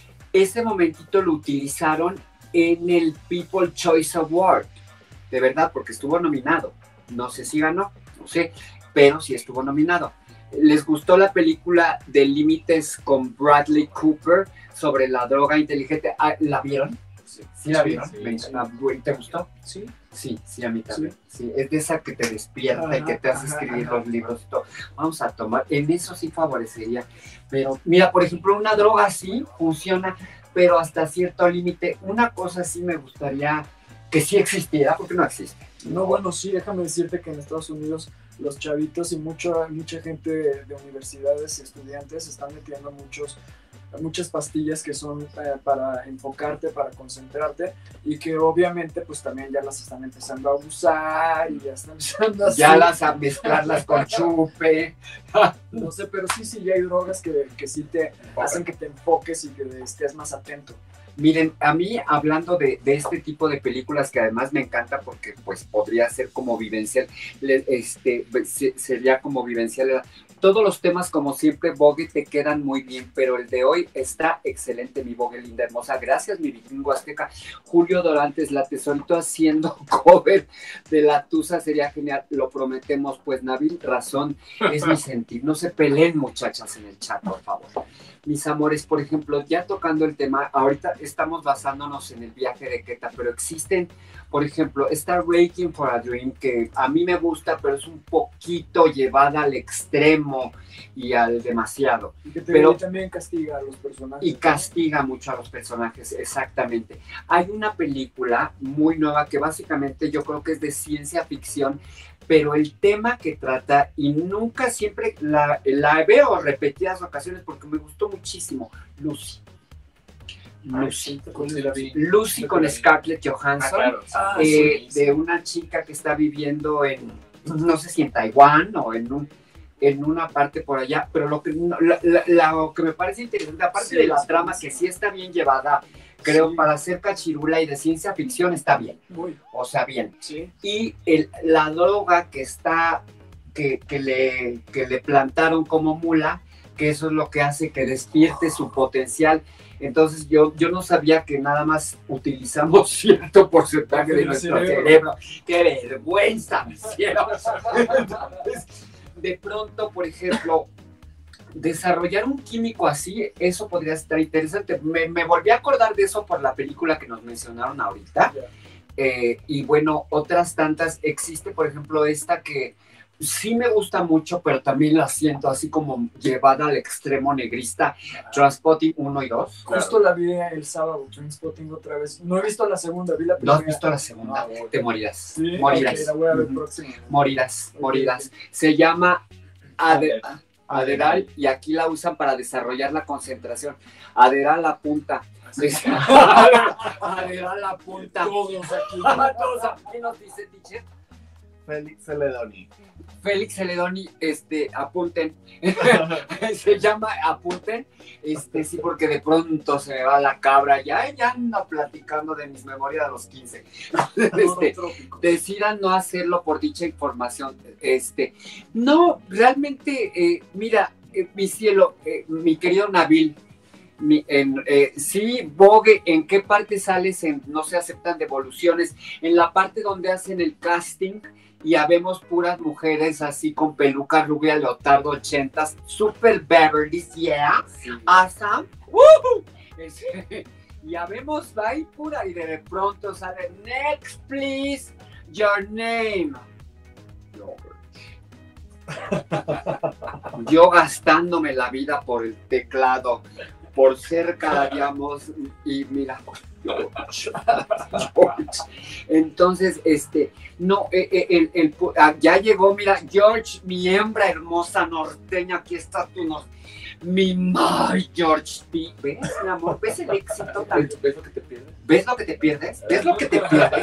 ese momentito lo utilizaron en el People Choice Award, de verdad, porque estuvo nominado. No sé si ganó, no sé, pero sí estuvo nominado. ¿Les gustó la película de Límites con Bradley Cooper sobre la droga inteligente? ¿La vieron? Sí, ¿Sí la vieron? Sí, sí. ¿Te gustó? Sí. Sí, sí, a mí también. Sí. Sí, es de esa que te despierta, ajá, y que te hace escribir ajá, los libros y todo. Vamos a tomar, en eso sí favorecería. Pero mira, por ejemplo, una droga sí funciona, pero hasta cierto límite. Una cosa sí me gustaría que sí existiera, porque no existe. No, bueno, sí, déjame decirte que en Estados Unidos los chavitos y mucho, mucha gente de, de universidades y estudiantes están metiendo muchos, muchas pastillas que son eh, para enfocarte, para concentrarte, y que obviamente pues también ya las están empezando a abusar y ya están empezando a ya las a mezclarlas con chupe. No sé, pero sí, sí, ya hay drogas que, que sí te hacen que te enfoques y que estés más atento. Miren, a mí, hablando de, de este tipo de películas, que además me encanta porque pues podría ser como vivencial, este, sería como vivencial, todos los temas como siempre, Vogue, te quedan muy bien, pero el de hoy está excelente, mi Vogue linda, hermosa. Gracias, mi vikingo azteca. Julio Dorantes, la tesorito haciendo cover de La Tusa, sería genial, lo prometemos. Pues Nabil, razón es mi sentir. No se peleen, muchachas, en el chat, por favor. Mis amores, por ejemplo, ya tocando el tema, ahorita estamos basándonos en el viaje de Keta, pero existen, por ejemplo, está Requiem for a Dream, que a mí me gusta, pero es un poquito llevada al extremo y al demasiado. Y que te, pero, también castiga a los personajes. Y castiga mucho a los personajes, exactamente. Hay una película muy nueva que básicamente yo creo que es de ciencia ficción, pero el tema que trata, y nunca siempre la, la veo repetidas ocasiones porque me gustó muchísimo, Lucy. Lucy, ah, con, Lucy, Lucy con Scarlett Johansson, ah, claro. ah, eh, de una chica que está viviendo en, no sé si en Taiwán o en un en una parte por allá, pero lo que, la, la, la, lo que me parece interesante, aparte sí, de la trama, sí, que sí está bien llevada, creo, sí, para hacer cachirula y de ciencia ficción está bien, Uy. o sea, bien. Sí. Y el, la droga que está, que, que, le, que le plantaron como mula, que eso es lo que hace que despierte su potencial. Entonces yo, yo no sabía que nada más utilizamos cierto porcentaje de nuestro cerebro. cerebro. ¡Qué vergüenza, mi cielo! Entonces, de pronto, por ejemplo, desarrollar un químico así, eso podría estar interesante. Me, me volví a acordar de eso por la película que nos mencionaron ahorita. Eh, y bueno, otras tantas. Existe, por ejemplo, esta que sí me gusta mucho, pero también la siento así como llevada al extremo negrista, Trainspotting uno y dos. Justo la vi el sábado, Trainspotting otra vez. No he visto la segunda, vi la primera. ¿No has visto la segunda? No, te morirás. Sí, morirás. Okay, la voy a ver próxima. Morirás, morirás. Se llama Ade Aderal y aquí la usan para desarrollar la concentración. Aderal la punta. Aderal la punta. Todos aquí. Todos aquí nos dice teacher. Félix Celedoni. Félix Celedoni, este, apunten. Se llama apunten. Este, sí, porque de pronto se me va la cabra. Ya, ya ando platicando de mis memorias a los quince. Este, decidan no hacerlo por dicha información. Este, no, realmente, eh, mira, eh, mi cielo, eh, mi querido Nabil. Mi, en, eh, sí, Vogue, ¿en qué parte sales? En No se aceptan devoluciones. En la parte donde hacen el casting y habemos puras mujeres así con peluca rubia, leotardo ochentas, super Beverly, yeah, sí. Awesome. ¡Woo! Es, y habemos ahí pura y de pronto sale next please, your name. Yo gastándome la vida por el teclado, por ser cada día más, y mira, George, George. Entonces, este, no, el, el, el, ya llegó, mira, George, mi hembra hermosa norteña, aquí está tu nos, mi my George, ¿ves, mi amor? ¿Ves el éxito? Tan... ¿Ves lo que te pierdes? ¿Ves lo que te pierdes? ¿Ves lo que te pierdes?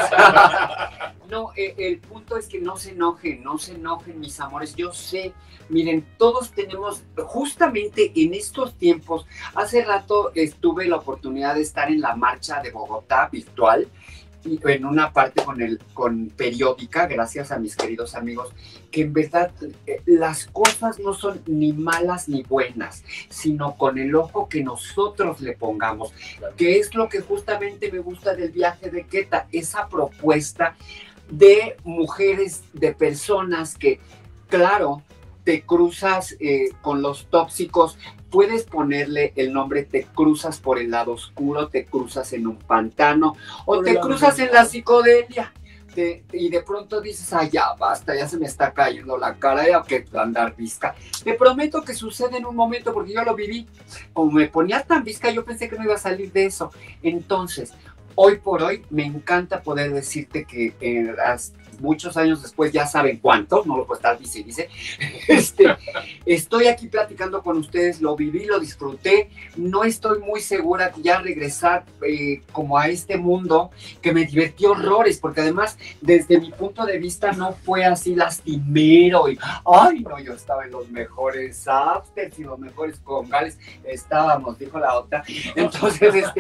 No, eh, el punto es que no se enojen, no se enojen, mis amores. Yo sé, miren, todos tenemos, justamente en estos tiempos, hace rato estuve la oportunidad de estar en la marcha de Bogotá virtual, y en una parte con, el, con periódica, gracias a mis queridos amigos, que en verdad eh, las cosas no son ni malas ni buenas, sino con el ojo que nosotros le pongamos, que es lo que justamente me gusta del viaje de Queta, esa propuesta de mujeres, de personas que, claro, te cruzas eh, con los tóxicos, puedes ponerle el nombre, te cruzas por el lado oscuro, te cruzas en un pantano, o te cruzas en la psicodelia, te, y de pronto dices, ah, ya basta, ya se me está cayendo la cara, ya que andar visca. Te prometo que sucede en un momento, porque yo lo viví, como me ponía tan visca, yo pensé que no iba a salir de eso. Entonces, hoy por hoy, me encanta poder decirte que eh, muchos años después, ya saben cuántos, no lo puedo estar, dice, dice, este, estoy aquí platicando con ustedes, lo viví, lo disfruté, no estoy muy segura que ya regresar eh, como a este mundo que me divertí horrores, porque además, desde mi punto de vista, no fue así lastimero, y, ay, no, yo estaba en los mejores afters y los mejores congales, estábamos, dijo la otra, entonces, este,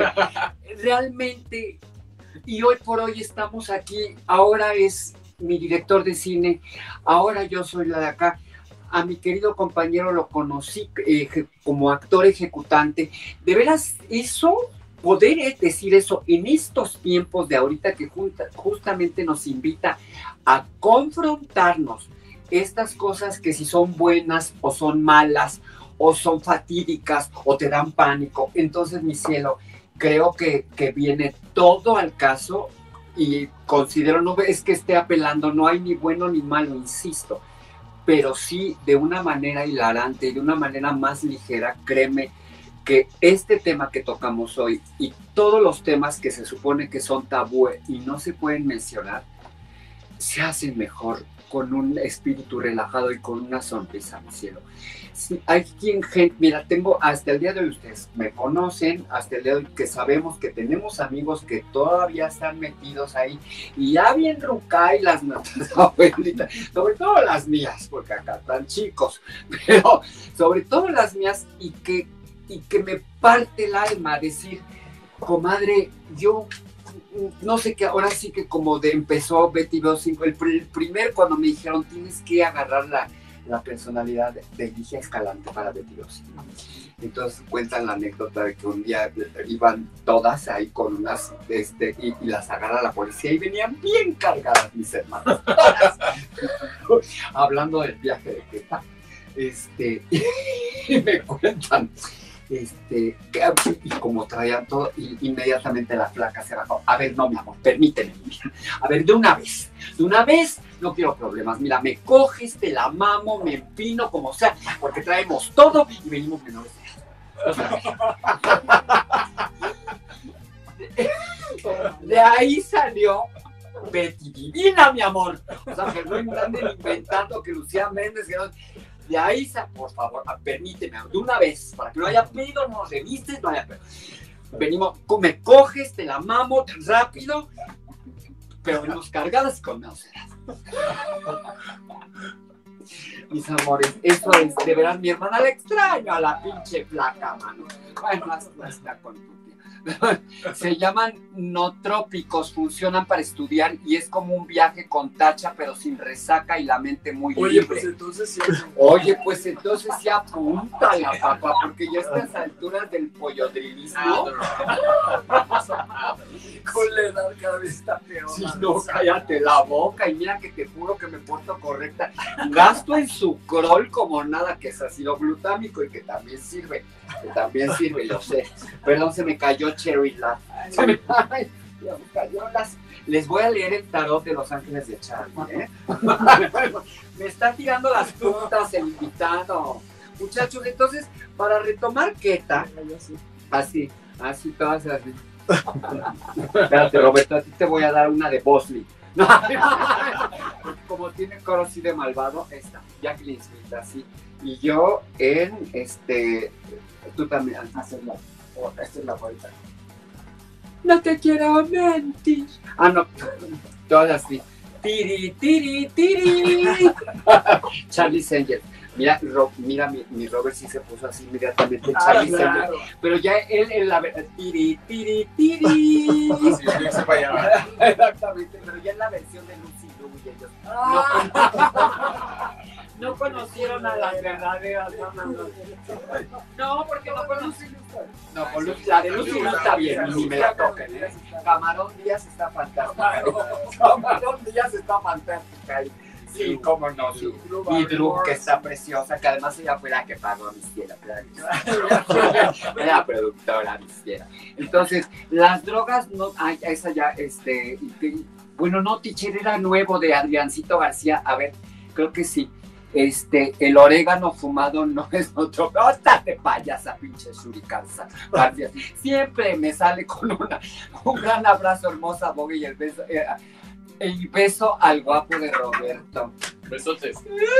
realmente, y hoy por hoy estamos aquí, ahora es mi director de cine, ahora yo soy la de acá. A mi querido compañero lo conocí eh, como actor ejecutante. De veras, eso, poder decir eso en estos tiempos de ahorita que junta, justamente nos invita a confrontarnos estas cosas que si son buenas o son malas, o son fatídicas, o te dan pánico. Entonces, mi cielo, creo que, que viene todo al caso y considero, no es que esté apelando, no hay ni bueno ni malo, insisto, pero sí de una manera hilarante y de una manera más ligera, créeme que este tema que tocamos hoy y todos los temas que se supone que son tabú y no se pueden mencionar, se hacen mejor con un espíritu relajado y con una sonrisa, mi cielo. Sí, hay quien, gente, mira, tengo hasta el día de hoy, ustedes me conocen, hasta el día de hoy que sabemos que tenemos amigos que todavía están metidos ahí, y ya bien rucay las nuestras abuelitas, sobre todo las mías, porque acá están chicos, pero sobre todo las mías, y que, y que me parte el alma decir, comadre, yo no sé qué, ahora sí que como de empezó Betty Veo cinco, el, el primer cuando me dijeron tienes que agarrar la, la personalidad de Ligia Escalante para Betty Osino. Entonces cuentan la anécdota de que un día iban todas ahí con unas, este, y, y las agarra la policía y venían bien cargadas mis hermanas, todas. Hablando del viaje de Queta, este, y me cuentan, este, que, y como traían todo, y, inmediatamente la flaca se bajó. A ver, no, mi amor, permíteme, mira. A ver, de una vez, de una vez, no quiero problemas. Mira, me coges, te la mamo, me empino, como sea, porque traemos todo y venimos menores de edad. O sea, de, de ahí salió Betty Divina, mi amor. O sea, que no anden inventando que Lucía Méndez, que no... De ahí, por favor, permíteme, de una vez, para que no haya pedo, no revistes, no haya pedo. Venimos, me coges, te la mamo rápido, pero venimos cargadas con náuseas. Mis amores, eso es, de veras, mi hermana la extraño a la pinche flaca, mano. Bueno, hasta está con tu tía. Se llaman nootrópicos, funcionan para estudiar y es como un viaje con tacha, pero sin resaca y la mente muy Oye, libre. pues entonces sí. Oye, pues entonces sí apúntala, papá, porque ya a estas alturas del pollodrilismo. Con la edad cada vez está peor. Si no, cállate la boca y mira que te juro que me porto correcta. Gasto en sucrol como nada, que es ácido glutámico y que también sirve, que también sirve, lo sé. Perdón, se me cayó Cherry Love. Se me, ay, se me cayó las... Les voy a leer el tarot de Los Ángeles de Charlie, ¿eh? Me está tirando las puntas el invitado. Muchachos, entonces, para retomar Queta, así, así, todas así. Espérate, Roberto, a ti te voy a dar una de Bosley. No, como tiene coro así de malvado, esta, Jacqueline Smith, así. Y yo en, este, tú también, haces la, oh, esta es la vuelta. No te quiero mentir. Ah, no, todas así. Tiri, tiri, tiri. Charlie Sanger. Mira, Ro, mira mi, mi Robert sí se puso así inmediatamente, ah, Charlie claro. Sanger. Pero ya él en la tiri, tiri, tiri. Sí, se fallaba. Exactamente, pero ya en la versión de Lucy Liu y ellos ah. no, no conocieron a las verdaderas. No, no, no. No, porque no conocen. No, con Lucy, la de Lucy no está bien, ni me la toquen, ¿eh? Camarón Díaz está fantástica. Camarón Díaz está fantástica. Sí, cómo no, sí. Y Drew, que está preciosa, que además ella fue la que pagó a mi ciela. La productora, mi ciela. Entonces, las drogas, no, ay, esa ya, este, bueno, no, Teacher, era nuevo de Adriancito García. A ver, creo que sí. Este, el orégano fumado no es otro. ¡Óstate, payasa, pinche shurikanza! Siempre me sale con una, un gran abrazo, hermosa Bogue, y el beso, eh, el beso al guapo de Roberto. Besotes.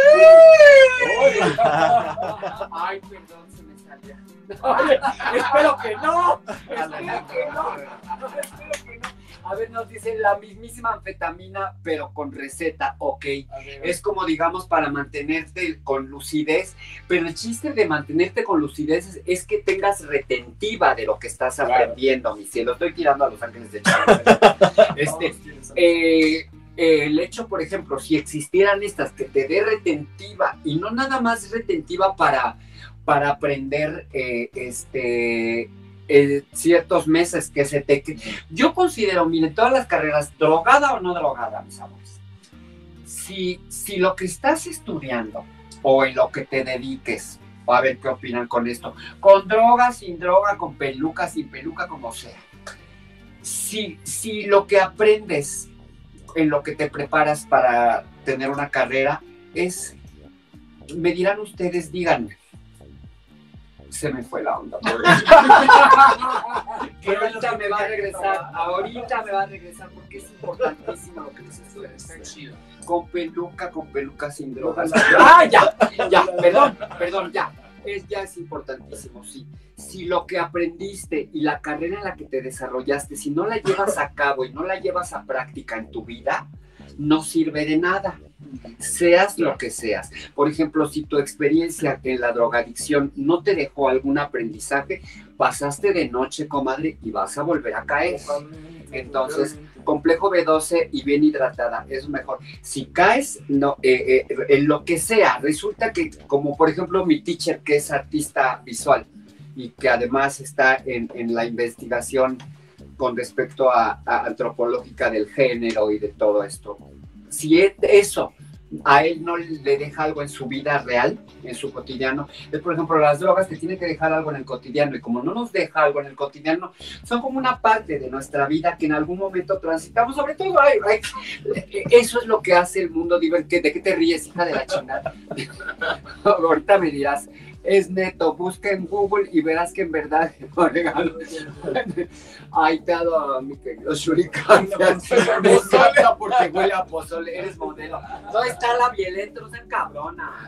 Ay, perdón, se me salió. Ay, espero que no. Espero que no. Espero que no. A ver, nos dicen la mismísima anfetamina, pero con receta, ok. Es como, digamos, para mantenerte con lucidez, pero el chiste de mantenerte con lucidez es, es que tengas retentiva de lo que estás aprendiendo, claro. Mi cielo. Estoy tirando a Los Ángeles de Charlie. este, eh, eh, el hecho, por ejemplo, si existieran estas que te dé retentiva, y no nada más retentiva para, para aprender, eh, este... Eh, ciertos meses que se te... Yo considero, miren, todas las carreras, drogada o no drogada, mis amores, si, si lo que estás estudiando o en lo que te dediques, a ver qué opinan con esto, con droga, sin droga, con peluca, sin peluca, como sea, si, si lo que aprendes en lo que te preparas para tener una carrera es, me dirán ustedes, díganme, se me fue la onda. Que ahorita me va a regresar, ahorita me va a regresar porque es importantísimo lo que les estoy diciendo. Con peluca, con peluca sin drogas. ¡Ah, ya! Ya, perdón, perdón, ya. Es, ya es importantísimo, sí. Si lo que aprendiste y la carrera en la que te desarrollaste, si no la llevas a cabo y no la llevas a práctica en tu vida, no sirve de nada, seas lo que seas. Por ejemplo, si tu experiencia en la drogadicción no te dejó algún aprendizaje, pasaste de noche, comadre, y vas a volver a caer. Entonces, complejo B doce y bien hidratada, es mejor. Si caes, no, eh, eh, en lo que sea, resulta que, como por ejemplo mi teacher, que es artista visual y que además está en, en la investigación con respecto a, a antropológica del género y de todo esto, si es eso a él no le deja algo en su vida real, en su cotidiano, es por ejemplo las drogas te tienen que dejar algo en el cotidiano, y como no nos deja algo en el cotidiano, son como una parte de nuestra vida que en algún momento transitamos, sobre todo, ay, ay, eso es lo que hace el mundo divertido. ¿De qué te ríes, hija de la chingada? Ahorita me dirás, es neto, busca en Google y verás que en verdad regalo. Ay, te adoro, mi querido Shurikan. Me salta porque huele a pozole, eres modelo. ¿Dónde está la Violeta? No seas cabrona.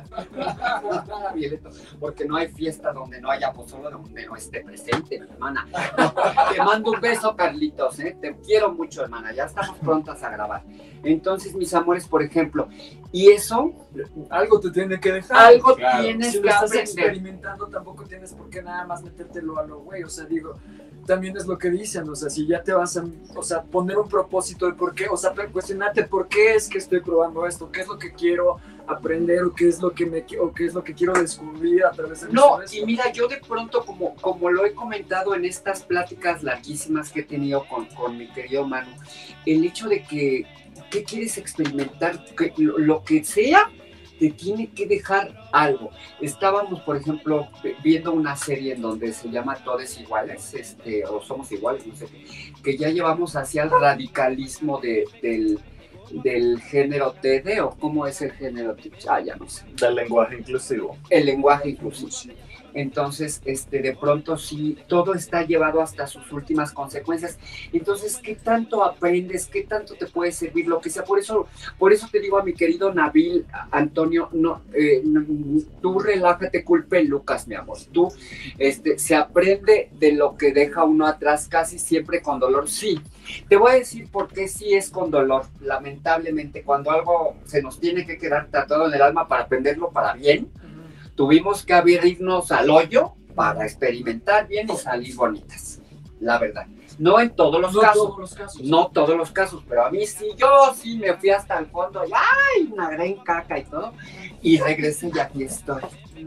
La Violeta, porque no hay fiesta donde no haya pozole, donde no esté presente, mi hermana. Te mando un beso, Carlitos, ¿eh? Te quiero mucho, hermana. Ya estamos prontas a grabar. Entonces, mis amores, por ejemplo, y eso, algo te tiene que dejar. Algo claro. tienes si que estás aprender. Experimentando, tampoco tienes por qué nada más metértelo a lo güey. O sea, digo, también es lo que dicen. O sea, si ya te vas a, o sea, poner un propósito de por qué, o sea, cuestionarte por qué es que estoy probando esto, qué es lo que quiero aprender o qué es lo que me o qué es lo que quiero descubrir a través de no y mira, yo de pronto como como lo he comentado en estas pláticas larguísimas que he tenido con, con mi querido Manu, el hecho de que qué quieres experimentar, que lo, lo que sea te tiene que dejar algo. Estábamos, por ejemplo, viendo una serie en donde se llama Todos Iguales, este, o Somos Iguales, no sé, que ya llevamos hacia el radicalismo de, del, del género T D, o cómo es el género T D, ah, ya no sé. Del lenguaje inclusivo. El lenguaje inclusivo. Entonces, este, de pronto sí, todo está llevado hasta sus últimas consecuencias. Entonces, ¿qué tanto aprendes? ¿Qué tanto te puede servir? Lo que sea. Por eso, por eso te digo a mi querido Nabil, Antonio, no, eh, no, tú relájate, culpe Lucas, mi amor. Tú, este, se aprende de lo que deja uno atrás casi siempre con dolor. Sí, te voy a decir por qué sí es con dolor. Lamentablemente, cuando algo se nos tiene que quedar tratado en el alma para aprenderlo para bien, tuvimos que abrirnos al hoyo para experimentar bien y salir bonitas, la verdad. No en todos los, no casos, todos los casos, no todos los casos, pero a mí sí, yo sí me fui hasta el fondo y ¡ay! Una gran caca y todo, y regresé y aquí estoy.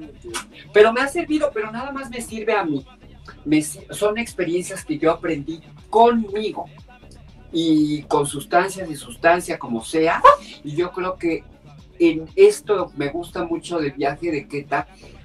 Pero me ha servido, pero nada más me sirve a mí. Me, son experiencias que yo aprendí conmigo y con sustancias y sustancia como sea, y yo creo que en esto me gusta mucho del viaje de Queta,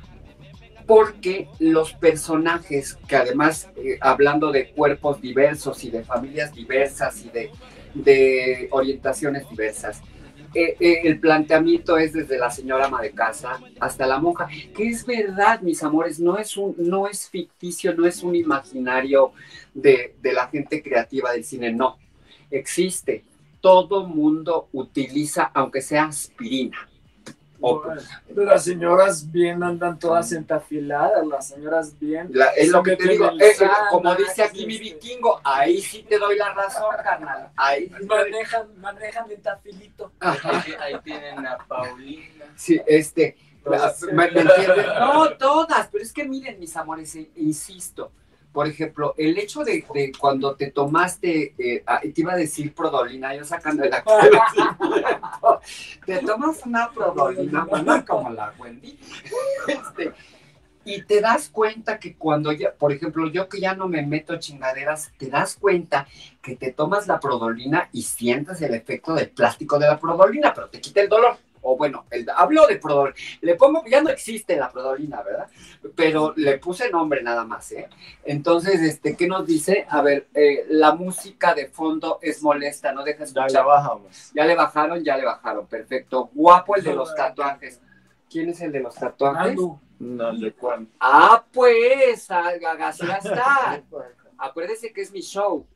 porque los personajes, que además, eh, hablando de cuerpos diversos y de familias diversas y de, de orientaciones diversas, eh, eh, el planteamiento es desde la señora ama de casa hasta la monja, que es verdad, mis amores, no es, un, no es ficticio, no es un imaginario de, de la gente creativa del cine, no, existe. Todo mundo utiliza, aunque sea aspirina. O, las señoras bien andan todas entafiladas, las señoras bien. La, es lo que te digo, es, como dice aquí mi vikingo, ahí sí te doy la razón, carnal. Ahí manejan, manejan en tafilito. Ahí, ahí tienen a Paulina. Sí, este, ¿me, me entiendes? No, todas, pero es que miren, mis amores, insisto. Por ejemplo, el hecho de, de cuando te tomaste, eh, te iba a decir Prodolina, yo sacando el acto, te tomas una Prodolina, bueno, como la Wendy, este, y te das cuenta que cuando ya, por ejemplo, yo que ya no me meto chingaderas, te das cuenta que te tomas la Prodolina y sientes el efecto del plástico de la Prodolina, pero te quita el dolor. O bueno, el, hablo de Prodolina, le pongo, ya no existe la Prodolina, ¿verdad? Pero le puse nombre nada más, ¿eh? Entonces, este, ¿qué nos dice? A ver, eh, la música de fondo es molesta, no deja escuchar. Ya le bajamos. Ya le bajaron, ya le bajaron, perfecto. Guapo el de los tatuajes. ¿Quién es el de los tatuajes? No, no sé cuál. Ah, pues, así va a estar. Acuérdese que es mi show.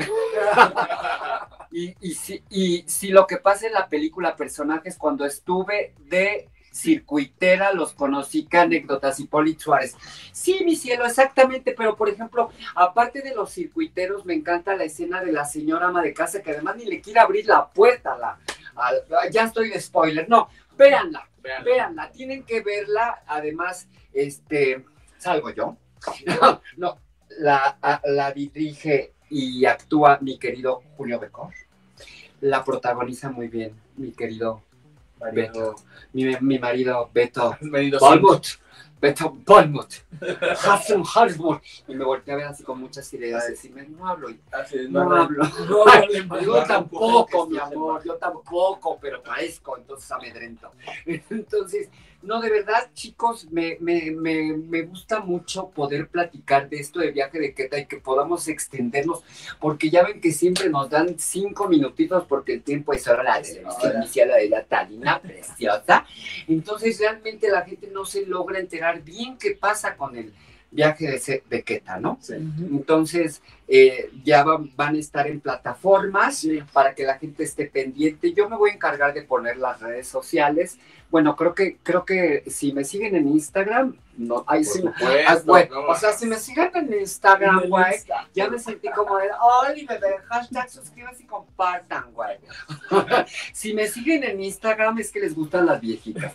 y, y, si, y si lo que pasa en la película personajes, cuando estuve de circuitera los conocí, qué anécdotas, Hipólito Suárez. Sí, mi cielo, exactamente, pero por ejemplo, aparte de los circuiteros, me encanta la escena de la señora ama de casa, que además ni le quiere abrir la puerta a la, a, ya estoy de spoiler, no, véanla, véanla, véanla, tienen que verla, además, este, ¿salgo yo? No, no, la, a, la dirige y actúa mi querido Julio Becor. La protagoniza muy bien mi querido Marido. Beto, mi, mi marido Beto Marido Bolmut. Beto Bolmut. Hassan Hartmut. Y me volteé a ver así con mucha seriedad, decirme, no hablo, no, no hablo. No, no, yo tampoco, mi amor, yo tampoco, pero parezco, entonces amedrento. Entonces, no, de verdad, chicos, me, me, me, me gusta mucho poder platicar de esto de Viaje de Queta y que podamos extendernos, porque ya ven que siempre nos dan cinco minutitos porque el tiempo es hora de la inicial de la Talina preciosa. Entonces, realmente la gente no se logra enterar bien qué pasa con el Viaje de, de Queta, ¿no? Sí. Entonces, eh, ya van, van a estar en plataformas sí. para que la gente esté pendiente. Yo me voy a encargar de poner las redes sociales. Bueno, creo que creo que si me siguen en Instagram, no, ahí sí, supuesto, ah, bueno, no. o sea, si me siguen en Instagram, güey, ya me sentí como de, ¡ay, bebé! Hashtag suscríbanse y compartan, güey. Si me siguen en Instagram es que les gustan las viejitas.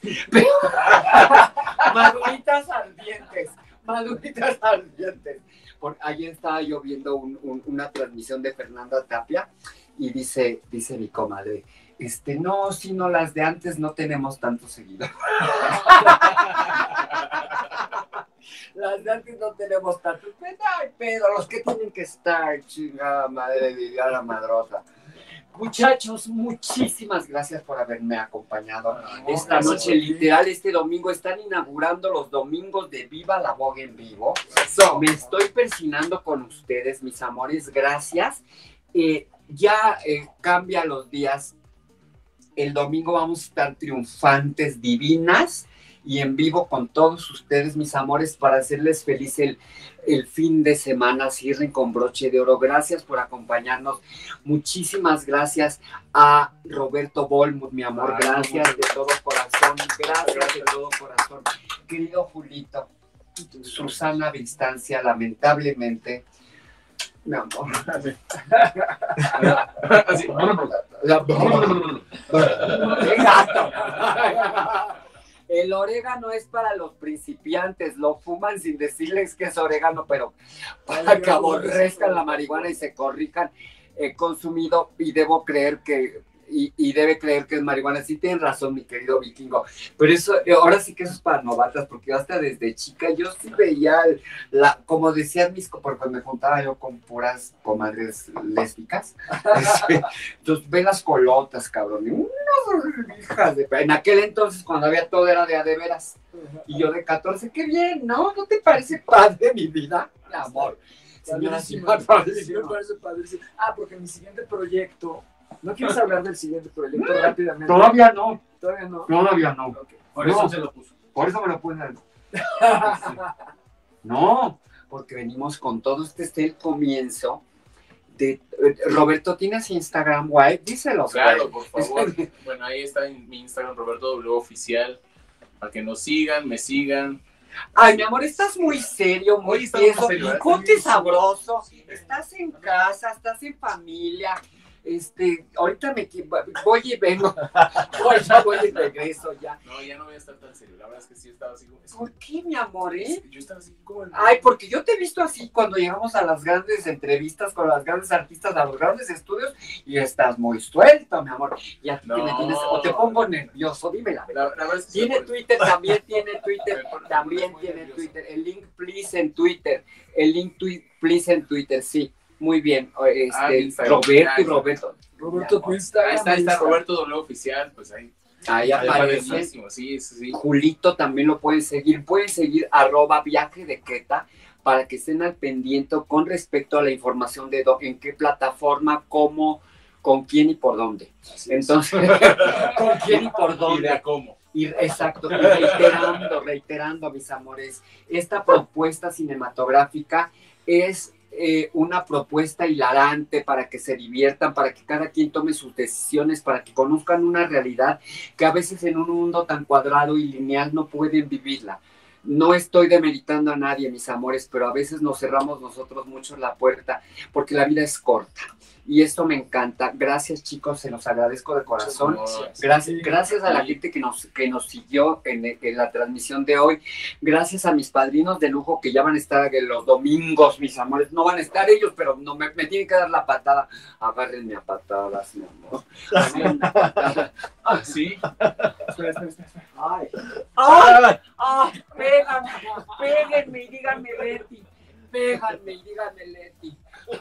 Maduritas ardientes. Maduritas ardientes. Por, ayer estaba yo viendo un, un, una transmisión de Fernanda Tapia y dice, dice mi comadre, este, no, si no, las de antes no tenemos tanto seguidor. Las de antes no tenemos tanto. Ay, pero los que tienen que estar, chingada madre de Viviana Madrosa. Muchachos, muchísimas gracias por haberme acompañado no, esta noche. Literal, este domingo están inaugurando los domingos de Viva la Vogue en vivo. Eso. Me estoy persinando con ustedes, mis amores. Gracias. Eh, ya eh, cambia los días. El domingo vamos a estar triunfantes, divinas y en vivo con todos ustedes, mis amores, para hacerles feliz el, el fin de semana. Cierren con broche de oro. Gracias por acompañarnos. Muchísimas gracias a Roberto Bolmut, mi amor. Gracias de todo corazón. Gracias de todo corazón. Querido Julito, Susana a distancia, lamentablemente, mi amor. Así. El orégano es para los principiantes, lo fuman sin decirles que es orégano, pero para que aborrezcan la marihuana y se corrijan, he consumido y debo creer que, y, y debe creer que es marihuana. Sí tienen razón, mi querido vikingo, pero eso, ahora sí que eso es para novatas, porque hasta desde chica yo sí veía, la, como decían mis, porque me juntaba yo con puras comadres lésbicas, este, entonces ve las colotas, cabrón, y unas hijas de... En aquel entonces, cuando había todo era de a de veras, y yo de catorce, qué bien, ¿no? ¿No te parece padre mi vida? Mi amor. Señora, sí me parece padrísimo. Ah, porque mi siguiente proyecto... ¿No quieres hablar del siguiente proyecto rápidamente? Todavía no. Todavía no. Todavía no. Okay. Por no, eso se lo puso. Por eso me lo puse. No, porque venimos con todo. Este es el comienzo de... Roberto, ¿tienes Instagram, güey? Díselo. Claro, por favor. Bueno, ahí está en mi Instagram, Roberto W Oficial. Para que nos sigan, me sigan. Ay, mi amor, estás muy serio, muy tieso. Ponte sabroso. Estás en casa, estás en familia. Este, ahorita me voy y vengo. Ahorita voy y regreso ya. No, ya no voy a estar tan serio. La verdad es que sí estaba así como... ¿Por qué, mi amor, eh? Yo estaba así como... El... Ay, porque yo te he visto así cuando llegamos a las grandes entrevistas con las grandes artistas, a los grandes estudios, y estás muy suelto, mi amor. Y a ti no. que me tienes... O te pongo nervioso, dime la verdad. La, la verdad es que tiene sí, Twitter, por... también tiene Twitter, también tiene nervioso. Twitter. El link, please, en Twitter. El link, tweet, please, en Twitter, sí. Muy bien, este, ah, Roberto y Roberto. Roberto, tu Instagram. Ahí está, ahí está Roberto W Oficial, pues ahí. Ahí aparece. Sí, sí. Julito también lo pueden seguir. Pueden seguir arroba Viaje de Queta para que estén al pendiente con respecto a la información de do, en qué plataforma, cómo, con quién y por dónde. Así Entonces, con quién y por dónde. Y de cómo. Y, exacto, y reiterando, reiterando, mis amores, esta propuesta cinematográfica es... Eh, una propuesta hilarante para que se diviertan, para que cada quien tome sus decisiones, para que conozcan una realidad que a veces en un mundo tan cuadrado y lineal no pueden vivirla. No estoy demeritando a nadie, mis amores, pero a veces nos cerramos nosotros mucho la puerta porque la vida es corta. Y esto me encanta. Gracias, chicos, se los agradezco de corazón. Gracias, gracias a la gente que nos, que nos siguió en, en la transmisión de hoy. Gracias a mis padrinos de lujo que ya van a estar los domingos, mis amores. No van a estar ellos, pero no me, me tienen que dar la patada. Agárrenme a patadas, mi amor. Ah, sí. Espera, espera, espera. Ay, ay, ay, péganme, péguenme y díganme Leti. Péganme y díganme Leti.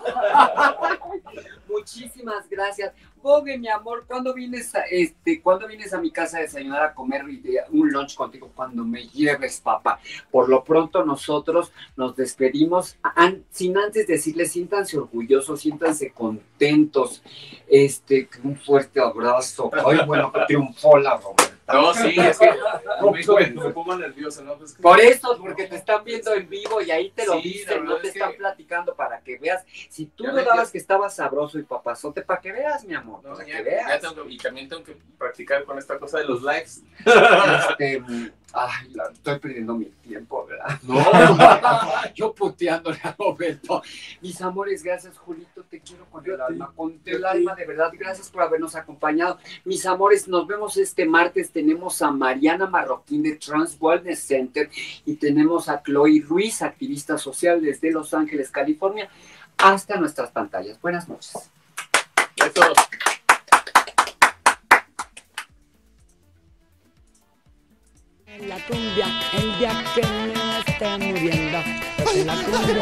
Muchísimas gracias. Bogue, mi amor, ¿cuándo vienes a, este, ¿cuándo vienes a mi casa a desayunar, a comer un lunch contigo? Cuando me lleves, papá. Por lo pronto nosotros nos despedimos an, sin antes decirles, siéntanse orgullosos, siéntanse contentos. Este, un fuerte abrazo. Ay, bueno, que triunfó la Roberta. No, sí, es que no, me, me pongo nervioso, ¿no? Pues que... Por eso, porque te están viendo en vivo y ahí te lo sí, dicen, no te están que... platicando para que veas. Si tú ya dudabas ya... que estaba sabroso y papazote, para que veas, mi amor, no, para ya, que veas. Ya tengo, y también tengo que practicar con esta cosa de los likes. Este, ay, la, estoy perdiendo mi tiempo, ¿verdad? No. Yo puteándole a Roberto. Mis amores, gracias, Julito, te quiero con el alma, con el alma, de verdad, gracias por habernos acompañado. Mis amores, nos vemos este martes. Tenemos a Mariana Marroquín de Trans Wellness Center y tenemos a Chloe Ruiz, activista social desde Los Ángeles, California, hasta nuestras pantallas. Buenas noches. Besos. La cumbia, el día que me esté muriendo. Ay, la cumbia.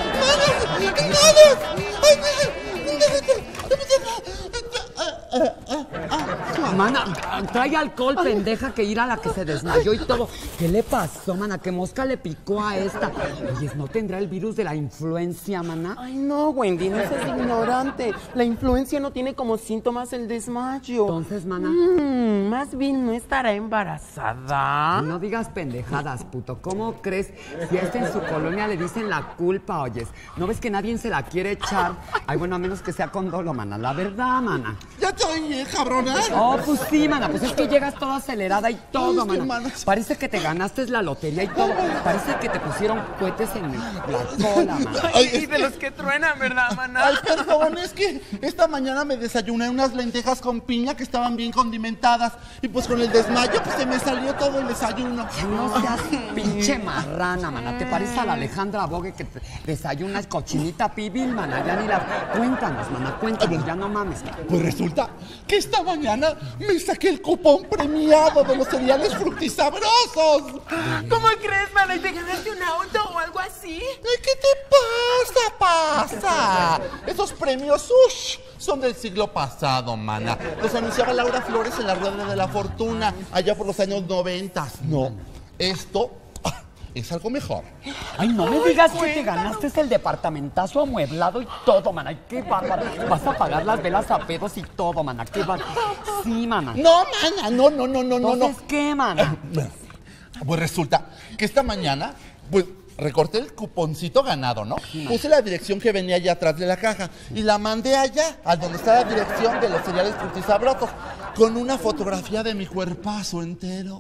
Mana, trae alcohol, pendeja, que ir a la que se desmayó y todo. ¿Qué le pasó, mana? ¿Qué mosca le picó a esta? Oye, ¿no tendrá el virus de la influencia, mana? Ay, no, Wendy, no seas ignorante. La influencia no tiene como síntomas el desmayo. Entonces, mana. Mm, más bien no estará embarazada. No digas pendejadas, puto. ¿Cómo crees? Si a este en su colonia le dicen la culpa, oyes. ¿No ves que nadie se la quiere echar? Ay, bueno, a menos que sea con dolo, mana. La verdad, mana. Ya te oí, cabrona. Oh, pues sí, mana. Pues es que llegas toda acelerada y todo, Ay, mana. Manos. Parece que te ganaste la lotería y todo. Parece que te pusieron cohetes en la cola, mana. Ay, y de los que truenan, ¿verdad, mana? Ay, perdón, es que esta mañana me desayuné unas lentejas con piña que estaban bien condimentadas. Y pues con el desmayo, pues se me salió todo el desayuno. No seas pinche marrana, mana. Te parece a la Alejandra Bogue que te desayuna cochinita pibil, mana. Ya ni la... Cuéntanos, mana, cuéntanos, ya no mames. Pues resulta que esta mañana me saqué el cupón premiado de los cereales fructisabrosos. ¿Cómo crees, mana? ¿Y te ganaste un auto o algo así? Ay, ¿qué te pasa, pasa? Esos premios, ush, son del siglo pasado, mana. Los anunciaba Laura Flores en la Rueda de la Fortuna, allá por los años noventas. No, esto es algo mejor. Ay, no me digas que te ganaste el departamentazo amueblado y todo, mana. Ay, qué bárbaro. Vas a pagar las velas a pedos y todo, mana. Qué bárbaro. Sí, mana. No, mana, no, no, no, no, no. Entonces, ¿qué, mana? Pues resulta que esta mañana, pues, recorté el cuponcito ganado, ¿no? Sí, puse la dirección que venía allá atrás de la caja y la mandé allá, a donde está la dirección de los cereales frutisabrosos, con una fotografía de mi cuerpazo entero.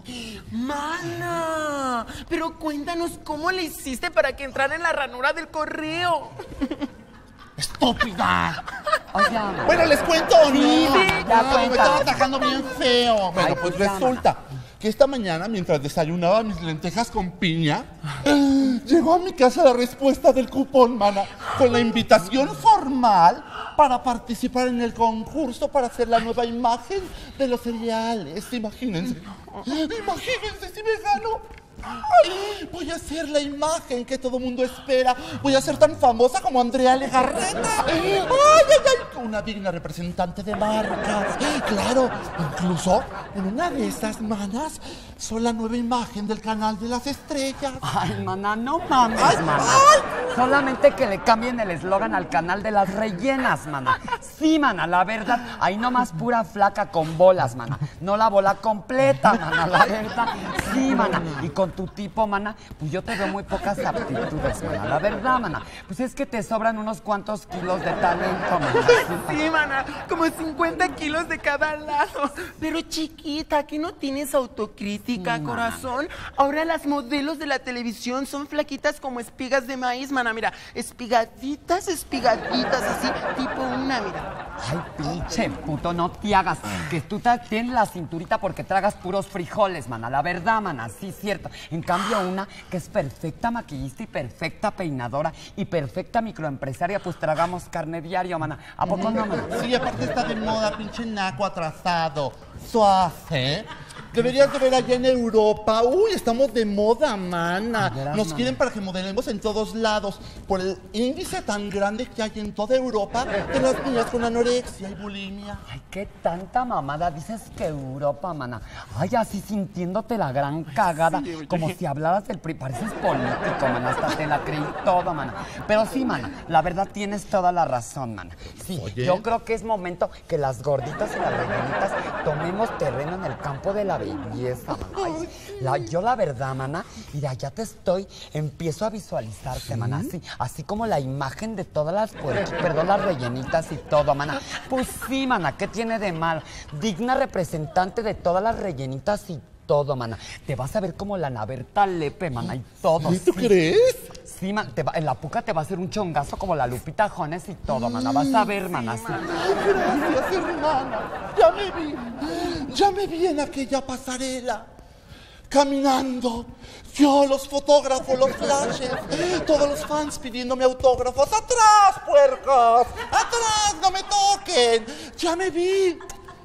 ¡Mana! Pero cuéntanos cómo le hiciste para que entrara en la ranura del correo. ¡Estúpida! Oye, bueno, ¿les cuento o no? Sí, sí, ya no, me estaba atacando bien feo. Bueno, Ay, pues resulta que esta mañana, mientras desayunaba mis lentejas con piña, llegó a mi casa la respuesta del cupón, mana, con la invitación formal para participar en el concurso para hacer la nueva imagen de los cereales. Imagínense. Imagínense si me gano. Ay, voy a ser la imagen que todo mundo espera. Voy a ser tan famosa como Andrea Legarreta. Ay, ay, ay, una digna representante de marcas. Claro, incluso en una de esas manas soy la nueva imagen del canal de las estrellas. Ay, mana, no mames, ay, mana. Ay. Solamente que le cambien el eslogan al canal de las rellenas, mana. Sí, mana, la verdad, ahí nomás pura flaca con bolas, mana. No la bola completa, mana, la verdad. Sí, mana. Y con tu tipo, mana, pues yo te veo muy pocas aptitudes, mana. La verdad, mana, pues es que te sobran unos cuantos kilos de talento, mana. Sí, mana, como cincuenta kilos de cada lado. Pero chiquita, ¿aquí no tienes autocrítica? política, corazón. Ahora las modelos de la televisión son flaquitas como espigas de maíz, mana. Mira, espigaditas, espigaditas, así, tipo una, mira. Ay, pinche puto, no te hagas. Que tú te tienes la cinturita porque tragas puros frijoles, mana. La verdad, mana, sí, cierto. En cambio, una que es perfecta maquillista y perfecta peinadora y perfecta microempresaria, pues tragamos carne diario, mana. ¿A poco no, mana? Sí, aparte está de moda, pinche naco atrasado. Suave. Deberías de ver allá en Europa. Uy, estamos de moda, mana. Nos quieren para que modelemos en todos lados. Por el índice tan grande que hay en toda Europa de las niñas con anorexia y bulimia. Ay, qué tanta mamada dices que Europa, mana. Ay, así sintiéndote la gran cagada. Sí, como si hablaras del P R I. Pareces político, mana. Hasta te la creí toda, mana. Pero sí, mana, la verdad tienes toda la razón, mana. Sí, Oye. yo creo que es momento que las gorditas y las rellenitas tomemos terreno en el campo de la belleza, mana. Ay, la, yo la verdad, mana, mira, ya te estoy, empiezo a visualizarte, ¿Sí? mana, así, así como la imagen de todas las, pues, perdón, las rellenitas y todo, mana. Pues sí, mana, ¿qué tiene de mal? Digna representante de todas las rellenitas y todo, mana. Te vas a ver como la Naberta Lepe, mana, y todo. ¿Y tú sí. crees? Sí, man, te va, en la puca te va a hacer un chongazo como la Lupita Jones y todo, mana. Vas a ver, mana, sí. Gracias, hermana. Ya me vi. Ya me vi en aquella pasarela. Caminando. Yo, los fotógrafos, los flashes. Todos los fans pidiéndome autógrafos. ¡Atrás, puercos! ¡Atrás! ¡No me toquen! Ya me vi.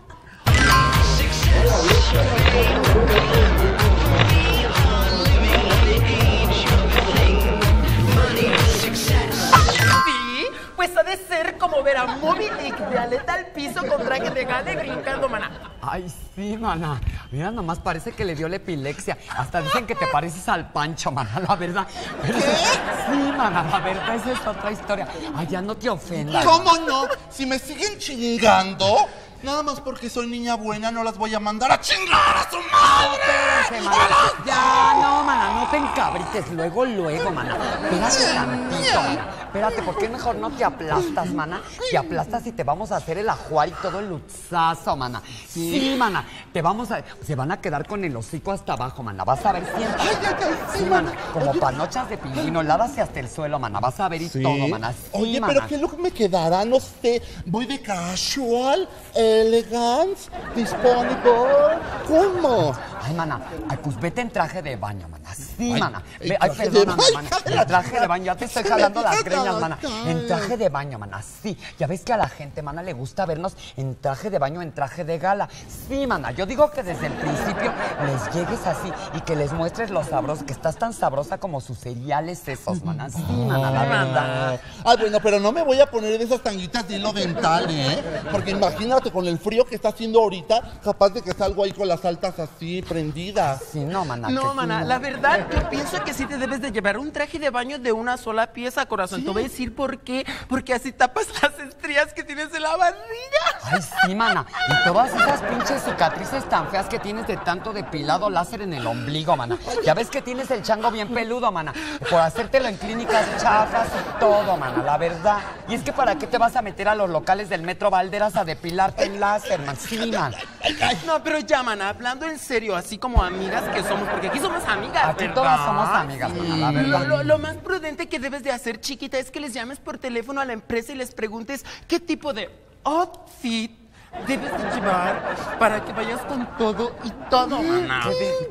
Sí, pues ha de ser como ver a Moby Dick de aleta al piso con traje de gala y brincando, mana. Ay, sí, mana. Mira, nomás parece que le dio la epilepsia. Hasta dicen que te pareces al Pancho, mana, la verdad. Pero ¿Qué? Sí, mana, la verdad, esa es otra historia. Ay, ya no te ofendas. ¿Cómo no? Si me siguen chingando, nada más porque soy niña buena, no las voy a mandar a chingar a su madre. Espérate, mana. Ya, no, mana, no te encabrites. Luego, luego, mana. Espérate tantito, mana. Espérate, ¿por qué mejor no te aplastas, mana? Te aplastas y te vamos a hacer el ajuar y todo el luxazo, mana. Sí, sí, mana. Te vamos a... Se van a quedar con el hocico hasta abajo, mana. Vas a ver siempre. Sí, mana. Como panochas de pingüino, lávase hasta el suelo, mana. Vas a ver y ¿Sí? todo, mana. Sí, Oye, mana. pero ¿qué look me quedará? No sé. Voy de casual, elegance, disponible. ¿Cómo? Ay, mana. Ay, pues vete en traje de baño, mana. Sí, ay, mana. Ve, ay, perdóname, mana. En traje de baño. Ya te estoy jalando las greñas, mana. En traje de baño, mana. Sí. Ya ves que a la gente, mana, le gusta vernos en traje de baño, en traje de gala. Sí, mana. Yo digo que desde el principio les llegues así y que les muestres lo sabroso, que estás tan sabrosa como sus cereales esos, mana. Sí, mana, la verdad. Ay, bueno, pero no me voy a poner de esas tanguitas de hilo dental, ¿eh? Porque imagínate con el frío que está haciendo ahorita, capaz de que salgo ahí con las altas así prendidas. Sí, no, mana. No, mana, la verdad, yo pienso que sí te debes de llevar un traje de baño de una sola pieza, corazón. ¿Sí? Te voy a decir por qué. Porque así tapas las estrías que tienes en la barriga. Ay, sí, mana. Y todas esas pinches cicatrices tan feas que tienes de tanto depilado láser en el ombligo, mana. Ya ves que tienes el chango bien peludo, mana. Por hacértelo en clínicas chafas y todo, mana, la verdad. Y es que ¿para qué te vas a meter a los locales del Metro Valderas a depilarte en láser, man? Sí, man. No, pero ya, mana, hablando en serio, así como amigas que somos, porque aquí somos amigas, Aquí ¿verdad? todas somos amigas, mana, la verdad. Lo, lo, lo más prudente que debes de hacer, chiquita, es que les llames por teléfono a la empresa y les preguntes qué tipo de outfit debes de llevar para que vayas con todo y todo, mana.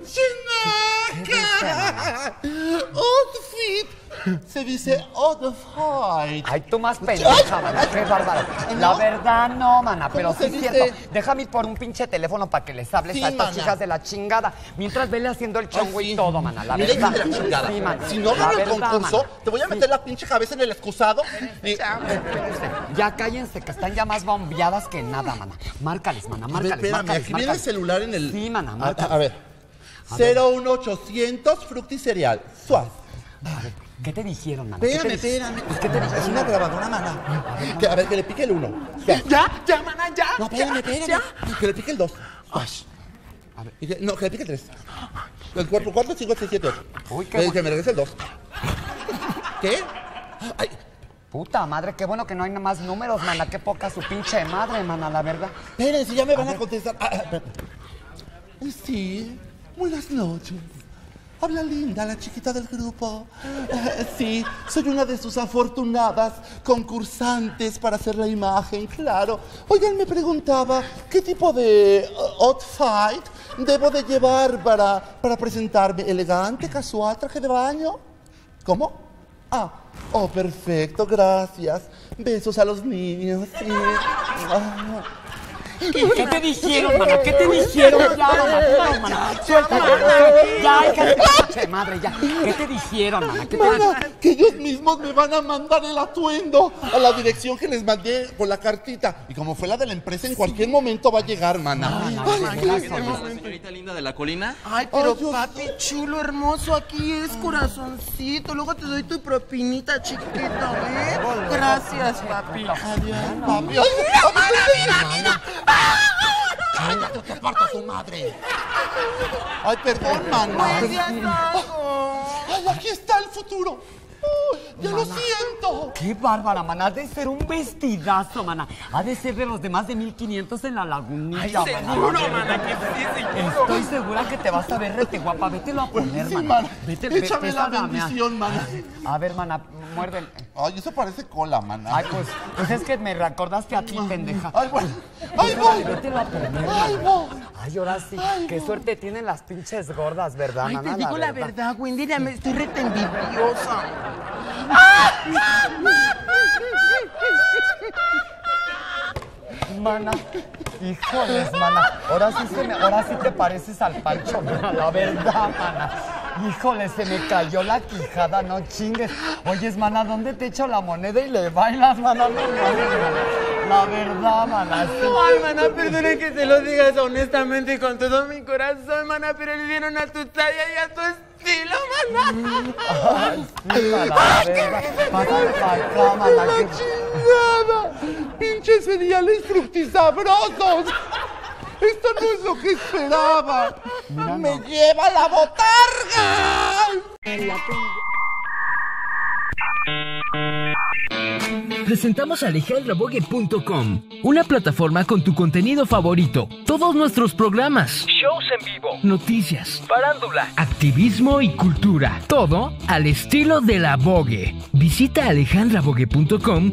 ¡Chinaca! ¡Outfit! Se dice outfit. Ay, tú más pendeja, mana. Qué bárbaro. La verdad, no, mana, pero sí es cierto. Déjame ir por un pinche teléfono para que les hables Sí, a estas mana. hijas de la chingada. Mientras vele haciendo el chongo Ay, sí. y todo, mana. La Mira, verdad. hija de la chingada. Sí, mana. Si no La gano el verdad, concurso, mana. te voy a meter la pinche cabeza en el excusado. Y... Ya cállense, que están ya más bombeadas que nada, mana. Márcales, mana, A ver, márcales, espérame, márcales, aquí viene el márcales. celular en el... Sí, mana, A, márcales. a ver. A ver. cero uno ochocientos fructi cereal. Suave. A ver, ¿qué te dijeron, mana? ¿Qué Espérame, te di- espérame. Pues, ¿qué te Es dijeron? una grabadora, mana. Que, a ver, que le pique el uno. Ya, ya, mana, ya. No, espérame, ya, espérame. ya. Que le pique el dos. A ver. Y que- No, que le pique el tres. El cuatro, cuatro, cinco, seis, siete, ocho. Uy, qué Que, bu- que me regrese el dos. ¿Qué? Ay, Puta madre, qué bueno que no hay nada más números, mana. Qué poca su pinche madre, mana, la verdad. espérense, ya me van a contestar. Ah, ah, sí, Buenas noches. Habla Linda, la chiquita del grupo. Eh, sí, soy una de sus afortunadas concursantes para hacer la imagen, claro. Oigan, me preguntaba qué tipo de uh, outfit debo de llevar para, para presentarme. ¿Elegante, casual, traje de baño? ¿Cómo? Ah, oh, perfecto, gracias. Besos a los niños, sí. Ah. ¿Qué te dijeron, mana? ¿Qué te dijeron? Ya, mana, mana. Suelta, mana. Ya, hija de pinche madre, ya. ¿Qué te dijeron, mana? ¿Qué te Mana, que ellos mismos me van a mandar el atuendo a la dirección que les mandé por la cartita. Y como fue la de la empresa, en cualquier momento va a llegar, mana. Ay, Ay, ¿qué tenemos la señorita linda de la colina? Ay, pero Ay, papi chulo, hermoso, aquí es corazoncito. Luego te doy tu propinita, chiquito, ¿eh? Gracias, papi. Adiós, papi. Ay, ay, cállate, te parto a tu madre. Ay, perdón, mana. Ay, aquí está el futuro. Uy, ya lo siento. Qué bárbara, mana. Ha de ser un vestidazo, mana. Ha de ser de los de más de mil quinientos en la lagunilla, Ay, mana. seguro, mana, que sí, seguro. Estoy segura que te vas a ver rete guapa. Vételo a poner, Sí, mana. mana. Vete, Échame vete, la esa dame. bendición, mana. A ver, mana, muerde. Ay, eso parece cola, mana. Ay, pues, pues es que me recordaste a ti, pendeja. Ay, bueno. Ay, voy. Vételo a poner, Ay, mana. voy. Ay, ahora sí. Ay, Qué no. suerte tienen las pinches gordas, ¿verdad, Ay, mana? te digo la verdad, Wendy, ya me estoy rete envidiosa. Mana, híjoles, mana. Ahora sí, se me, ahora sí te pareces al Pancho, mana, la verdad, mana. Híjole, se me cayó la quijada, no chingues. Oyes, mana, ¿dónde te echo la moneda y le bailas, mana? No, mames, mana. La verdad, mana. Sí. Ay, mana, perdona que te lo digas honestamente y con todo mi corazón, mana, pero le dieron a tu talla y a tu estilo, mana. Ay, sí, mana, la verdad. Pásale para acá, mana. ¡La que- chingada! ¡Pinches cereales fructisabrosos! Esto no es lo que esperaba. Mira, ¡Me no. lleva la botarga! Presentamos a alejandra bogue punto com, una plataforma con tu contenido favorito, todos nuestros programas, shows en vivo, noticias, farándula, activismo y cultura, todo al estilo de la Vogue. Visita alejandra bogue punto com